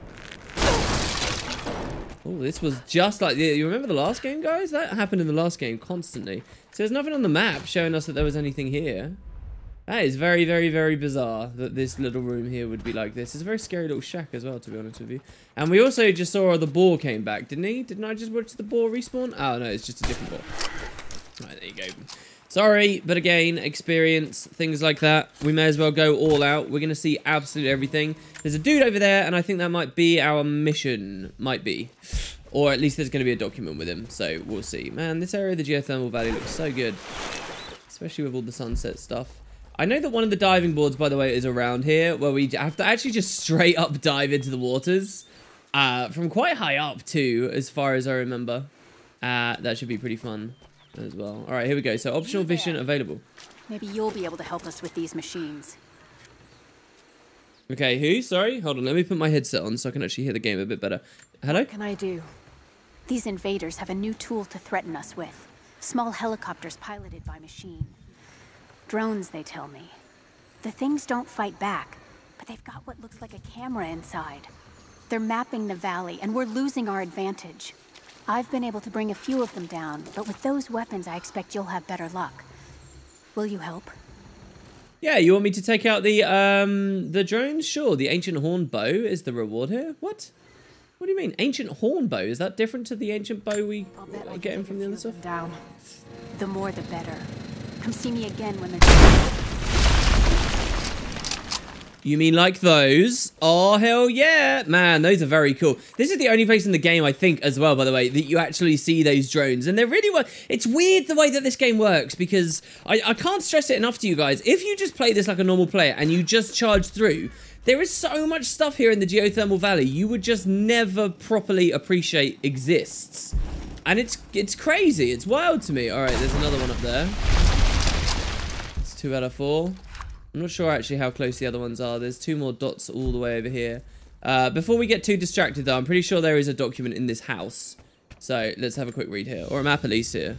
Oh, this was just like... You remember the last game, guys? That happened in the last game constantly. So there's nothing on the map showing us that there was anything here. That is very, very, very bizarre that this little room here would be like this. It's a very scary little shack as well, to be honest with you. And we also just saw the boar came back, didn't he? Didn't I just watch the boar respawn? Oh, no, it's just a different boar. Right, there you go. Sorry, but again, experience, things like that. We may as well go all out. We're going to see absolutely everything. There's a dude over there, and I think that might be our mission. Might be. Or at least there's going to be a document with him, so we'll see. Man, this area of the Geothermal Valley looks so good. Especially with all the sunset stuff. I know that one of the diving boards, by the way, is around here, where we have to actually just straight up dive into the waters. Uh, from quite high up, too, as far as I remember. Uh, that should be pretty fun as well. All right, here we go. So optional vision available. Maybe you'll be able to help us with these machines. Okay, who? Sorry, hold on. Let me put my headset on so I can actually hear the game a bit better. Hello? What can I do? These invaders have a new tool to threaten us with. Small helicopters piloted by machine. Drones, they tell me. The things don't fight back, but they've got what looks like a camera inside. They're mapping the valley, and we're losing our advantage. I've been able to bring a few of them down, but with those weapons, I expect you'll have better luck. Will you help? Yeah, you want me to take out the um the drones? Sure. The ancient horn bow is the reward here. What? What do you mean? Ancient horn bow? Is that different to the ancient bow we are getting from the other stuff? Down. The more, the better. Come see me again when they're... You mean like those? Oh, hell yeah. Man, those are very cool. This is the only place in the game, I think, as well, by the way, that you actually see those drones. And they're really... well. It's weird the way that this game works, because I, I can't stress it enough to you guys. If you just play this like a normal player and you just charge through, There is so much stuff here in the Geothermal Valley you would just never properly appreciate exists. And it's it's crazy. It's wild to me. All right, there's another one up there. It's two out of four. I'm not sure actually how close the other ones are. There's two more dots all the way over here. Uh, before we get too distracted, though, I'm pretty sure there is a document in this house. So let's have a quick read here. Or a map at least here.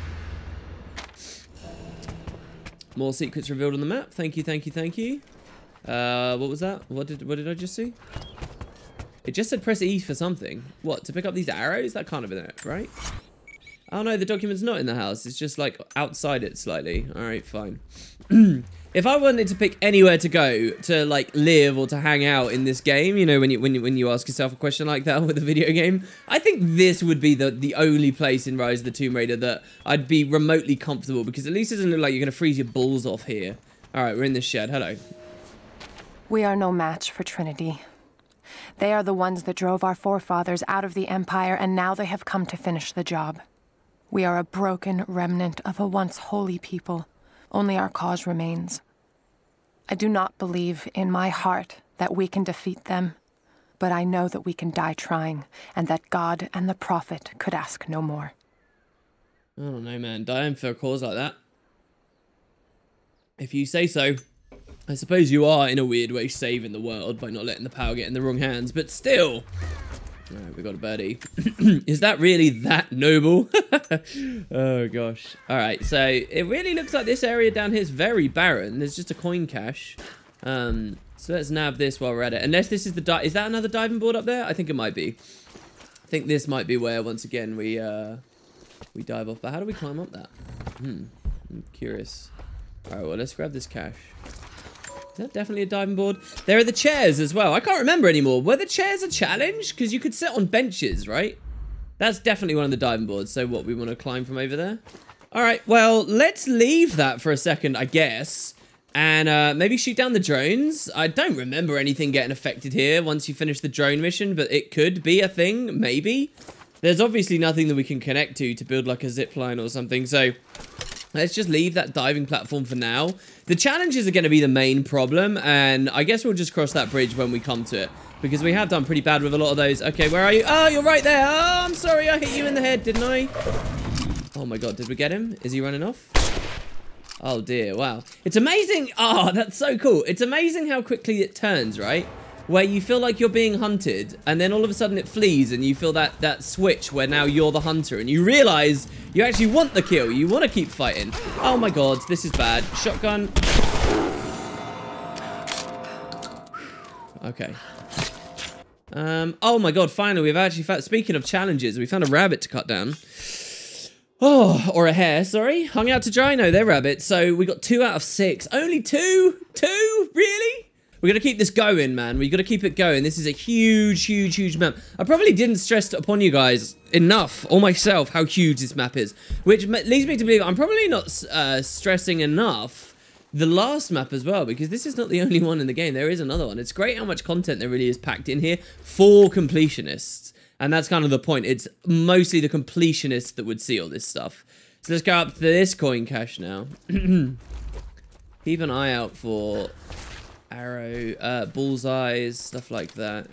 More secrets revealed on the map. Thank you, thank you, thank you. Uh, what was that? What did what did I just see? It just said press E for something. What, to pick up these arrows? That can't have been it, right? Oh no, the document's not in the house. It's just like outside it slightly. Alright, fine. If I wanted to pick anywhere to go to like live or to hang out in this game, you know, when you when you when you ask yourself a question like that with a video game, I think this would be the the only place in Rise of the Tomb Raider that I'd be remotely comfortable, because at least it doesn't look like you're gonna freeze your balls off here. Alright, we're in this shed. Hello. We are no match for Trinity. They are the ones that drove our forefathers out of the Empire, and now they have come to finish the job. We are a broken remnant of a once holy people. Only our cause remains. I do not believe in my heart that we can defeat them, but I know that we can die trying, and that God and the Prophet could ask no more. I don't know, man. Dying for a cause like that. If you say so. I suppose you are, in a weird way, saving the world by not letting the power get in the wrong hands, but still. Alright, we got a birdie. Is that really that noble? Oh, gosh. Alright, so it really looks like this area down here is very barren. There's just a coin cache. Um, so let's nab this while we're at it. Unless this is the... Di is that another diving board up there? I think it might be. I think this might be where, once again, we, uh, we dive off. But how do we climb up that? Hmm, I'm curious. Alright, well, let's grab this cache. Is that definitely a diving board? There are the chairs as well. I can't remember anymore. Were the chairs a challenge? Because you could sit on benches, right? That's definitely one of the diving boards. So what, we want to climb from over there? All right, well, let's leave that for a second, I guess. And uh, maybe shoot down the drones. I don't remember anything getting affected here once you finish the drone mission, but it could be a thing, maybe. There's obviously nothing that we can connect to to build like a zip line or something, so... let's just leave that diving platform for now. The challenges are going to be the main problem, and I guess we'll just cross that bridge when we come to it, because we have done pretty bad with a lot of those. Okay, where are you? Oh, you're right there. Oh, I'm sorry. I hit you in the head, didn't I? Oh my god, did we get him? Is he running off? Oh dear, wow. It's amazing. Oh, that's so cool. It's amazing how quickly it turns, right? Where you feel like you're being hunted, and then all of a sudden it flees, and you feel that, that switch where now you're the hunter, and you realize you actually want the kill. You want to keep fighting. Oh my god, this is bad. Shotgun. Okay. Um, oh my god, finally, we've actually found... speaking of challenges, we found a rabbit to cut down. Oh, or a hare, sorry. Hung out to dry. No, they're rabbits. So we got two out of six. Only two? Two? Really? We're going to keep this going, man. We've got to keep it going. This is a huge, huge, huge map. I probably didn't stress upon you guys enough, or myself, how huge this map is. Which leads me to believe I'm probably not uh, stressing enough the last map as well, because this is not the only one in the game. There is another one. It's great how much content there really is packed in here for completionists. And that's kind of the point. It's mostly the completionists that would see all this stuff. So let's go up to this coin cache now. Keep an eye out for... arrow, uh, bullseyes, stuff like that.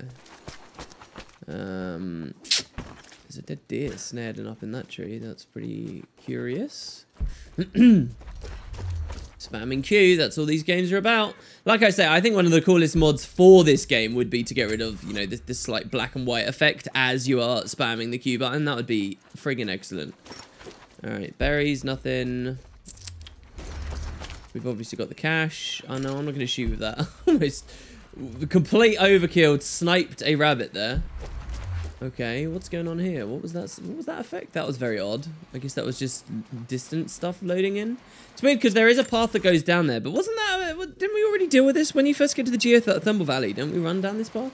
Um, there's a dead deer snared up in that tree. That's pretty curious. Spamming Q, that's all these games are about. Like I say, I think one of the coolest mods for this game would be to get rid of, you know, this, this like black and white effect as you are spamming the Q button. That would be friggin' excellent. Alright, berries, nothing. We've obviously got the cash. Oh no, I'm not going to shoot with that. Almost complete overkill. Sniped a rabbit there. Okay, what's going on here? What was that? What was that effect? That was very odd. I guess that was just distant stuff loading in. It's weird because there is a path that goes down there, but wasn't that? Didn't we already deal with this when you first get to the Geothermal Valley? Didn't we run down this path?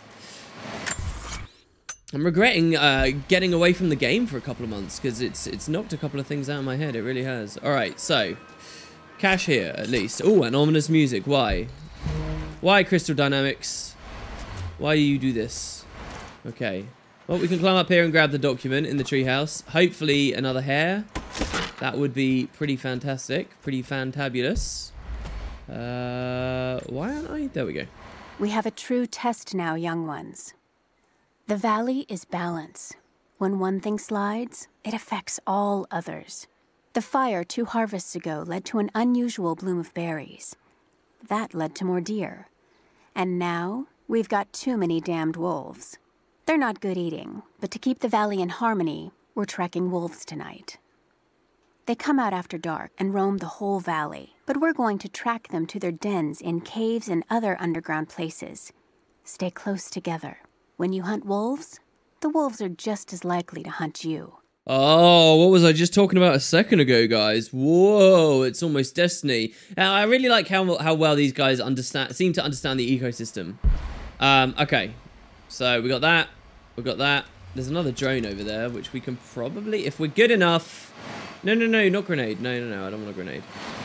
I'm regretting uh, getting away from the game for a couple of months because it's it's knocked a couple of things out of my head. It really has. All right, so cash here at least. Oh, and ominous music. Why? Why, Crystal Dynamics? Why do you do this? Okay. Well, we can climb up here and grab the document in the treehouse. Hopefully another hare. That would be pretty fantastic. Pretty fantabulous. Uh, why aren't I? There we go. We have a true test now, young ones. The valley is balance. When one thing slides, it affects all others. The fire two harvests ago led to an unusual bloom of berries. That led to more deer. And now, we've got too many damned wolves. They're not good eating, but to keep the valley in harmony, we're tracking wolves tonight. They come out after dark and roam the whole valley, but we're going to track them to their dens in caves and other underground places. Stay close together. When you hunt wolves, the wolves are just as likely to hunt you. Oh, what was I just talking about a second ago, guys? Whoa, it's almost Destiny. Now, I really like how, how well these guys understand, seem to understand the ecosystem. Um, okay, so we got that, we got that. There's another drone over there, which we can probably, if we're good enough... No, no, no, not grenade. No, no, no, I don't want a grenade.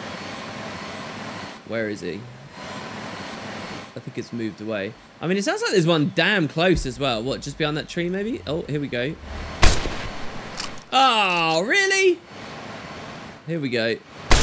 Where is he? I think it's moved away. I mean, it sounds like there's one damn close as well. What, just behind that tree, maybe? Oh, here we go. Oh, really? Here we go.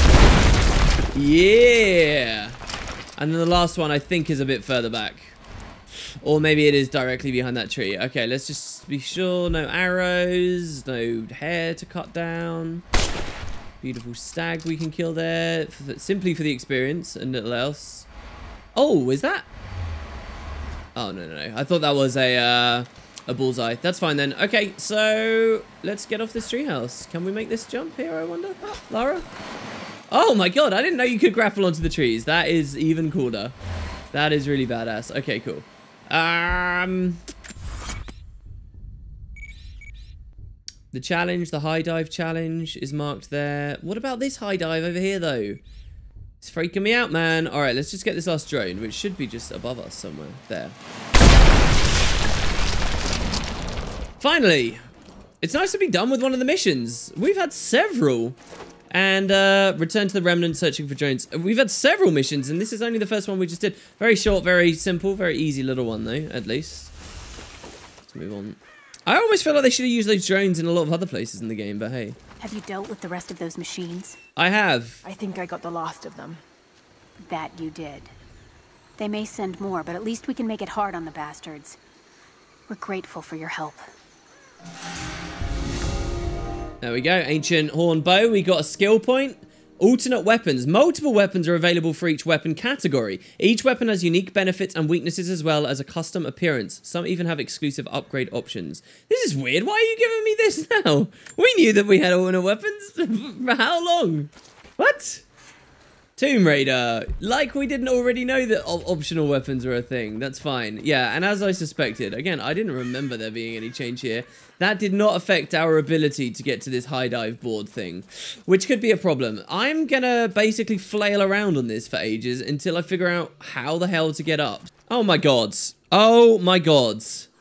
Yeah. And then the last one, I think, is a bit further back. Or maybe it is directly behind that tree. Okay, let's just be sure. No arrows. No hair to cut down. Beautiful stag we can kill there. For, simply for the experience and little else. Oh, is that? Oh, no, no, no. I thought that was a... Uh, A bullseye. That's fine then. Okay, so let's get off this treehouse. Can we make this jump here, I wonder? Lara? Oh my god, I didn't know you could grapple onto the trees. That is even cooler. That is really badass. Okay, cool. Um, the challenge, the high dive challenge is marked there. What about this high dive over here, though? It's freaking me out, man. All right, let's just get this last drone, which should be just above us somewhere. There. Finally, it's nice to be done with one of the missions. We've had several. And uh, return to the remnant searching for drones. We've had several missions, and this is only the first one we just did. Very short, very simple, very easy little one, though, at least. Let's move on. I almost feel like they should have used those drones in a lot of other places in the game, but hey. Have you dealt with the rest of those machines? I have. I think I got the last of them. That you did. They may send more, but at least we can make it hard on the bastards. We're grateful for your help. There we go. Ancient horn bow. We got a skill point. Alternate weapons. Multiple weapons are available for each weapon category. Each weapon has unique benefits and weaknesses as well as a custom appearance. Some even have exclusive upgrade options. This is weird. Why are you giving me this now? We knew that we had alternate weapons. For how long? What? Tomb Raider. Like we didn't already know that op optional weapons are a thing. That's fine. Yeah, and as I suspected, again, I didn't remember there being any change here. That did not affect our ability to get to this high dive board thing, which could be a problem. I'm gonna basically flail around on this for ages until I figure out how the hell to get up. Oh my gods. Oh my gods.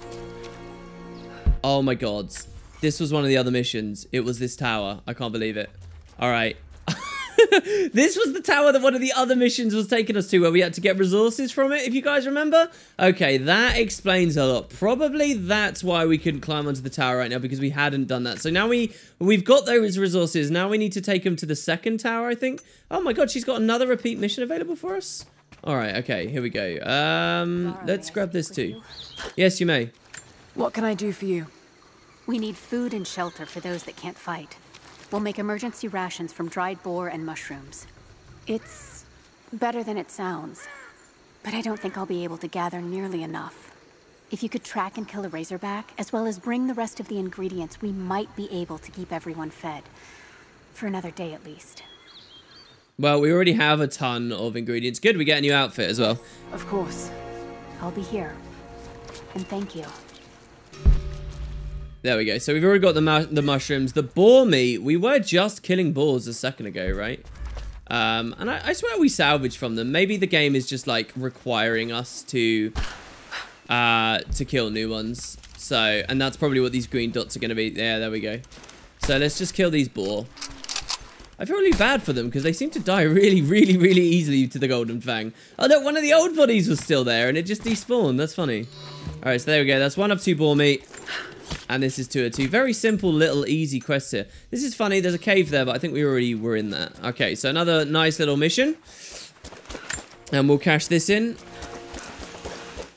Oh my gods. This was one of the other missions. It was this tower. I can't believe it. All right. This was the tower that one of the other missions was taking us to, where we had to get resources from it, if you guys remember. Okay, that explains a lot. Probably that's why we couldn't climb onto the tower right now, because we hadn't done that. So now we, we've got those resources. Now we need to take them to the second tower, I think. Oh my god, she's got another repeat mission available for us? All right, okay, here we go. Um, let's grab this too. Yes, you may. What can I do for you? We need food and shelter for those that can't fight. We'll make emergency rations from dried boar and mushrooms. It's better than it sounds, but I don't think I'll be able to gather nearly enough. If you could track and kill a razorback, as well as bring the rest of the ingredients, we might be able to keep everyone fed. For another day at least. Well, we already have a ton of ingredients. Good, we get a new outfit as well. Of course. I'll be here. And thank you. There we go. So we've already got the mu the mushrooms. The boar meat. We were just killing boars a second ago, right? Um, and I, I swear we salvaged from them. Maybe the game is just like requiring us to uh, to kill new ones. So, and that's probably what these green dots are going to be. Yeah, there we go. So let's just kill these boar. I feel really bad for them because they seem to die really, really, really easily to the golden fang. Oh, no, one of the old bodies was still there and it just despawned. That's funny. All right, so there we go. That's one of two boar meat. And this is two of two. Very simple, little, easy quests here. This is funny. There's a cave there, but I think we already were in that. Okay, so another nice little mission. And we'll cash this in.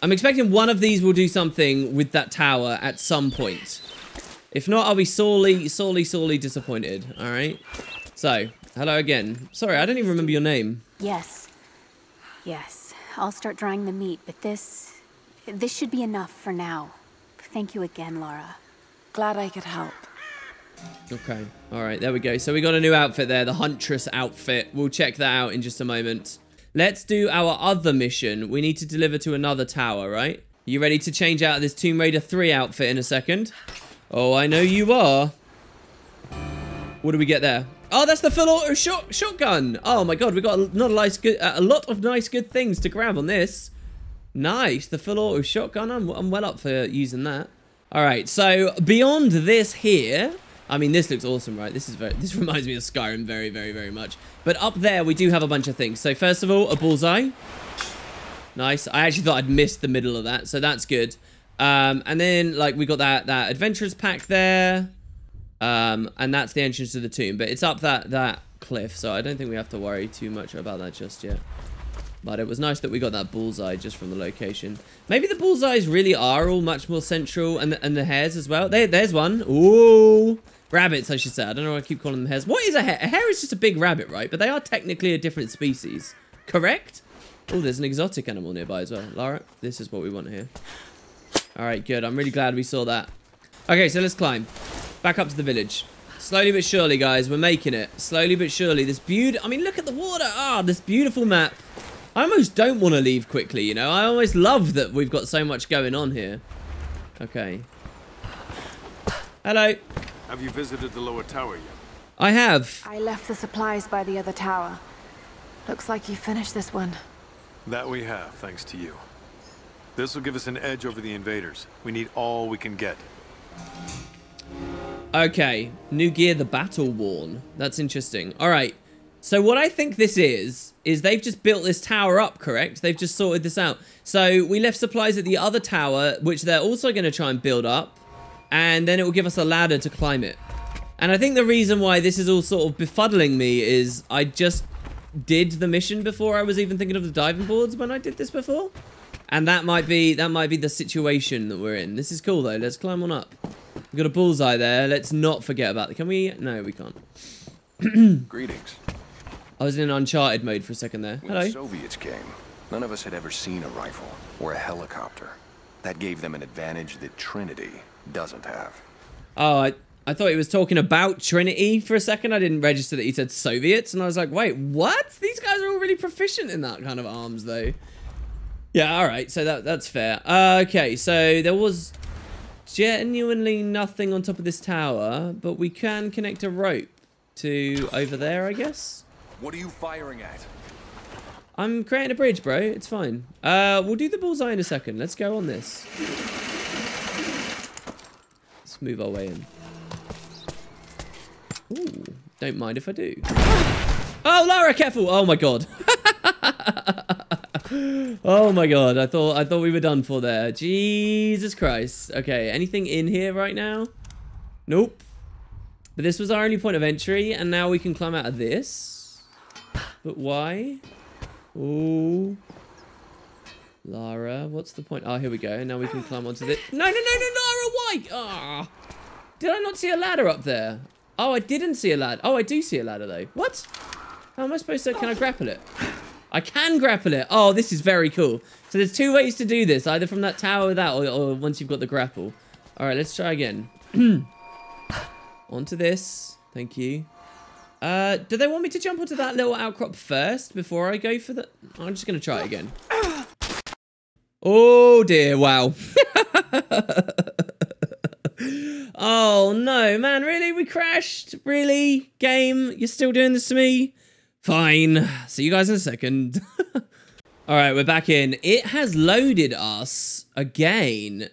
I'm expecting one of these will do something with that tower at some point. If not, I'll be sorely, sorely, sorely disappointed. All right. So, hello again. Sorry, I don't even remember your name. Yes. Yes. I'll start drying the meat, but this... this should be enough for now. Thank you again, Laura. Glad I could help. Okay. All right, there we go. So we got a new outfit there, the Huntress outfit. We'll check that out in just a moment. Let's do our other mission. We need to deliver to another tower, right? You ready to change out of this Tomb Raider three outfit in a second? Oh, I know you are. What do we get there? Oh, that's the full auto shot shotgun. Oh my god, we got a, not a, nice, good, uh, a lot of nice good things to grab on this. Nice, the full auto shotgun. I'm, I'm well up for using that. All right, so beyond this here, I mean, this looks awesome, right? This is very, this reminds me of Skyrim very, very, very much. But up there, we do have a bunch of things. So first of all, a bullseye. Nice. I actually thought I'd missed the middle of that, so that's good. Um, and then, like, we got that that adventurers pack there, um, and that's the entrance to the tomb. But it's up that that cliff, so I don't think we have to worry too much about that just yet. But it was nice that we got that bullseye just from the location. Maybe the bullseyes really are all much more central, and the, and the hares as well. There, there's one. Ooh. Rabbits, I should say. I don't know why I keep calling them hares. What is a hare? A hare is just a big rabbit, right? But they are technically a different species. Correct? Oh, there's an exotic animal nearby as well. Lara, this is what we want here. All right, good. I'm really glad we saw that. Okay, so let's climb. Back up to the village. Slowly but surely, guys. We're making it. Slowly but surely. This beautiful... I mean, look at the water. Ah, this beautiful map. I almost don't want to leave quickly, you know? I always love that we've got so much going on here. Okay. Hello. Have you visited the lower tower yet? I have. I left the supplies by the other tower. Looks like you finished this one. That we have, thanks to you. This will give us an edge over the invaders. We need all we can get. Okay. New gear, the battle worn. That's interesting. All right. So what I think this is, is they've just built this tower up, correct? They've just sorted this out. So we left supplies at the other tower, which they're also going to try and build up. And then it will give us a ladder to climb it. And I think the reason why this is all sort of befuddling me is I just did the mission before I was even thinking of the diving boards when I did this before. And that might be that might be the situation that we're in. This is cool though. Let's climb on up. We've got a bullseye there. Let's not forget about it. Can we? No, we can't. Greetings. I was in Uncharted mode for a second there. When Hello. the Soviets came, none of us had ever seen a rifle or a helicopter. That gave them an advantage that Trinity doesn't have. Oh, I, I thought he was talking about Trinity for a second. I didn't register that he said Soviets. And I was like, wait, what? These guys are all really proficient in that kind of arms, though. Yeah, all right. So that that's fair. Uh, okay, so there was genuinely nothing on top of this tower. But we can connect a rope to over there, I guess. What are you firing at? I'm creating a bridge, bro. It's fine. Uh, we'll do the bullseye in a second. Let's go on this. Let's move our way in. Ooh, don't mind if I do. Oh, Lara, careful! Oh my god. Oh my god. I thought I thought we were done for there. Jesus Christ. Okay, anything in here right now? Nope. But this was our only point of entry, and now we can climb out of this. But why? Ooh. Lara, what's the point? Oh, here we go. Now we can climb onto this. No, no, no, no, Lara, why? Ah. Did I not see a ladder up there? Oh, I didn't see a ladder. Oh, I do see a ladder, though. What? How am I supposed to... Can I grapple it? I can grapple it. Oh, this is very cool. So there's two ways to do this. Either from that tower with that, or, or once you've got the grapple. All right, let's try again. Onto this. Thank you. Uh, do they want me to jump onto that little outcrop first before I go for the... I'm just going to try it again. Oh, dear. Wow. Oh, no, man. Really? We crashed? Really? Game? You're still doing this to me? Fine. See you guys in a second. All right, we're back in. It has loaded us again.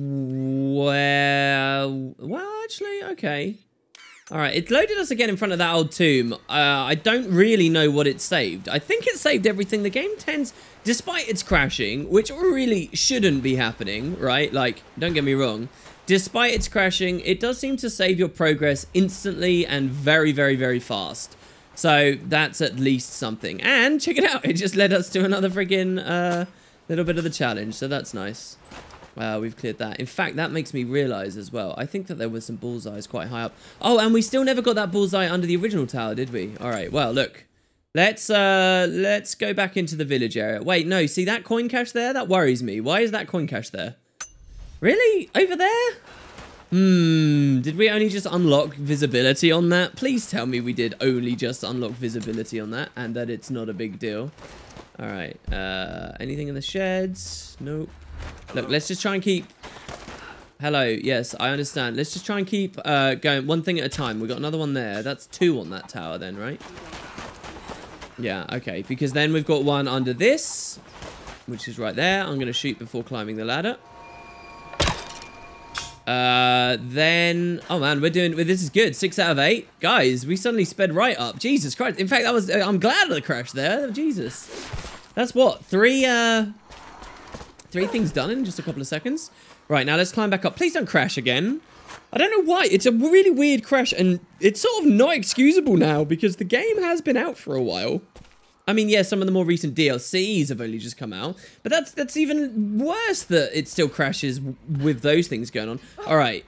Well, well, actually, okay. All right, it loaded us again in front of that old tomb. Uh, I don't really know what it saved. I think it saved everything. The game tends, despite its crashing, which really shouldn't be happening, right? Like, don't get me wrong. Despite its crashing, it does seem to save your progress instantly and very, very, very fast. So that's at least something. And check it out. It just led us to another friggin' uh, Little bit of the challenge, so that's nice. Uh, we've cleared that. In fact, that makes me realize as well. I think that there were some bullseyes quite high up. Oh, and we still never got that bullseye under the original tower, did we? All right. Well, look. Let's uh, let's go back into the village area. Wait, no. See that coin cache there? That worries me. Why is that coin cache there? Really? Over there? Hmm. Did we only just unlock visibility on that? Please tell me we did only just unlock visibility on that and that it's not a big deal. All right. Uh, anything in the sheds? Nope. Look, let's just try and keep... Hello. Yes, I understand. Let's just try and keep uh, going one thing at a time. We've got another one there. That's two on that tower then, right? Yeah, okay. Because then we've got one under this, which is right there. I'm going to shoot before climbing the ladder. Uh, then... Oh, man, we're doing... This is good. Six out of eight. Guys, we suddenly sped right up. Jesus Christ. In fact, that was... I'm glad of the crash there. Jesus. That's what? Three, uh... Three things done in just a couple of seconds. Right, now let's climb back up. Please don't crash again. I don't know why. It's a really weird crash, and it's sort of not excusable now because the game has been out for a while. I mean, yeah, some of the more recent D L Cs have only just come out, but that's that's even worse that it still crashes with those things going on. All right.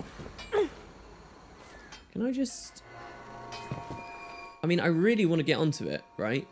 Can I just... I mean, I really want to get onto it, right?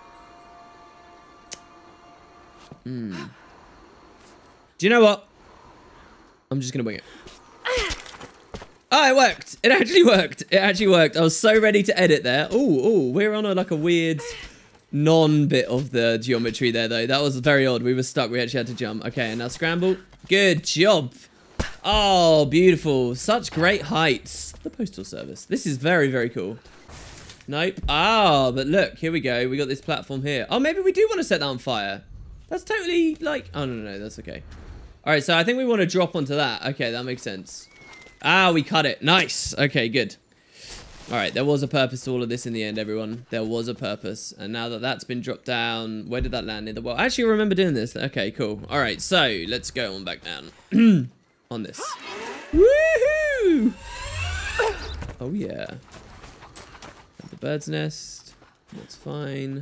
Hmm. Do you know what? I'm just going to wing it. Oh, it worked. It actually worked. It actually worked. I was so ready to edit there. Oh, oh, we're on a, like a weird non-bit of the geometry there, though. That was very odd. We were stuck. We actually had to jump. Okay, and now scramble. Good job. Oh, beautiful. Such great heights. The Postal Service. This is very, very cool. Nope. Ah, but look. Here we go. We got this platform here. Oh, maybe we do want to set that on fire. That's totally like... Oh, no, no, no. That's okay. All right, so I think we want to drop onto that. Okay, that makes sense. Ah, we cut it. Nice. Okay, good. All right, there was a purpose to all of this in the end, everyone. There was a purpose. And now that that's been dropped down, where did that land in the world? I actually remember doing this. Okay, cool. All right, so let's go on back down on this. Woohoo! Oh, yeah. The bird's nest. That's fine.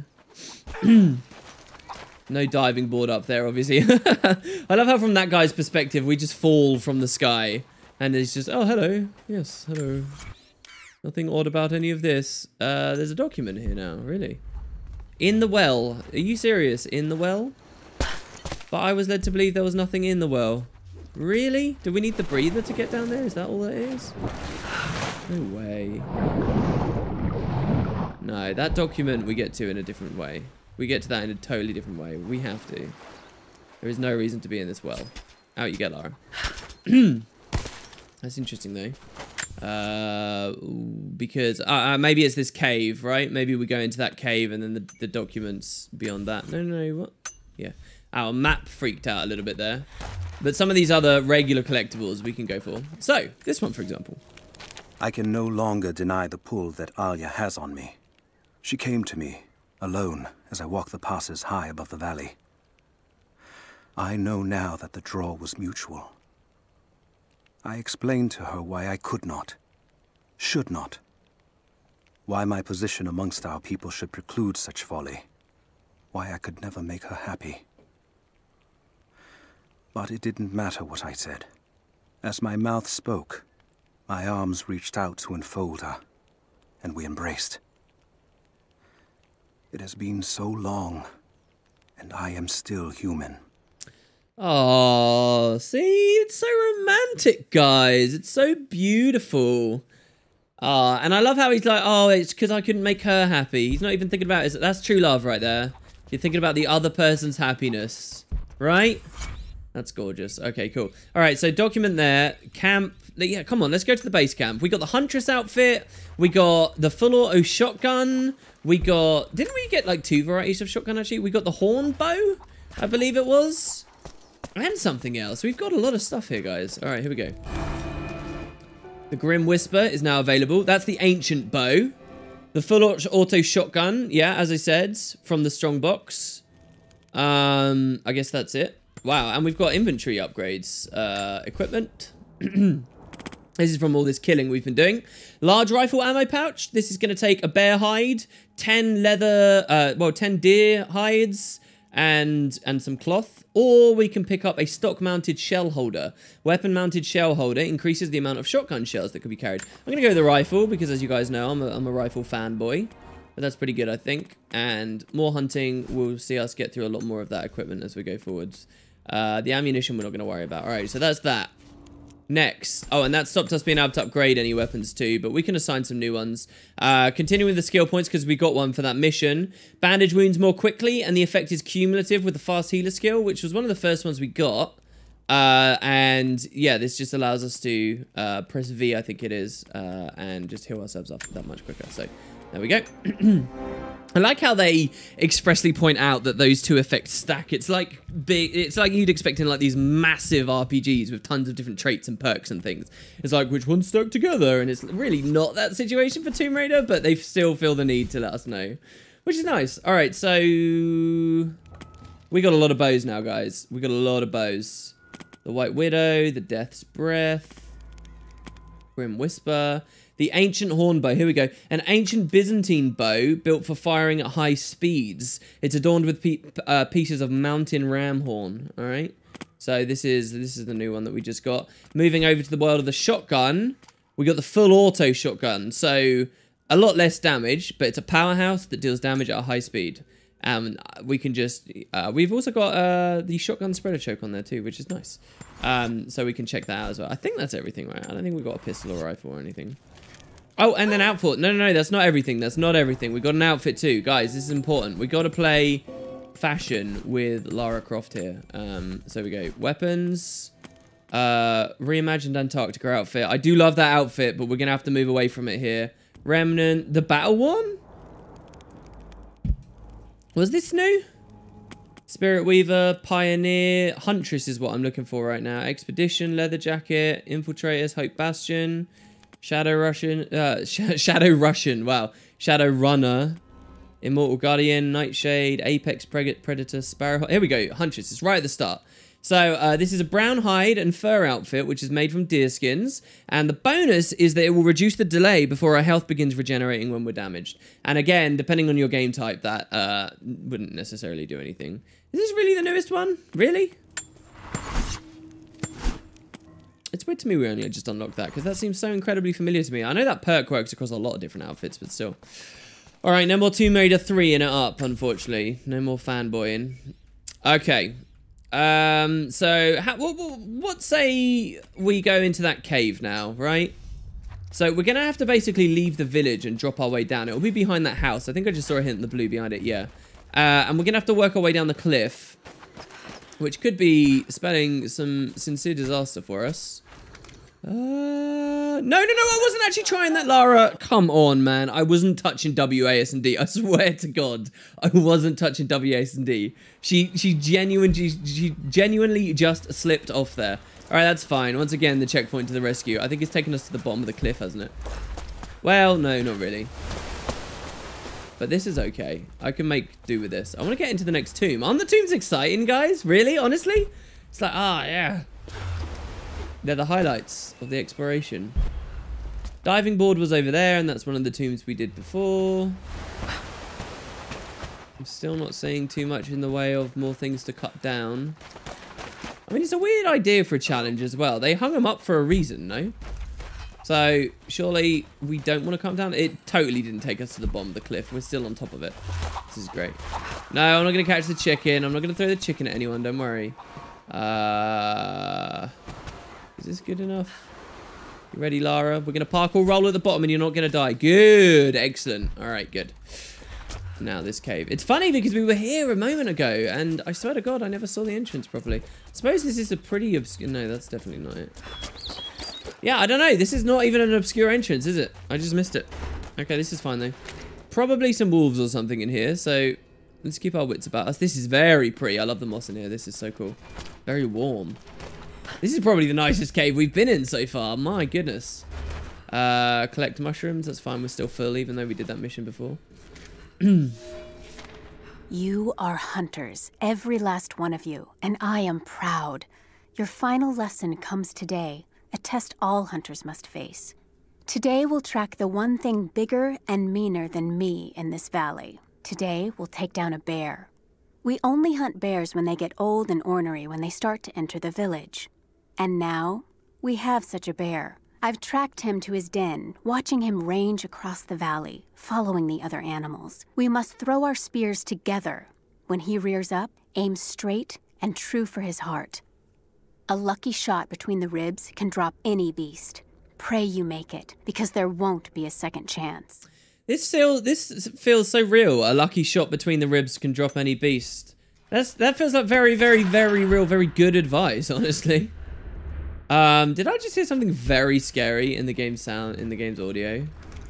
No diving board up there, obviously. I love how from that guy's perspective, we just fall from the sky. And it's just, oh, hello. Yes, hello. Nothing odd about any of this. Uh, there's a document here now, really. In the well. Are you serious? In the well? But I was led to believe there was nothing in the well. Really? Do we need the breather to get down there? Is that all that is? No way. No, that document we get to in a different way. We get to that in a totally different way. We have to. There is no reason to be in this well. Out you get, Lara. That's interesting, though. Uh, because uh, uh, maybe it's this cave, right? Maybe we go into that cave and then the, the documents beyond that. No, no, no, what? Yeah. Our map freaked out a little bit there. But some of these other regular collectibles we can go for. So, this one, for example. I can no longer deny the pull that Alia has on me. She came to me, alone, as I walked the passes high above the valley. I know now that the draw was mutual. I explained to her why I could not, should not. Why my position amongst our people should preclude such folly. Why I could never make her happy. But it didn't matter what I said. As my mouth spoke, my arms reached out to enfold her, and we embraced. It has been so long, and I am still human. Oh, see? It's so romantic, guys. It's so beautiful. Ah, uh, and I love how he's like, oh, it's because I couldn't make her happy. He's not even thinking about it. That's true love right there. You're thinking about the other person's happiness, right? That's gorgeous. Okay, cool. All right, so document there. Camp. Yeah, come on, let's go to the base camp. We got the Huntress outfit. We got the full auto shotgun. We got... Didn't we get like two varieties of shotgun, actually? We got the horn bow, I believe it was. And something else. We've got a lot of stuff here, guys. All right, here we go. The Grim Whisper is now available. That's the ancient bow. The full auto shotgun. Yeah, as I said, from the strong box. Um, I guess that's it. Wow, and we've got inventory upgrades. Uh, equipment. This is from all this killing we've been doing. Large rifle ammo pouch. This is going to take a bear hide, ten leather, uh, well, ten deer hides, and and some cloth, or we can pick up a stock-mounted shell holder. Weapon-mounted shell holder increases the amount of shotgun shells that could be carried. I'm going to go with the rifle, because as you guys know, I'm a, I'm a rifle fanboy. But that's pretty good, I think. And more hunting will see us get through a lot more of that equipment as we go forwards. Uh, the ammunition we're not going to worry about. All right, so that's that. Next. Oh, and that stopped us being able to upgrade any weapons too, but we can assign some new ones. Uh, continuing with the skill points, because we got one for that mission. Bandage wounds more quickly, and the effect is cumulative with the fast healer skill, which was one of the first ones we got. Uh, and yeah, this just allows us to uh, press V, I think it is, uh, and just heal ourselves up that much quicker. So there we go. I like how they expressly point out that those two effects stack. It's like big. It's like you'd expect in like these massive R P Gs with tons of different traits and perks and things. It's like, which one's stuck together? And it's really not that situation for Tomb Raider, but they still feel the need to let us know, which is nice. All right, so we got a lot of bows now, guys. We got a lot of bows. The White Widow, the Death's Breath, Grim Whisper. The Ancient Horn Bow, here we go. An ancient Byzantine bow built for firing at high speeds. It's adorned with pe uh, pieces of mountain ram horn, all right? So this is this is the new one that we just got. Moving over to the world of the shotgun, we got the full auto shotgun. So a lot less damage, but it's a powerhouse that deals damage at a high speed. Um, we can just, uh, we've also got uh, the shotgun spreader choke on there too, which is nice. Um, so we can check that out as well. I think that's everything, right? I don't think we've got a pistol or rifle or anything. Oh, and then outfit. No, no, no, that's not everything. That's not everything. We got an outfit too. Guys, this is important. We got to play fashion with Lara Croft here. Um, so we go. Weapons. Uh, reimagined Antarctica outfit. I do love that outfit, but we're going to have to move away from it here. Remnant. The battle one? Was this new? Spirit Weaver, Pioneer, Huntress is what I'm looking for right now. Expedition, Leather Jacket, Infiltrators, Hope Bastion, Shadow Russian, uh, sh Shadow Russian, wow. Shadow Runner, Immortal Guardian, Nightshade, Apex Predator, Sparrow. Here we go, Huntress. It's right at the start. So uh, this is a brown hide and fur outfit, which is made from deer skins. And the bonus is that it will reduce the delay before our health begins regenerating when we're damaged. And again, depending on your game type, that uh, wouldn't necessarily do anything. Is this really the newest one? Really? It's weird to me we only just unlocked that, because that seems so incredibly familiar to me. I know that perk works across a lot of different outfits, but still. All right, no more Tomb Raider three in it up, unfortunately. No more fanboying. Okay. Um, so, how, what, what, what say we go into that cave now, right? So, we're going to have to basically leave the village and drop our way down. It'll be behind that house. I think I just saw a hint in the blue behind it, yeah. Uh, and we're going to have to work our way down the cliff, which could be spelling some sincere disaster for us. Uh, no, no, no, I wasn't actually trying that, Lara. Come on, man. I wasn't touching W A S D. I swear to God, I wasn't touching W A S D. She, she genuinely, she genuinely just slipped off there. All right, that's fine. Once again, the checkpoint to the rescue. I think it's taken us to the bottom of the cliff, hasn't it? Well, no, not really. But this is okay. I can make do with this. I want to get into the next tomb. Aren't the tombs exciting, guys? Really? Honestly? It's like, ah, oh, yeah. They're the highlights of the exploration. Diving board was over there, and that's one of the tombs we did before. I'm still not seeing too much in the way of more things to cut down. I mean, it's a weird idea for a challenge as well. They hung them up for a reason, no? So, surely we don't want to come down? It totally didn't take us to the bottom of the cliff. We're still on top of it. This is great. No, I'm not going to catch the chicken. I'm not going to throw the chicken at anyone. Don't worry. Uh... Is this good enough? You ready, Lara? We're going to parkour roll at the bottom and you're not going to die. Good. Excellent. All right, good. Now this cave. It's funny because we were here a moment ago and I swear to God, I never saw the entrance properly. I suppose this is a pretty obscure... No, that's definitely not it. Yeah, I don't know. This is not even an obscure entrance, is it? I just missed it. Okay, this is fine though. Probably some wolves or something in here. So let's keep our wits about us. This is very pretty. I love the moss in here. This is so cool. Very warm. This is probably the nicest cave we've been in so far. My goodness. Uh, collect mushrooms. That's fine. We're still full, even though we did that mission before. You are hunters, every last one of you, and I am proud. Your final lesson comes today, a test all hunters must face. Today we'll track the one thing bigger and meaner than me in this valley. Today we'll take down a bear. We only hunt bears when they get old and ornery when they start to enter the village. And now, we have such a bear. I've tracked him to his den, watching him range across the valley, following the other animals. We must throw our spears together. When he rears up, aim straight and true for his heart. A lucky shot between the ribs can drop any beast. Pray you make it, because there won't be a second chance. This feel this feels so real. A lucky shot between the ribs can drop any beast. That's that feels like very, very, very real, very good advice, honestly. Um, did I just hear something very scary in the game sound, in the game's audio?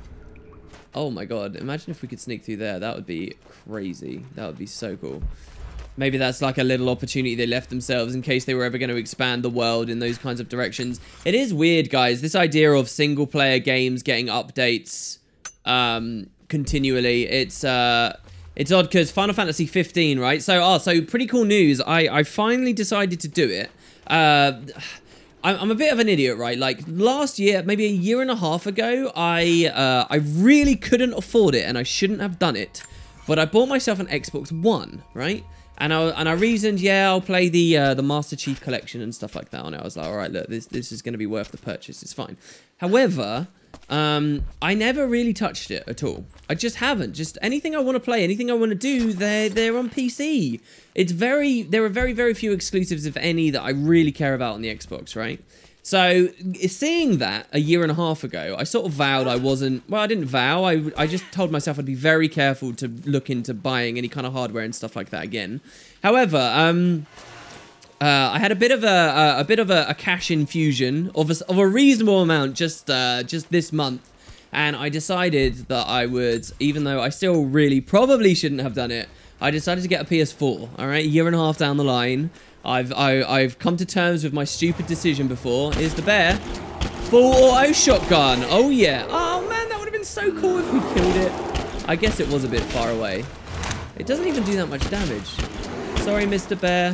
Oh my god, imagine if we could sneak through there. That would be crazy. That would be so cool. Maybe that's like a little opportunity they left themselves in case they were ever going to expand the world in those kinds of directions. It is weird, guys. This idea of single player games getting updates um, continually. It's uh, it's odd because Final Fantasy fifteen, right? So, oh, so pretty cool news. I, I finally decided to do it. Uh... I'm a bit of an idiot, right? Like last year, maybe a year and a half ago, I uh, I really couldn't afford it, and I shouldn't have done it. But I bought myself an Xbox One, right? And I and I reasoned, yeah, I'll play the uh, the Master Chief Collection and stuff like that on it. I was like, all right, look, this this is going to be worth the purchase. It's fine. However, um, I never really touched it at all. I just haven't. Just anything I want to play, anything I want to do, they're they're on P C. It's very there are very very few exclusives, if any, that I really care about on the Xbox, right? So seeing that a year and a half ago, I sort of vowed I wasn't. Well, I didn't vow. I I just told myself I'd be very careful to look into buying any kind of hardware and stuff like that again. However, um. Uh, I had a bit of a, a, a bit of a, a cash infusion of a, of a reasonable amount just uh, just this month, and I decided that I would, even though I still really probably shouldn't have done it, I decided to get a P S four. All right, a year and a half down the line, I've I, I've come to terms with my stupid decision before. Here's the bear, full auto shotgun. Oh yeah. Oh man, that would have been so cool if we killed it. I guess it was a bit far away. It doesn't even do that much damage. Sorry, Mister Bear.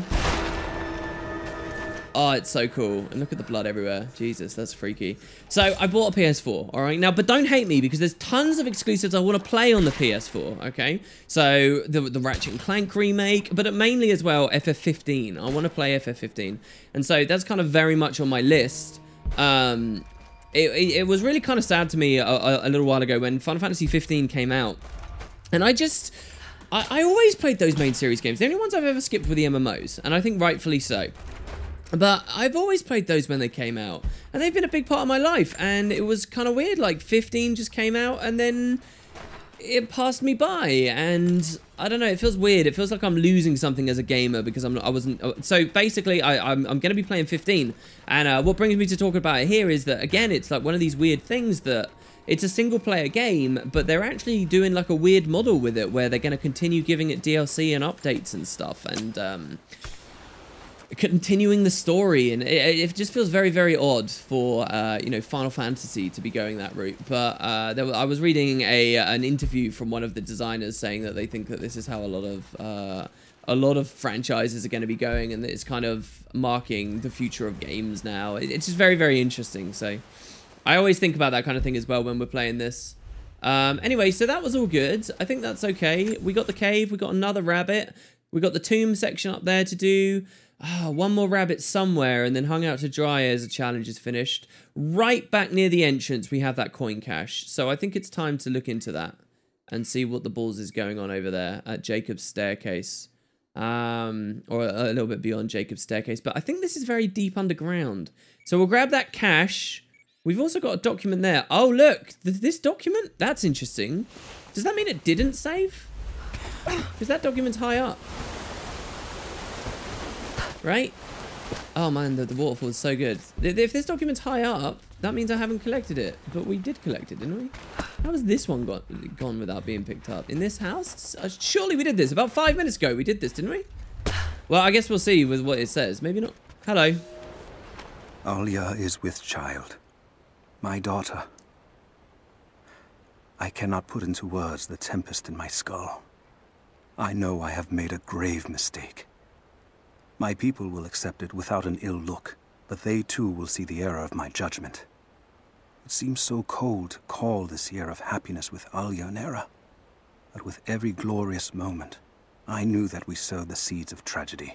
Oh, it's so cool. And look at the blood everywhere. Jesus, that's freaky. So I bought a P S four, all right? Now, but don't hate me because there's tons of exclusives I want to play on the P S four, okay? So the, the Ratchet and Clank remake, but mainly as well F F fifteen. I want to play F F fifteen. And so that's kind of very much on my list. Um, it, it, it was really kind of sad to me a, a, a little while ago when Final Fantasy fifteen came out. And I just... I, I always played those main series games. The only ones I've ever skipped were the M M Os. And I think rightfully so. But I've always played those when they came out, and they've been a big part of my life, and it was kind of weird, like fifteen just came out, and then it passed me by, and I don't know, it feels weird. It feels like I'm losing something as a gamer, because I'm not, I wasn't, so basically, I, I'm, I'm going to be playing fifteen, and uh, what brings me to talk about it here is that, again, it's like one of these weird things that it's a single-player game, but they're actually doing like a weird model with it, where they're going to continue giving it D L C and updates and stuff, and, um... continuing the story, and it, it just feels very very odd for uh you know Final Fantasy to be going that route. But uh there, I was reading a an interview from one of the designers saying that they think that this is how a lot of uh a lot of franchises are going to be going, and that it's kind of marking the future of games now. It, it's just very very interesting. So I always think about that kind of thing as well when we're playing this. Um anyway, so that was all good. I think that's okay. We got the cave, we got another rabbit, we got the tomb section up there to do. Ah, one more rabbit somewhere, and then hung out to dry as the challenge is finished. Right back near the entrance, we have that coin cache. So I think it's time to look into that and see what the balls is going on over there at Jacob's Staircase. Um, or a, a little bit beyond Jacob's Staircase. But I think this is very deep underground. So we'll grab that cache. We've also got a document there. Oh, look, th this document? That's interesting. Does that mean it didn't save? Because that document's high up. Right? Oh man, the, the waterfall is so good. If this document's high up, that means I haven't collected it. But we did collect it, didn't we? How has this one got gone without being picked up? In this house? Uh, surely we did this. About five minutes ago we did this, didn't we? Well, I guess we'll see with what it says. Maybe not. Hello. Alia is with child. My daughter. I cannot put into words the tempest in my skull. I know I have made a grave mistake. My people will accept it without an ill look, but they too will see the error of my judgment. It seems so cold to call this year of happiness with Alia an era, but with every glorious moment, I knew that we sowed the seeds of tragedy.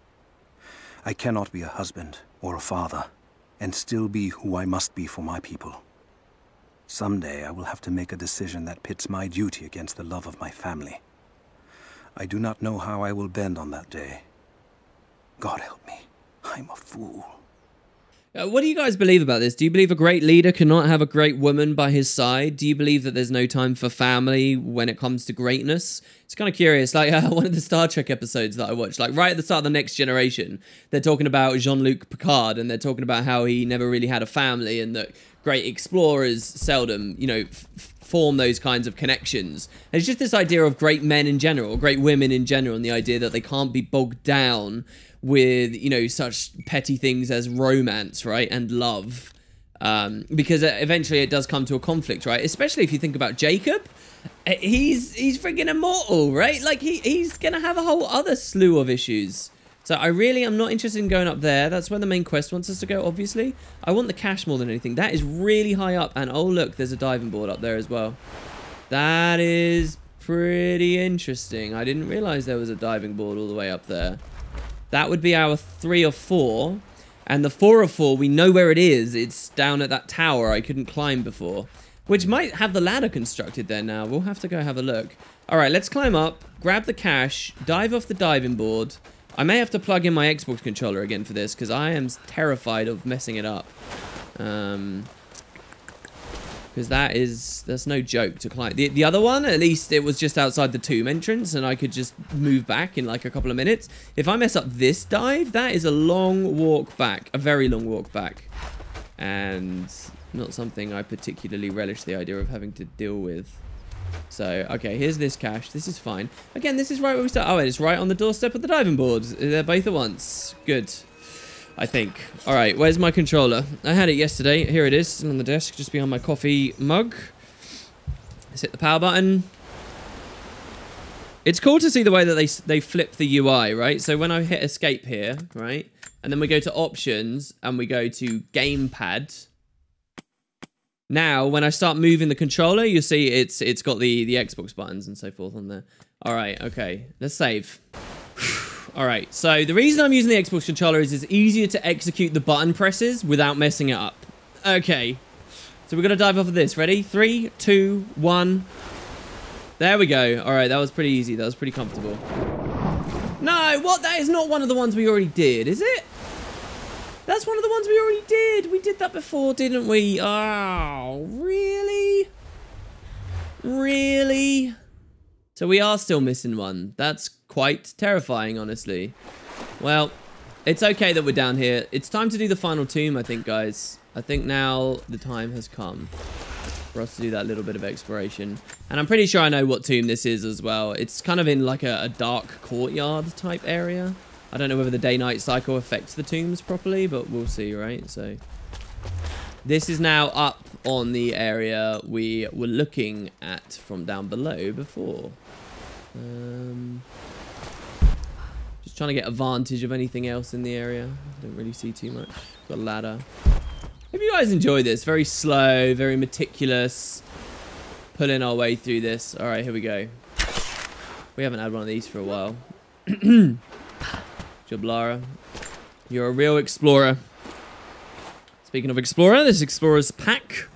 I cannot be a husband or a father and still be who I must be for my people. Someday I will have to make a decision that pits my duty against the love of my family. I do not know how I will bend on that day. God help me. I'm a fool. Uh, what do you guys believe about this? Do you believe a great leader cannot have a great woman by his side? Do you believe that there's no time for family when it comes to greatness? It's kind of curious. Like uh, one of the Star Trek episodes that I watched, like right at the start of The Next Generation, they're talking about Jean-Luc Picard, and they're talking about how he never really had a family, and that great explorers seldom, you know, f form those kinds of connections. And it's just this idea of great men in general, great women in general, and the idea that they can't be bogged down with, you know, such petty things as romance, right, and love, um, because eventually it does come to a conflict, right? Especially if you think about Jacob, he's he's freaking immortal, right? Like he he's gonna have a whole other slew of issues. So I really am not interested in going up there. That's where the main quest wants us to go, obviously. I want the cash more than anything. That is really high up, and oh look, there's a diving board up there as well. That is pretty interesting. I didn't realize there was a diving board all the way up there. That would be our three or four. And the four or four, we know where it is. It's down at that tower I couldn't climb before. Which might have the ladder constructed there now. We'll have to go have a look. Alright, let's climb up, grab the cash, dive off the diving board. I may have to plug in my Xbox controller again for this, because I am terrified of messing it up. Um... Because that is, that's no joke to climb. The, the other one, at least it was just outside the tomb entrance and I could just move back in like a couple of minutes. If I mess up this dive, that is a long walk back. A very long walk back. And not something I particularly relish the idea of having to deal with. So, okay, here's this cache. This is fine. Again, this is right where we start. Oh, it's right on the doorstep of the diving board. They're both at once. Good. I think. Alright, where's my controller? I had it yesterday. Here it is, on the desk, just behind my coffee mug. Let's hit the power button. It's cool to see the way that they, they flip the U I, right? So when I hit escape here, right? And then we go to options, and we go to gamepad. Now, when I start moving the controller, you'll see it's it's got the, the Xbox buttons and so forth on there. Alright, okay. Let's save. Alright, so the reason I'm using the Xbox controller is it's easier to execute the button presses without messing it up. Okay. So we're going to dive off of this. Ready? Three, two, one. There we go. Alright, that was pretty easy. That was pretty comfortable. No, what? That is not one of the ones we already did, is it? That's one of the ones we already did. We did that before, didn't we? Oh, really? Really? So we are still missing one. That's quite terrifying, honestly. Well, it's okay that we're down here. It's time to do the final tomb, I think, guys. I think now the time has come for us to do that little bit of exploration. And I'm pretty sure I know what tomb this is as well. It's kind of in like a, a dark courtyard type area. I don't know whether the day-night cycle affects the tombs properly, but we'll see, right? So this is now up on the area we were looking at from down below before. Um, just trying to get advantage of anything else in the area. Don't really see too much. Got a ladder. Hope you guys enjoy this. Very slow, very meticulous. Pulling our way through this. All right, here we go. We haven't had one of these for a while. Jablara, you're a real explorer. Speaking of explorer, this explorer's pack.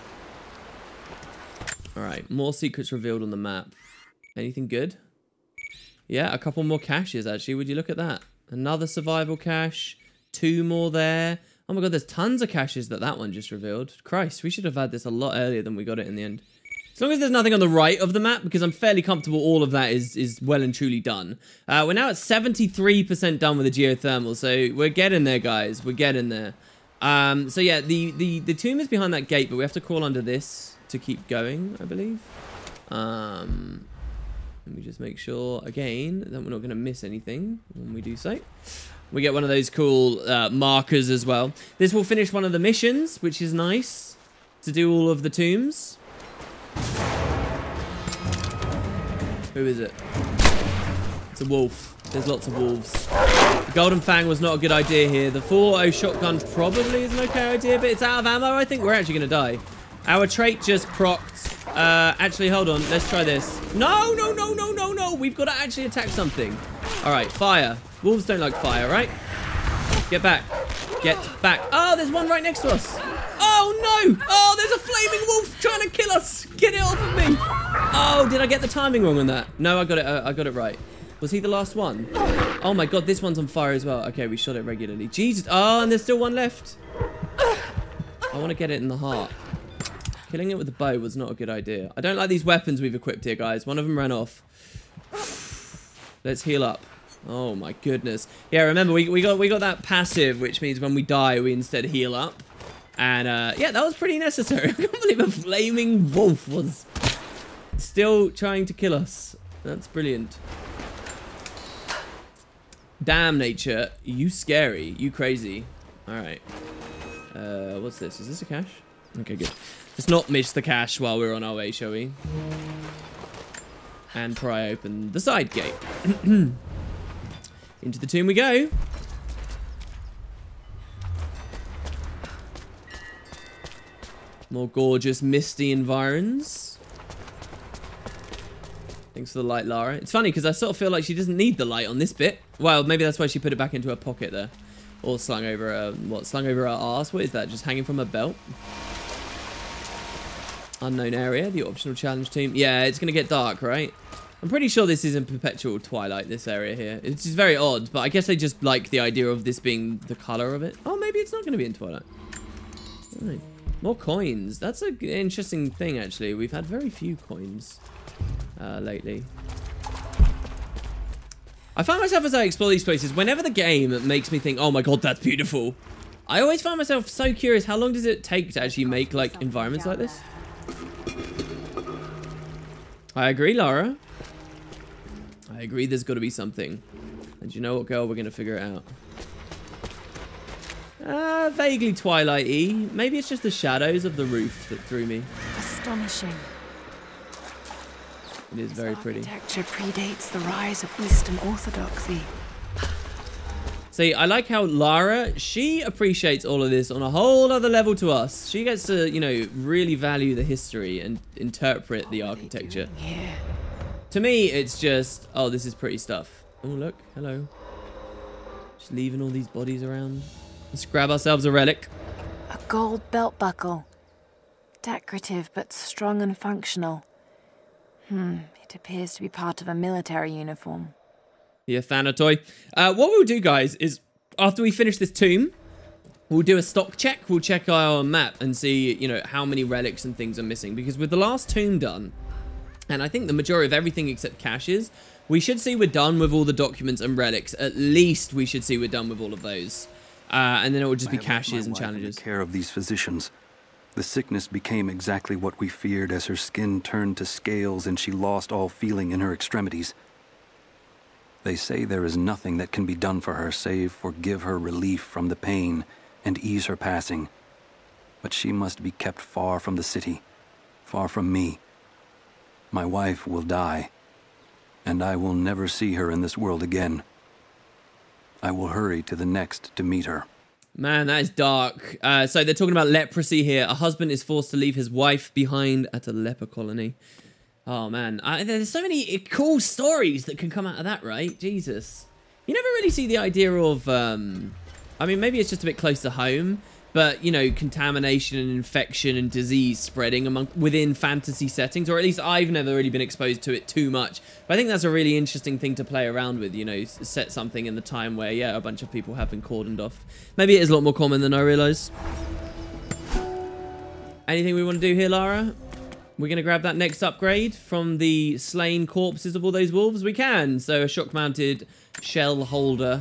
All right, more secrets revealed on the map. Anything good? Yeah, a couple more caches, actually. Would you look at that? Another survival cache. Two more there. Oh my god, there's tons of caches that that one just revealed. Christ, we should have had this a lot earlier than we got it in the end. As long as there's nothing on the right of the map, because I'm fairly comfortable all of that is, is well and truly done. Uh, we're now at seventy-three percent done with the geothermal, so we're getting there, guys. We're getting there. Um, so yeah, the, the, the tomb is behind that gate, but we have to crawl under this to keep going, I believe. Um... Let me just make sure, again, that we're not going to miss anything when we do so. We get one of those cool uh, markers as well. This will finish one of the missions, which is nice, to do all of the tombs. Who is it? It's a wolf. There's lots of wolves. The Golden Fang was not a good idea here. The four oh shotgun probably is an okay idea, but it's out of ammo. I think we're actually going to die. Our trait just procced Uh, actually, hold on. Let's try this. No, no, no, no, no, no. We've got to actually attack something. All right, fire. Wolves don't like fire, right? Get back. Get back. Oh, there's one right next to us. Oh, no. Oh, there's a flaming wolf trying to kill us. Get it off of me. Oh, did I get the timing wrong on that? No, I got it. Uh, I got it right. Was he the last one? Oh, my God. This one's on fire as well. Okay, we shot it regularly. Jesus. Oh, and there's still one left. I want to get it in the heart. Killing it with a bow was not a good idea. I don't like these weapons we've equipped here, guys. One of them ran off. Let's heal up. Oh my goodness. Yeah, remember we, we got we got that passive, which means when we die, we instead heal up. And uh, yeah, that was pretty necessary. I can't believe a flaming wolf was still trying to kill us. That's brilliant. Damn, nature. You scary. You crazy. All right. Uh, what's this? Is this a cache? Okay, good. Let's not miss the cache while we're on our way, shall we? And pry open the side gate. Into the tomb we go. More gorgeous, misty environs. Thanks for the light, Lara. It's funny because I sort of feel like she doesn't need the light on this bit. Well, maybe that's why she put it back into her pocket there. Or slung over her, what, slung over her arse? What is that? Just hanging from her belt? Unknown area, the optional challenge team. Yeah, it's going to get dark, right? I'm pretty sure this is in perpetual twilight, this area here. It's just very odd, but I guess they just like the idea of this being the color of it. Oh, maybe it's not going to be in twilight. Right. More coins. That's an interesting thing, actually. We've had very few coins uh, lately. I find myself as I explore these places, whenever the game makes me think, oh my god, that's beautiful. I always find myself so curious, how long does it take to actually make like environments like this? I agree, Lara. I agree there's got to be something. And you know what, girl? We're going to figure it out. Uh, vaguely twilight-y. Maybe it's just the shadows of the roof that threw me. Astonishing. It is very pretty. Architecture predates the rise of Eastern Orthodoxy. See, I like how Lara, she appreciates all of this on a whole other level to us. She gets to, you know, really value the history and interpret the architecture. Yeah. To me, it's just, oh, this is pretty stuff. Oh, look, hello. Just leaving all these bodies around. Let's grab ourselves a relic. A gold belt buckle. Decorative, but strong and functional. Hmm, it appears to be part of a military uniform. Yeah, Thanatoy. Uh, what we'll do, guys, is after we finish this tomb, we'll do a stock check. We'll check our map and see, you know, how many relics and things are missing. Because with the last tomb done, and I think the majority of everything except caches, we should see we're done with all the documents and relics. At least we should see we're done with all of those. Uh, and then it will just be caches and challenges. The care of these physicians. The sickness became exactly what we feared as her skin turned to scales and she lost all feeling in her extremities. They say there is nothing that can be done for her save for give her relief from the pain and ease her passing. But she must be kept far from the city, far from me. My wife will die, and I will never see her in this world again. I will hurry to the next to meet her. Man, that is dark. Uh, so they're talking about leprosy here. A husband is forced to leave his wife behind at a leper colony. Oh, man. I, there's so many cool stories that can come out of that, right? Jesus. You never really see the idea of... Um, I mean, maybe it's just a bit close to home. But, you know, contamination and infection and disease spreading among within fantasy settings. Or at least I've never really been exposed to it too much. But I think that's a really interesting thing to play around with. You know, set something in the time where, yeah, a bunch of people have been cordoned off. Maybe it is a lot more common than I realise. Anything we want to do here, Lara? We're going to grab that next upgrade from the slain corpses of all those wolves. We can. So a shock-mounted shell holder.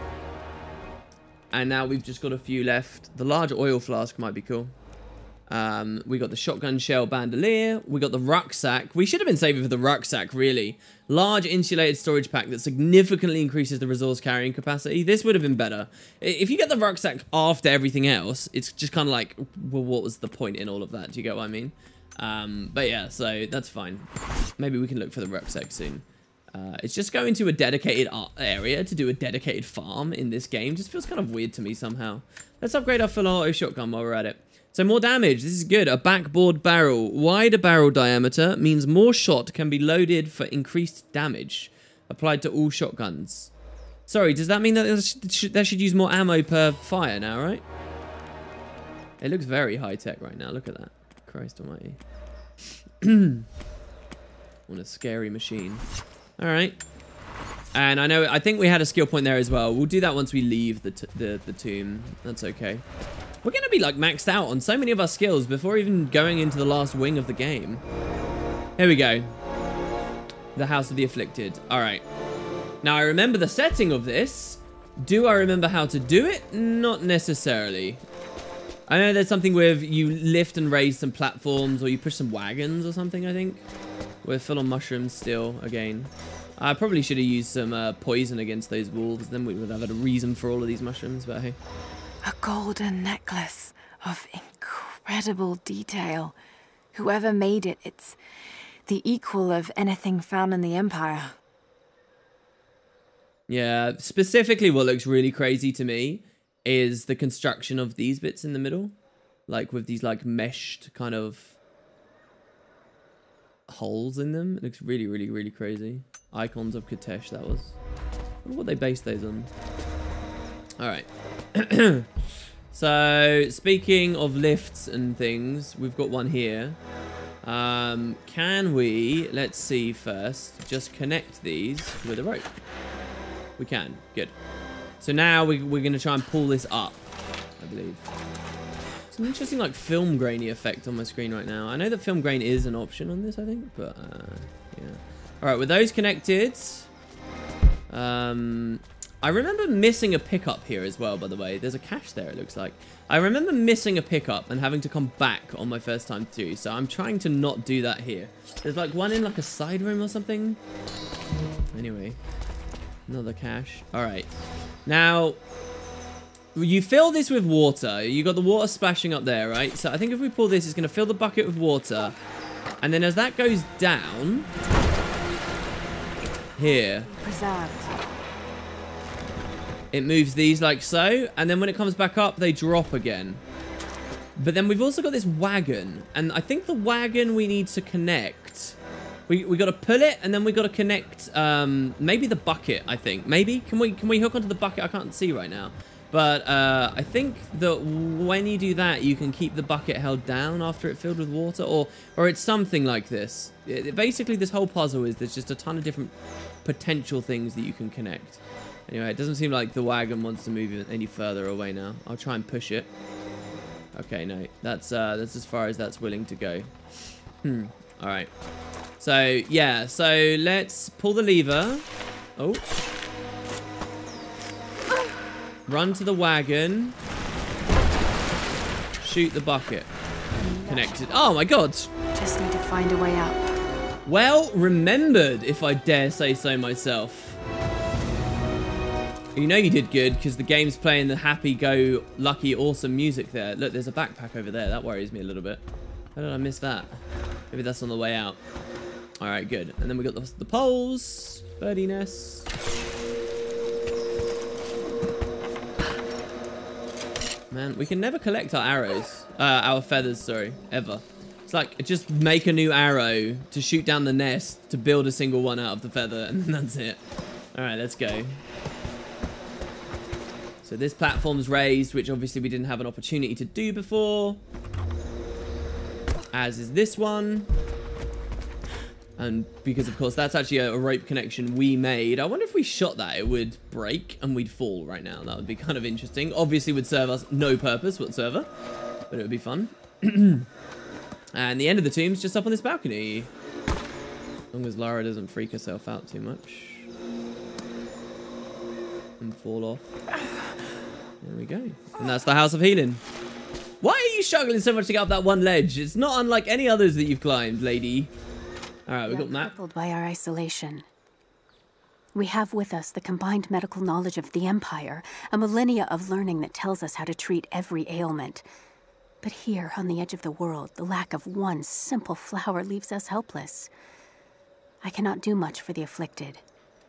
And now we've just got a few left. The large oil flask might be cool. Um, we got the shotgun shell bandolier. We got the rucksack. We should have been saving for the rucksack, really. Large insulated storage pack that significantly increases the resource carrying capacity. This would have been better. If you get the rucksack after everything else, it's just kind of like, well, what was the point in all of that? Do you get what I mean? Um, but yeah, so that's fine. Maybe we can look for the rucksack soon. Uh, it's just going to a dedicated area to do a dedicated farm in this game. Just feels kind of weird to me somehow. Let's upgrade our full auto shotgun while we're at it. So more damage. This is good. A backboard barrel. Wider barrel diameter means more shot can be loaded for increased damage. Applied to all shotguns. Sorry, does that mean that they should, they should use more ammo per fire now, right? It looks very high-tech right now. Look at that. Christ almighty. What a scary machine. All right. And I know, I think we had a skill point there as well. We'll do that once we leave the, t the, the tomb. That's okay. We're going to be like maxed out on so many of our skills before even going into the last wing of the game. Here we go. The House of the Afflicted. All right. Now, I remember the setting of this. Do I remember how to do it? Not necessarily. I know there's something with you lift and raise some platforms or you push some wagons or something, I think. We're full on mushrooms still, again. I probably should have used some uh, poison against those wolves. Then we would have had a reason for all of these mushrooms, but hey. A golden necklace of incredible detail. Whoever made it, it's the equal of anything found in the Empire. Yeah, specifically what looks really crazy to me is the construction of these bits in the middle. Like with these like meshed kind of holes in them. It looks really, really, really crazy. Icons of Katesh, that was. I wonder what they based those on. Alright. So, speaking of lifts and things, we've got one here. Um, can we, let's see first, just connect these with a rope? We can. Good. So now we, we're going to try and pull this up, I believe. It's an interesting, like, film grainy effect on my screen right now. I know that film grain is an option on this, I think, but, uh, yeah. All right, with those connected, um, I remember missing a pickup here as well, by the way. There's a cache there, it looks like. I remember missing a pickup and having to come back on my first time through, so I'm trying to not do that here. There's, like, one in, like, a side room or something. Anyway. Another cache. All right. Now, you fill this with water. You got the water splashing up there, right? So I think if we pull this, it's going to fill the bucket with water. And then as that goes down, here, Preserved. it moves these like so. And then when it comes back up, they drop again. But then we've also got this wagon. And I think the wagon we need to connect. We, we got to pull it, and then we got to connect um, maybe the bucket, I think. Maybe? Can we can we hook onto the bucket? I can't see right now. But uh, I think that when you do that, you can keep the bucket held down after it filled with water. Or or it's something like this. It, it, basically, this whole puzzle is there's just a ton of different potential things that you can connect. Anyway, it doesn't seem like the wagon wants to move any further away now. I'll try and push it. Okay, no. That's, uh, that's as far as that's willing to go. Hmm. All right. So, yeah, so let's pull the lever. Oh. Run to the wagon. Shoot the bucket. Connected. Oh, my God. Just need to find a way up. Well remembered, if I dare say so myself. You know you did good, because the game's playing the happy, go, lucky, awesome music there. Look, there's a backpack over there. That worries me a little bit. How did I miss that? Maybe that's on the way out. All right, good. And then we got the, the poles, birdie nest. Man, we can never collect our arrows, uh, our feathers, sorry, ever. It's like, just make a new arrow to shoot down the nest to build a single one out of the feather, and that's it. All right, let's go. So this platform's raised, which obviously we didn't have an opportunity to do before. As is this one. And because, of course, that's actually a, a rope connection we made. I wonder if we shot that, it would break and we'd fall right now. That would be kind of interesting. Obviously, would serve us no purpose whatsoever. But it would be fun. And the end of the tomb's just up on this balcony. As long as Lara doesn't freak herself out too much. And fall off. There we go. And that's the House of Healing. Why are you struggling so much to get up that one ledge? It's not unlike any others that you've climbed, lady. All right, we've got map. Crippled by our isolation. We have with us the combined medical knowledge of the Empire, a millennia of learning that tells us how to treat every ailment. But here, on the edge of the world, the lack of one simple flower leaves us helpless. I cannot do much for the afflicted.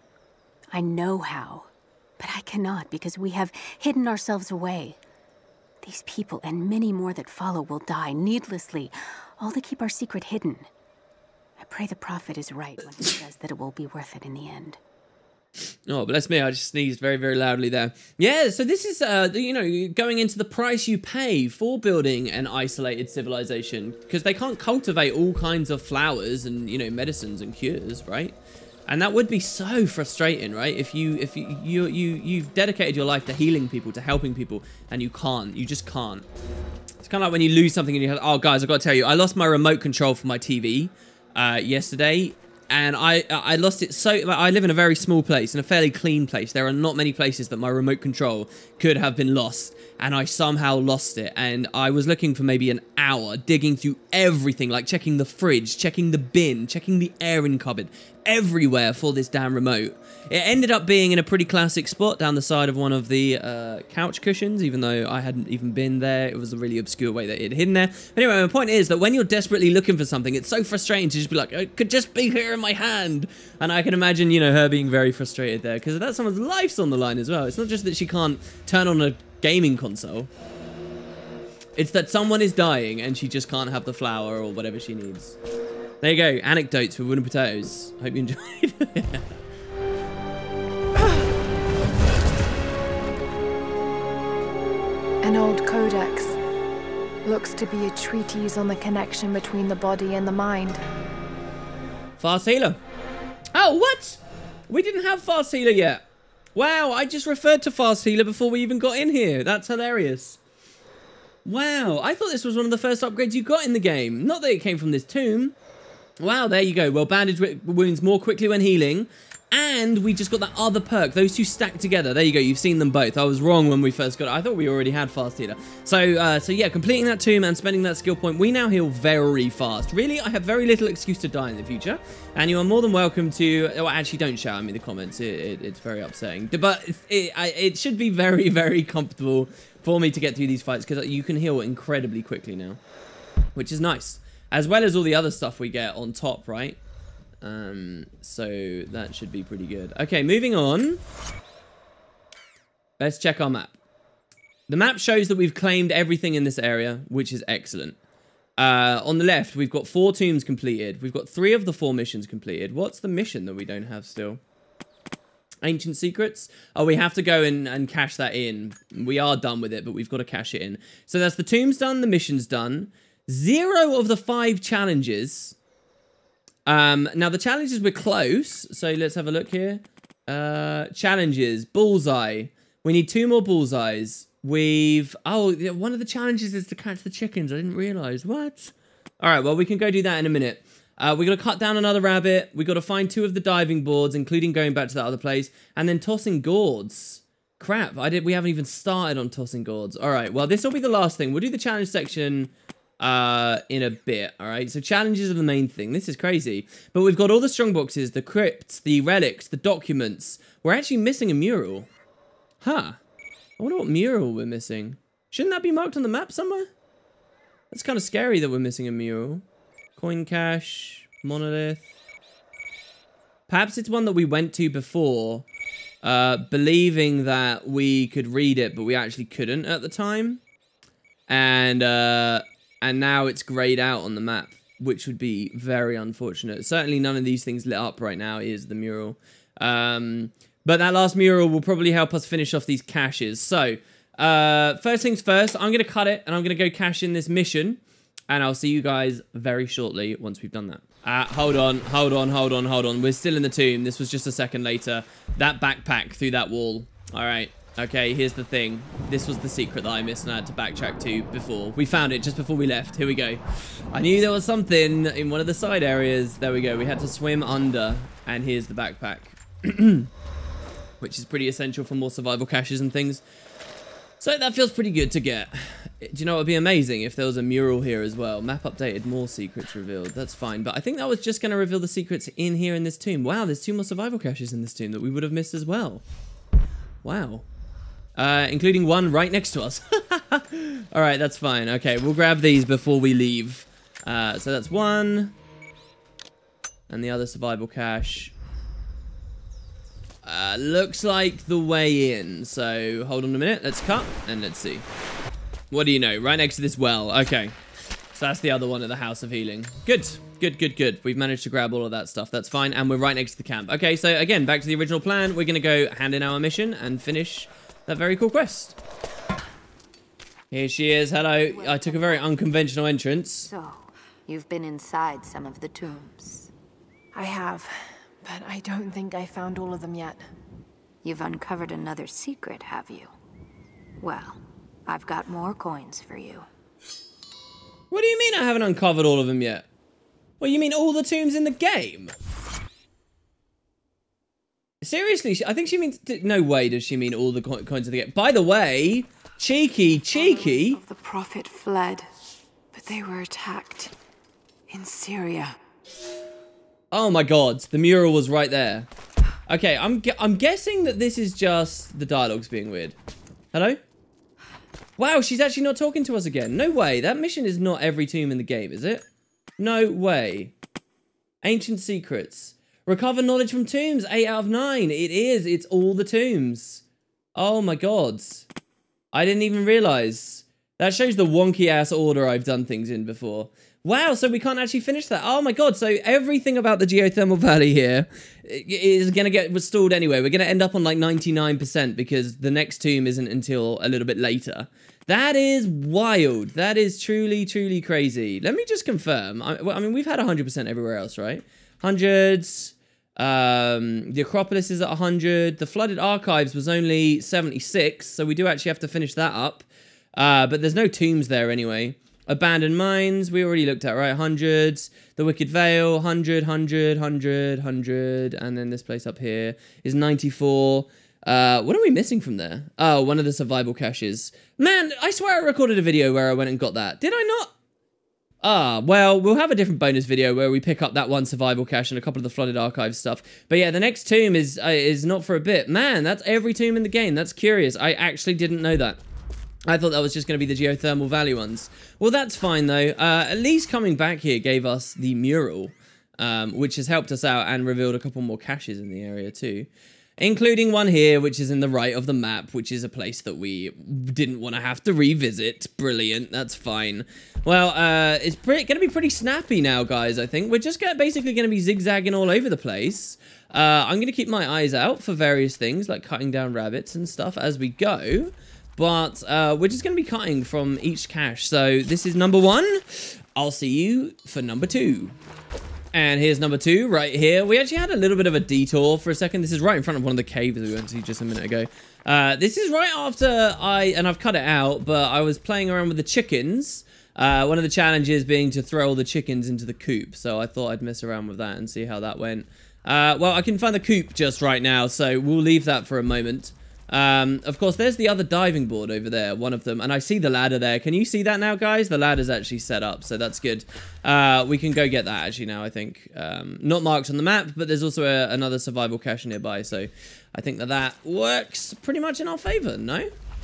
I know how, but I cannot because we have hidden ourselves away. These people and many more that follow will die needlessly, all to keep our secret hidden. I pray the prophet is right when he says that it will be worth it in the end. Oh, bless me, I just sneezed very, very loudly there. Yeah, so this is, uh, you know, going into the price you pay for building an isolated civilization, because they can't cultivate all kinds of flowers and, you know, medicines and cures, right? And that would be so frustrating, right? If you, if you, you, you, you've dedicated your life to healing people, to helping people, and you can't, you just can't. It's kind of like when you lose something and you have, oh guys, I've got to tell you, I lost my remote control for my T V uh, yesterday. And I I lost it so... I live in a very small place, in a fairly clean place. There are not many places that my remote control could have been lost. And I somehow lost it. And I was looking for maybe an hour, digging through everything, like checking the fridge, checking the bin, checking the airing cupboard, everywhere for this damn remote. It ended up being in a pretty classic spot down the side of one of the uh, couch cushions, even though I hadn't even been there. It was a really obscure way that it had hidden there. Anyway, my point is that when you're desperately looking for something, it's so frustrating to just be like, it could just be here in my hand. And I can imagine, you know, her being very frustrated there, because that's someone's life's on the line as well. It's not just that she can't turn on a gaming console. It's that someone is dying and she just can't have the flour or whatever she needs. There you go, anecdotes for wooden potatoes. Hope you enjoyed. An old codex. Looks to be a treatise on the connection between the body and the mind. Fast healer. Oh, what? We didn't have fast healer yet. Wow, I just referred to fast healer before we even got in here. That's hilarious. Wow, I thought this was one of the first upgrades you got in the game. Not that it came from this tomb. Wow, there you go. Well, bandage wounds more quickly when healing. And we just got that other perk. Those two stacked together. There you go. You've seen them both. I was wrong when we first got it. I thought we already had fast healer. So, uh, so yeah, completing that tomb and spending that skill point, we now heal very fast. Really, I have very little excuse to die in the future. And you are more than welcome to... Well, actually, don't shout at me in the comments. It, it, it's very upsetting. But it, I, it should be very, very comfortable for me to get through these fights, because you can heal incredibly quickly now, which is nice. As well as all the other stuff we get on top, right? Um, so that should be pretty good. Okay, moving on. Let's check our map. The map shows that we've claimed everything in this area, which is excellent. Uh, on the left, we've got four tombs completed. We've got three of the four missions completed. What's the mission that we don't have still? Ancient Secrets. Oh, we have to go in and cash that in. We are done with it, but we've got to cash it in. So that's the tombs done, the mission's done. Zero of the five challenges. Um, now, the challenges were close, so let's have a look here. Uh, challenges, bullseye. We need two more bullseyes. We've... Oh, one of the challenges is to catch the chickens. I didn't realise. What? All right, well, we can go do that in a minute. Uh, we got to cut down another rabbit. We got to find two of the diving boards, including going back to that other place. And then tossing gourds. Crap, I did. We haven't even started on tossing gourds. All right, well, this will be the last thing. We'll do the challenge section... Uh, in a bit, all right? So challenges are the main thing. This is crazy. But we've got all the strong boxes, the crypts, the relics, the documents. We're actually missing a mural. Huh. I wonder what mural we're missing. Shouldn't that be marked on the map somewhere? That's kind of scary that we're missing a mural. Coin cache, monolith. Perhaps it's one that we went to before, uh, believing that we could read it, but we actually couldn't at the time. And, uh... And now it's grayed out on the map, which would be very unfortunate. Certainly none of these things lit up right now is the mural. Um, but that last mural will probably help us finish off these caches. So, uh, first things first, I'm going to cut it and I'm going to go cash in this mission. And I'll see you guys very shortly once we've done that. Uh, hold on, hold on, hold on, hold on. We're still in the tomb. This was just a second later. That backpack through that wall. All right. Okay, here's the thing. This was the secret that I missed and I had to backtrack to before. We found it just before we left. Here we go. I knew there was something in one of the side areas. There we go. We had to swim under. And here's the backpack. Which is pretty essential for more survival caches and things. So that feels pretty good to get. Do you know what would be amazing if there was a mural here as well? Map updated, more secrets revealed. That's fine. But I think that was just going to reveal the secrets in here in this tomb. Wow, there's two more survival caches in this tomb that we would have missed as well. Wow. Uh, including one right next to us. All right, that's fine. Okay, we'll grab these before we leave. Uh, so that's one. And the other survival cache. Uh, looks like the way in. So hold on a minute. Let's cut and let's see. What do you know? Right next to this well. Okay. So that's the other one at the House of Healing. Good. Good, good, good. We've managed to grab all of that stuff. That's fine. And we're right next to the camp. Okay, so again, back to the original plan. We're going to go hand in our mission and finish that very cool quest. Here she is. Hello. I took a very unconventional entrance. So, you've been inside some of the tombs. I have, but I don't think I found all of them yet. You've uncovered another secret, have you? Well, I've got more coins for you. What do you mean I haven't uncovered all of them yet? Well, you mean all the tombs in the game? Seriously, I think she means... No way does she mean all the co coins of the game. By the way, cheeky, cheeky... Of the Prophet fled, but they were attacked in Syria. Oh my god, the mural was right there. Okay, I'm, gu I'm guessing that this is just the dialogues being weird. Hello? Wow, she's actually not talking to us again. No way, that mission is not every tomb in the game, is it? No way. Ancient secrets. Recover knowledge from tombs. eight out of nine. It is. It's all the tombs. Oh my god. I didn't even realize. That shows the wonky ass order I've done things in before. Wow, so we can't actually finish that. Oh my god, so everything about the Geothermal Valley here is going to get restored anyway. We're going to end up on like ninety-nine percent because the next tomb isn't until a little bit later. That is wild. That is truly, truly crazy. Let me just confirm. I, well, I mean, we've had one hundred percent everywhere else, right? Hundreds. Um, the Acropolis is at one hundred. The Flooded Archives was only seventy-six, so we do actually have to finish that up. Uh, but there's no tombs there anyway. Abandoned Mines, we already looked at, right? Hundreds. The Wicked Vale, one hundred, one hundred, one hundred, one hundred. And then this place up here is ninety-four. Uh, what are we missing from there? Oh, one of the survival caches. Man, I swear I recorded a video where I went and got that. Did I not? Ah, well, we'll have a different bonus video where we pick up that one survival cache and a couple of the Flooded Archives stuff. But yeah, the next tomb is uh, is not for a bit. Man, that's every tomb in the game. That's curious. I actually didn't know that. I thought that was just going to be the Geothermal Valley ones. Well, that's fine, though. Uh, at least coming back here gave us the mural, um, which has helped us out and revealed a couple more caches in the area, too. Including one here, which is in the right of the map, which is a place that we didn't want to have to revisit. Brilliant. That's fine. Well, uh, it's going to be pretty snappy now, guys, I think. We're just gonna, basically going to be zigzagging all over the place. Uh, I'm going to keep my eyes out for various things, like cutting down rabbits and stuff as we go. But uh, we're just going to be cutting from each cache. So this is number one. I'll see you for number two. And here's number two right here. We actually had a little bit of a detour for a second. This is right in front of one of the caves we went to just a minute ago. Uh, this is right after I, and I've cut it out, but I was playing around with the chickens. Uh, one of the challenges being to throw all the chickens into the coop. So I thought I'd mess around with that and see how that went. Uh, well, I can find the coop just right now, so we'll leave that for a moment. Um, of course, there's the other diving board over there, one of them, and I see the ladder there. Can you see that now, guys? The ladder's actually set up, so that's good. Uh, we can go get that actually now, I think. Um, not marked on the map, but there's also a, another survival cache nearby, so I think that that works pretty much in our favor, no?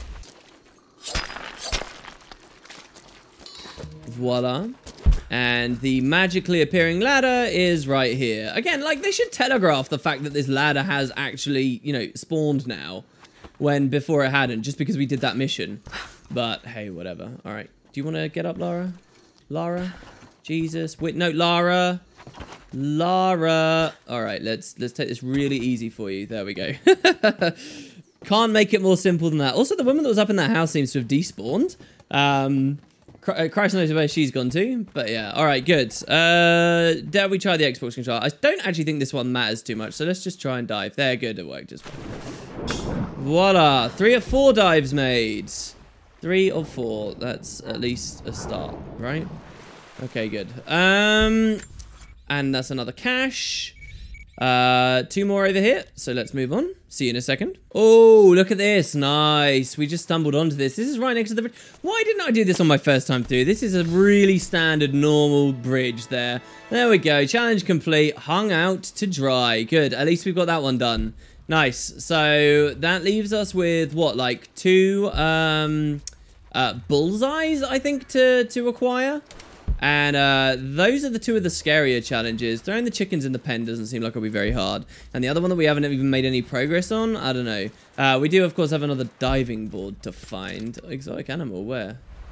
Voila. And the magically appearing ladder is right here. Again, like, they should telegraph the fact that this ladder has actually, you know, spawned now. When before it hadn't, just because we did that mission. But hey, whatever. All right. Do you want to get up, Lara? Lara? Jesus. Wait, no, Lara. Lara. All right, let's let's take this really easy for you. There we go. Can't make it more simple than that. Also, the woman that was up in that house seems to have despawned. Um, Christ knows where she's gone to. But yeah, all right, good. Uh, dare we try the Xbox controller? I don't actually think this one matters too much, so let's just try and dive. There, good. It worked just fine. Voila, three or four dives made. Three or four, that's at least a start, right? Okay, good. Um, and that's another cache. Uh, two more over here, so let's move on. See you in a second. Oh, look at this, nice. We just stumbled onto this. This is right next to the bridge. Why didn't I do this on my first time through? This is a really standard, normal bridge there. There we go, challenge complete, hung out to dry. Good, at least we've got that one done. Nice. So that leaves us with what, like two um, uh, bullseyes, I think, to to acquire. And uh, those are the two of the scarier challenges. Throwing the chickens in the pen doesn't seem like it'll be very hard. And the other one that we haven't even made any progress on, I don't know. Uh, we do, of course, have another diving board to find. Exotic animal, where?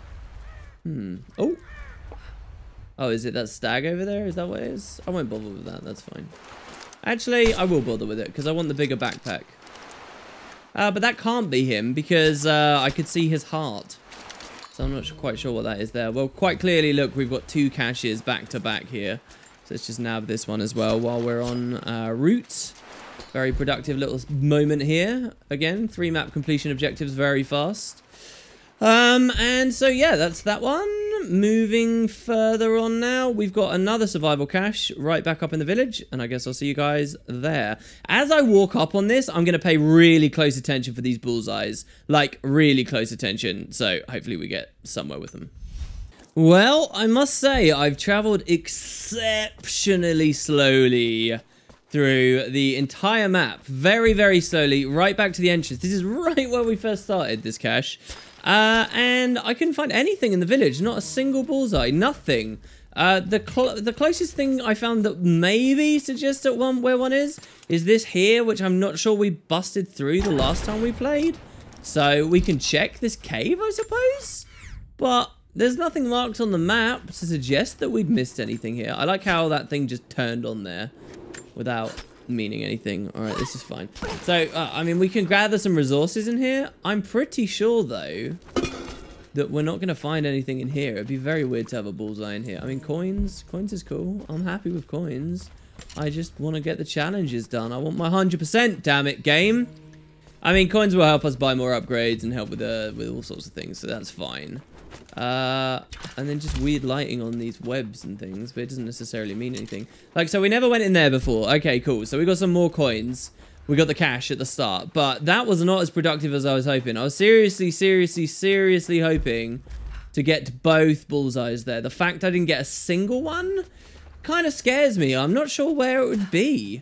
Hmm. Oh. Oh, is it that stag over there? Is that what it is? I won't bother with that. That's fine. Actually, I will bother with it because I want the bigger backpack. Uh, but that can't be him because uh, I could see his heart. So I'm not quite sure what that is there. Well, quite clearly, look, we've got two caches back to back here. So let's just nab this one as well while we're on uh, route. Very productive little moment here. Again, three map completion objectives very fast. Um, and so, yeah, that's that one. Moving further on now, we've got another survival cache right back up in the village. And I guess I'll see you guys there. As I walk up on this, I'm going to pay really close attention for these bullseyes. Like, really close attention. So, hopefully we get somewhere with them. Well, I must say, I've traveled exceptionally slowly through the entire map. Very, very slowly, right back to the entrance. This is right where we first started this cache. Uh, and I couldn't find anything in the village. Not a single bullseye. Nothing. Uh, the cl the closest thing I found that maybe suggests that one where one is, is this here, which I'm not sure we busted through the last time we played. So we can check this cave, I suppose? But there's nothing marked on the map to suggest that we'd missed anything here. I like how that thing just turned on there without meaning anything. All right, this is fine. So, uh, I mean, we can gather some resources in here. I'm pretty sure, though, that we're not going to find anything in here. It'd be very weird to have a bullseye in here. I mean, coins. Coins is cool. I'm happy with coins. I just want to get the challenges done. I want my one hundred percent, damn it, game. I mean, coins will help us buy more upgrades and help with, uh, with all sorts of things, so that's fine. Uh, and then just weird lighting on these webs and things, but it doesn't necessarily mean anything. Like, so we never went in there before. Okay, cool. So we got some more coins. We got the cash at the start, but that was not as productive as I was hoping. I was seriously, seriously, seriously hoping to get both bullseyes there. The fact I didn't get a single one kind of scares me. I'm not sure where it would be.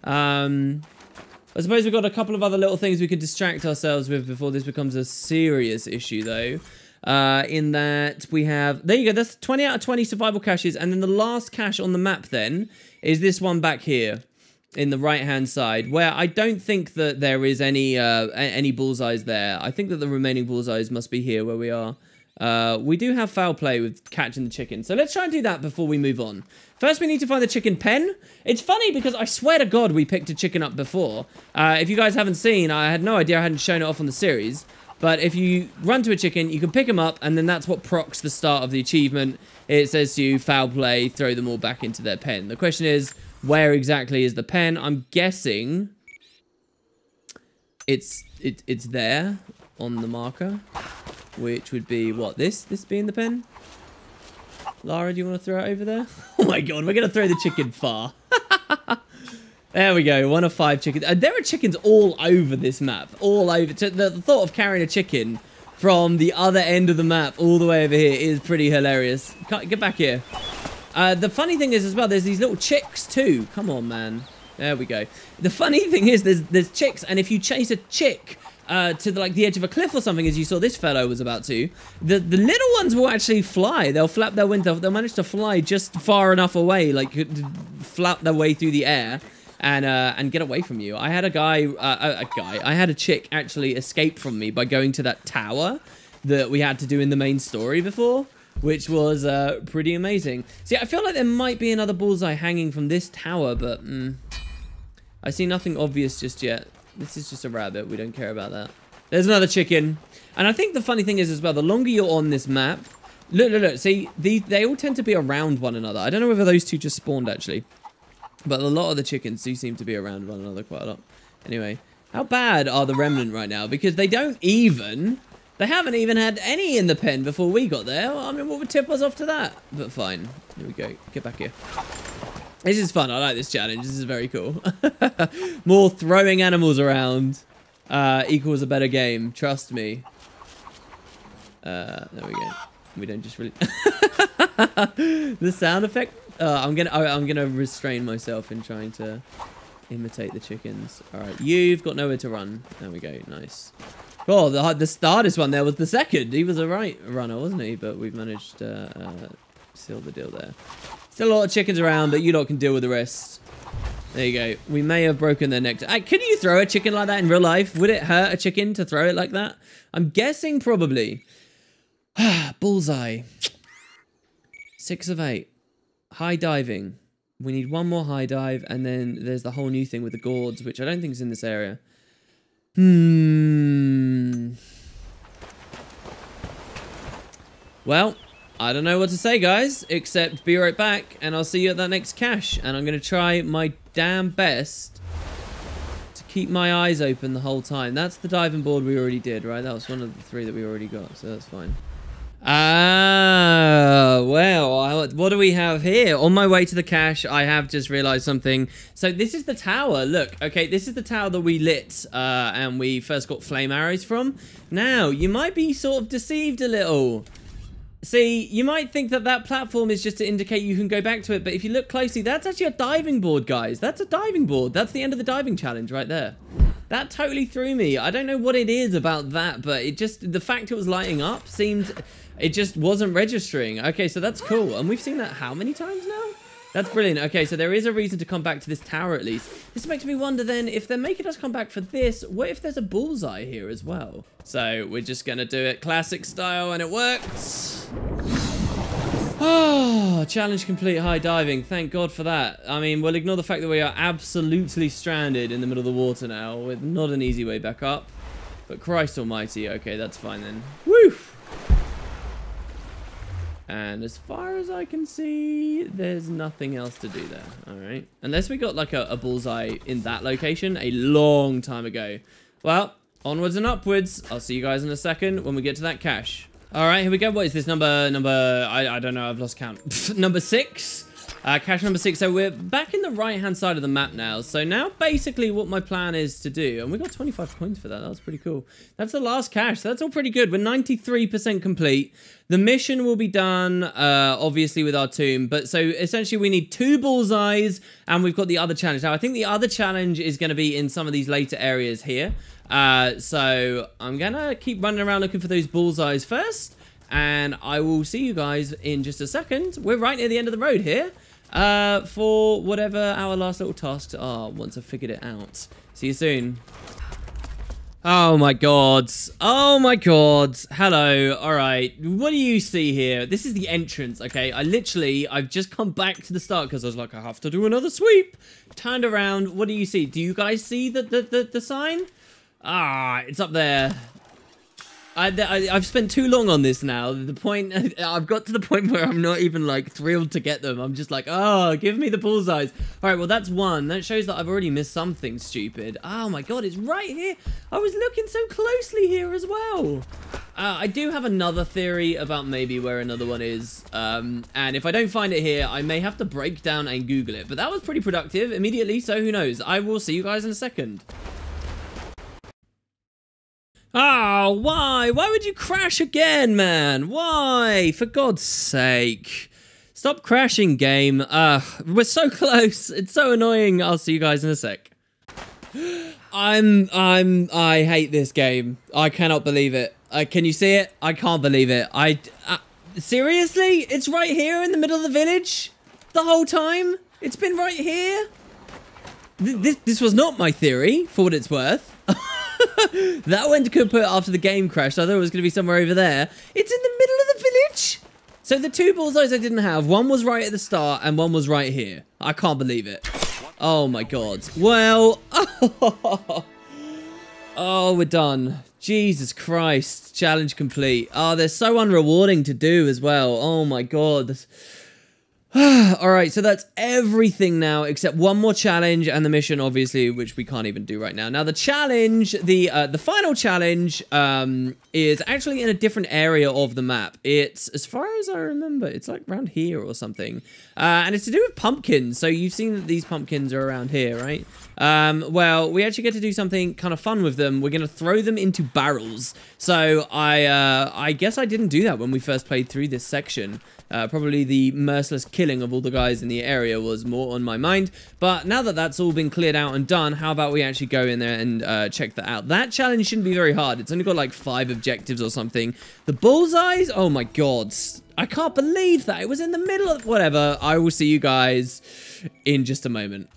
Um, I suppose we've got a couple of other little things we could distract ourselves with before this becomes a serious issue, though. Uh, in that we have, there you go, that's twenty out of twenty survival caches, and then the last cache on the map then is this one back here in the right hand side, where I don't think that there is any uh, any bullseyes there. I think that the remaining bullseyes must be here where we are. Uh, we do have foul play with catching the chicken, so let's try and do that before we move on. First we need to find the chicken pen. It's funny because I swear to God we picked a chicken up before. Uh, if you guys haven't seen, I had no idea, I hadn't shown it off on the series. But if you run to a chicken, you can pick them up, and then that's what procs the start of the achievement. It says to you, foul play, throw them all back into their pen. The question is, where exactly is the pen? I'm guessing it's it, it's there on the marker, which would be, what, this? This being the pen? Lara, do you want to throw it over there? Oh my God, we're going to throw the chicken far. There we go, one of five chickens. Uh, there are chickens all over this map. All over. The, the thought of carrying a chicken from the other end of the map all the way over here is pretty hilarious. Can't, get back here. Uh, the funny thing is as well, there's these little chicks too. Come on, man. There we go. The funny thing is there's, there's chicks, and if you chase a chick uh, to the, like the edge of a cliff or something, as you saw this fellow was about to, the, the little ones will actually fly. They'll flap their wings. They'll, they'll manage to fly just far enough away, like flap their way through the air. And, uh, and get away from you. I had a guy, uh, a, a guy, I had a chick actually escape from me by going to that tower that we had to do in the main story before, which was uh, pretty amazing. See, I feel like there might be another bullseye hanging from this tower, but mm, I see nothing obvious just yet. This is just a rabbit. We don't care about that. There's another chicken. And I think the funny thing is as well, the longer you're on this map, look, look, look, see, the, they all tend to be around one another. I don't know whether those two just spawned actually. But a lot of the chickens do seem to be around one another quite a lot. Anyway, how bad are the Remnant right now? Because they don't even... They haven't even had any in the pen before we got there. I mean, what would tip us off to that? But fine. Here we go. Get back here. This is fun. I like this challenge. This is very cool. More throwing animals around uh, equals a better game. Trust me. Uh, there we go. We don't just really... The sound effect... Uh, I'm gonna I'm gonna restrain myself in trying to imitate the chickens. All right, you've got nowhere to run. There we go. Nice. Oh, the the hardest one there was the second. He was a right runner, wasn't he? But we've managed to uh, seal the deal there. Still a lot of chickens around, but you lot can deal with the rest. There you go. We may have broken their necks. Hey, can you throw a chicken like that in real life? Would it hurt a chicken to throw it like that? I'm guessing probably. Bullseye. Six of eight. High diving. We need one more high dive, and then there's the whole new thing with the gourds, which I don't think is in this area. Hmm. Well, I don't know what to say, guys, except be right back, and I'll see you at that next cache. And I'm going to try my damn best to keep my eyes open the whole time. That's the diving board we already did, right? That was one of the three that we already got, so that's fine. Ah, well, what do we have here? On my way to the cache, I have just realized something. So this is the tower. Look, okay, this is the tower that we lit uh, and we first got flame arrows from. Now, you might be sort of deceived a little. See, you might think that that platform is just to indicate you can go back to it, but if you look closely, that's actually a diving board, guys. That's a diving board. That's the end of the diving challenge right there. That totally threw me. I don't know what it is about that, but it just, the fact it was lighting up seemed, it just wasn't registering. Okay, so that's cool. And we've seen that how many times now? That's brilliant. Okay, so there is a reason to come back to this tower at least. This makes me wonder then, if they're making us come back for this, what if there's a bullseye here as well? So we're just gonna do it classic style, and it works. Oh, challenge complete high diving. Thank God for that. I mean, we'll ignore the fact that we are absolutely stranded in the middle of the water now with not an easy way back up. But Christ almighty. Okay, that's fine then. Woo! And as far as I can see, there's nothing else to do there. All right. Unless we got like a, a bullseye in that location a long time ago. Well, onwards and upwards. I'll see you guys in a second when we get to that cache. All right, here we go. What is this number? Number, I, I don't know. I've lost count. Number six. Uh, cache number six. So we're back in the right-hand side of the map now. So now basically what my plan is to do, and we got twenty-five coins for that. That was pretty cool. That's the last cache. That's all pretty good. We're ninety-three percent complete. The mission will be done, uh, obviously, with our tomb. But so essentially we need two bullseyes, and we've got the other challenge. Now, I think the other challenge is going to be in some of these later areas here. Uh, so I'm going to keep running around looking for those bullseyes first. And I will see you guys in just a second. We're right near the end of the road here. Uh, for whatever our last little tasks are once I've figured it out. See you soon. Oh my god. Oh my god. Hello. Alright. What do you see here? This is the entrance, okay? I literally, I've just come back to the start because I was like, I have to do another sweep. Turned around. What do you see? Do you guys see the, the, the, the sign? Ah, it's up there. I, I, I've spent too long on this now. The point, I've got to the point where I'm not even like thrilled to get them. I'm just like, oh, give me the bullseyes. All right, well, that's one. That shows that I've already missed something stupid. Oh my God, it's right here. I was looking so closely here as well. Uh, I do have another theory about maybe where another one is. Um, and if I don't find it here, I may have to break down and Google it. But that was pretty productive immediately, so who knows? I will see you guys in a second. Oh, why? Why would you crash again, man? Why? For God's sake. Stop crashing, game. Uh, we're so close. It's so annoying. I'll see you guys in a sec. I'm, I'm, I hate this game. I cannot believe it. Uh, can you see it? I can't believe it. I, uh, seriously? It's right here in the middle of the village? The whole time? It's been right here? Th this, this was not my theory, for what it's worth. That one could put after the game crashed. I thought it was going to be somewhere over there. It's in the middle of the village. So the two bullseyes I didn't have, one was right at the start and one was right here. I can't believe it. Oh my God. Well, oh, oh we're done. Jesus Christ. Challenge complete. Oh, they're so unrewarding to do as well. Oh my God. Alright, so that's everything now except one more challenge and the mission, obviously, which we can't even do right now. Now, the challenge, the uh, the final challenge um, is actually in a different area of the map. It's, as far as I remember, it's like around here or something. Uh, and it's to do with pumpkins. So you've seen that these pumpkins are around here, right? Um, well, we actually get to do something kind of fun with them. We're going to throw them into barrels. So I, uh, I guess I didn't do that when we first played through this section. Uh, probably the merciless killing of all the guys in the area was more on my mind. But now that that's all been cleared out and done, how about we actually go in there and uh, check that out? That challenge shouldn't be very hard. It's only got like five objectives or something. The bullseyes? Oh my God. I can't believe that. It was in the middle of whatever. I will see you guys in just a moment.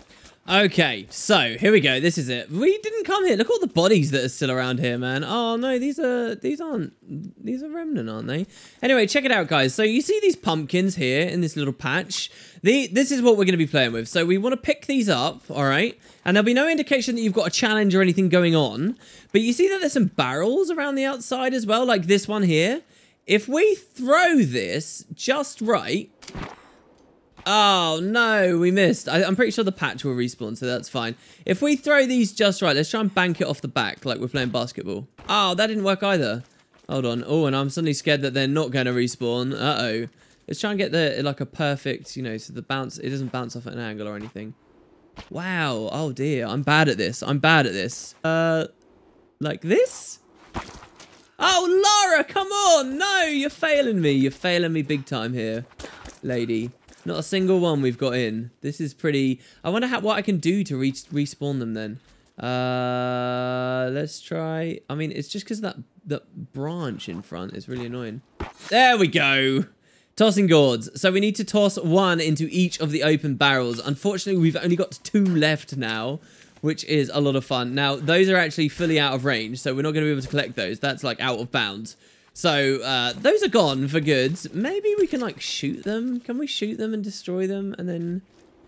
Okay, so here we go. This is it. We didn't come here. Look at all the bodies that are still around here, man. Oh no, these are these aren't these are remnant, aren't they? Anyway, check it out, guys. So you see these pumpkins here in this little patch. The this is what we're going to be playing with. So we want to pick these up, all right? And there'll be no indication that you've got a challenge or anything going on. But you see that there's some barrels around the outside as well, like this one here. If we throw this just right. Oh, no, we missed. I, I'm pretty sure the patch will respawn, so that's fine. If we throw these just right, let's try and bank it off the back like we're playing basketball. Oh, that didn't work either. Hold on. Oh, and I'm suddenly scared that they're not going to respawn. Uh-oh. Let's try and get the like a perfect, you know, so the bounce, it doesn't bounce off at an angle or anything. Wow. Oh, dear. I'm bad at this. I'm bad at this. Uh, like this? Oh, Lara, come on. No, you're failing me. You're failing me big time here, lady. Not a single one we've got in. This is pretty... I wonder how, what I can do to re respawn them then. Uh, let's try... I mean, it's just because that, that branch in front is really annoying. There we go. Tossing gourds. So we need to toss one into each of the open barrels. Unfortunately, we've only got two left now, which is a lot of fun. Now, those are actually fully out of range, so we're not going to be able to collect those. That's like out of bounds. So, uh, those are gone for good. Maybe we can, like, shoot them. Can we shoot them and destroy them and then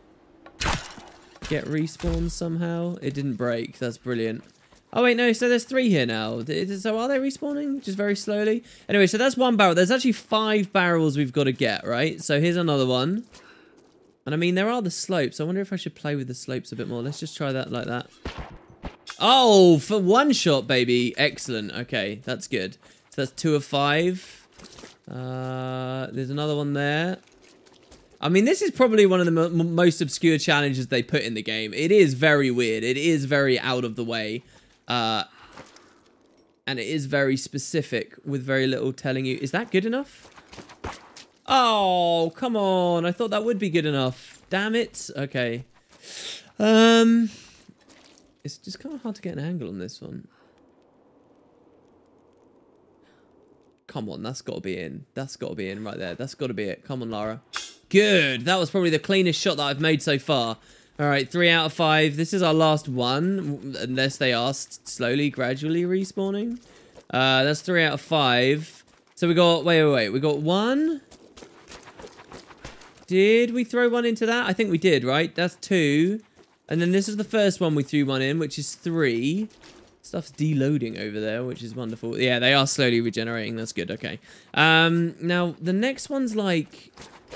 get respawned somehow? It didn't break. That's brilliant. Oh, wait, no. So there's three here now. So are they respawning? Just very slowly? Anyway, so that's one barrel. There's actually five barrels we've got to get, right? So here's another one. And, I mean, there are the slopes. I wonder if I should play with the slopes a bit more. Let's just try that like that. Oh, for one shot, baby. Excellent. Okay, that's good. That's two of five. Uh, there's another one there. I mean, this is probably one of the mo most obscure challenges they put in the game. It is very weird. It is very out of the way. Uh, and it is very specific with very little telling you. Is that good enough? Oh, come on. I thought that would be good enough. Damn it. Okay. Um, it's just kind of hard to get an angle on this one. Come on, that's got to be in. That's got to be in right there. That's got to be it. Come on, Lara. Good. That was probably the cleanest shot that I've made so far. All right, three out of five. This is our last one, unless they are slowly, gradually respawning. Uh, that's three out of five. So we got, wait, wait, wait. We got one. Did we throw one into that? I think we did, right? That's two. And then this is the first one we threw one in, which is three. Stuff's deloading over there, which is wonderful. Yeah, they are slowly regenerating. That's good. Okay. Um, now, the next one's like...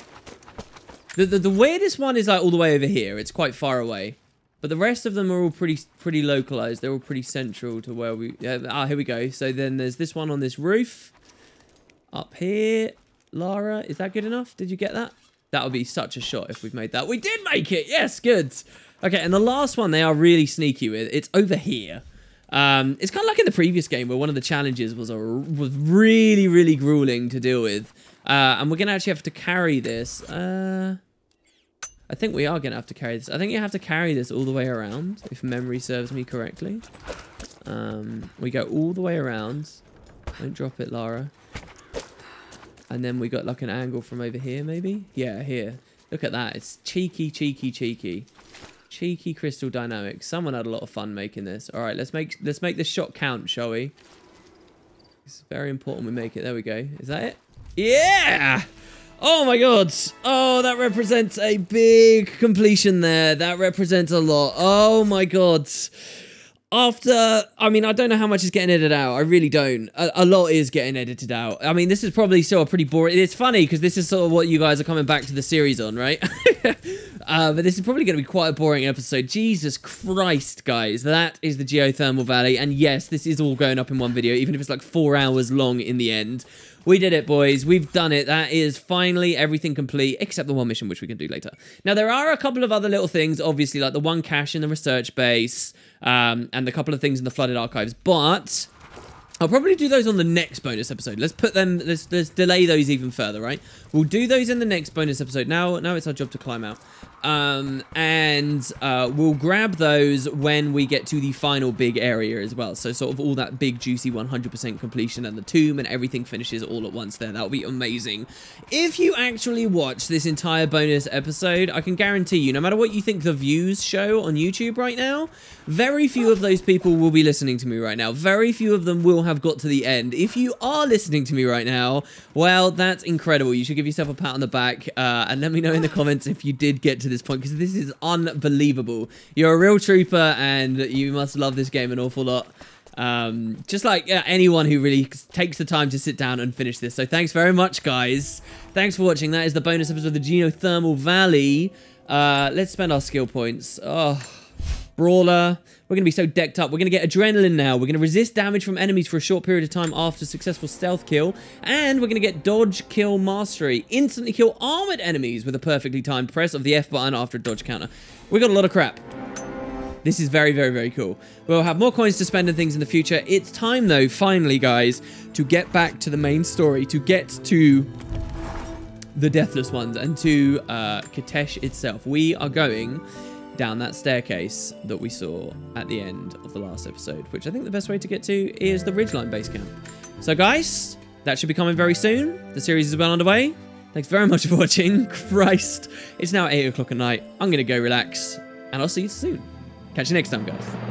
The, the, the weirdest one is like all the way over here. It's quite far away. But the rest of them are all pretty pretty localized. They're all pretty central to where we... Yeah, ah, here we go. So then there's this one on this roof. Up here. Lara, is that good enough? Did you get that? That would be such a shot if we've made that. We did make it! Yes, good! Okay, and the last one they are really sneaky with. It's over here. Um, it's kind of like in the previous game where one of the challenges was a, was really, really grueling to deal with. Uh, and we're going to actually have to carry this. Uh, I think we are going to have to carry this. I think you have to carry this all the way around, if memory serves me correctly. Um, we go all the way around. Don't drop it, Lara. And then we got like an angle from over here, maybe? Yeah, here. Look at that. It's cheeky, cheeky, cheeky. Cheeky crystal dynamics. Someone had a lot of fun making this. All right, let's make let's make this shot count, shall we? It's very important we make it. There we go. Is that it? Yeah! Oh my god. Oh, that represents a big completion there. That represents a lot. Oh my god. After, I mean, I don't know how much is getting edited out. I really don't. A, a lot is getting edited out. I mean, this is probably still a pretty boring... It's funny, because this is sort of what you guys are coming back to the series on, right? uh, but this is probably going to be quite a boring episode. Jesus Christ, guys. That is the Geothermal Valley. And yes, this is all going up in one video, even if it's like four hours long in the end. We did it, boys. We've done it. That is finally everything complete, except the one mission, which we can do later. Now, there are a couple of other little things, obviously, like the one cache in the research base, um, and the couple of things in the flooded archives, but I'll probably do those on the next bonus episode. Let's put them, let's, let's delay those even further, right? We'll do those in the next bonus episode. Now, now it's our job to climb out. Um, and uh, we'll grab those when we get to the final big area as well. So sort of all that big juicy one hundred percent completion and the tomb and everything finishes all at once there. That'll be amazing. If you actually watch this entire bonus episode, I can guarantee you, no matter what you think the views show on YouTube right now, very few of those people will be listening to me right now. Very few of them will have got to the end. If you are listening to me right now, well, that's incredible. You should give yourself a pat on the back uh, and let me know in the comments if you did get to this point, because this is unbelievable. You're a real trooper and you must love this game an awful lot. Um, just like uh, anyone who really takes the time to sit down and finish this. So thanks very much, guys. Thanks for watching. That is the bonus episode of the Geothermal Valley. Uh, let's spend our skill points. Oh, Brawler. We're going to be so decked up. We're going to get Adrenaline now. We're going to resist damage from enemies for a short period of time after successful stealth kill. And we're going to get Dodge Kill Mastery. Instantly kill armored enemies with a perfectly timed press of the F button after a dodge counter. We got a lot of crap. This is very, very, very cool. We'll have more coins to spend and things in the future. It's time, though, finally, guys, to get back to the main story. To get to the Deathless Ones and to uh, Katesh itself. We are going down that staircase that we saw at the end of the last episode, which I think the best way to get to is the Ridgeline base camp. So guys, that should be coming very soon. The series is well underway. Thanks very much for watching. Christ, it's now eight o'clock at night. I'm gonna go relax and I'll see you soon. Catch you next time, guys.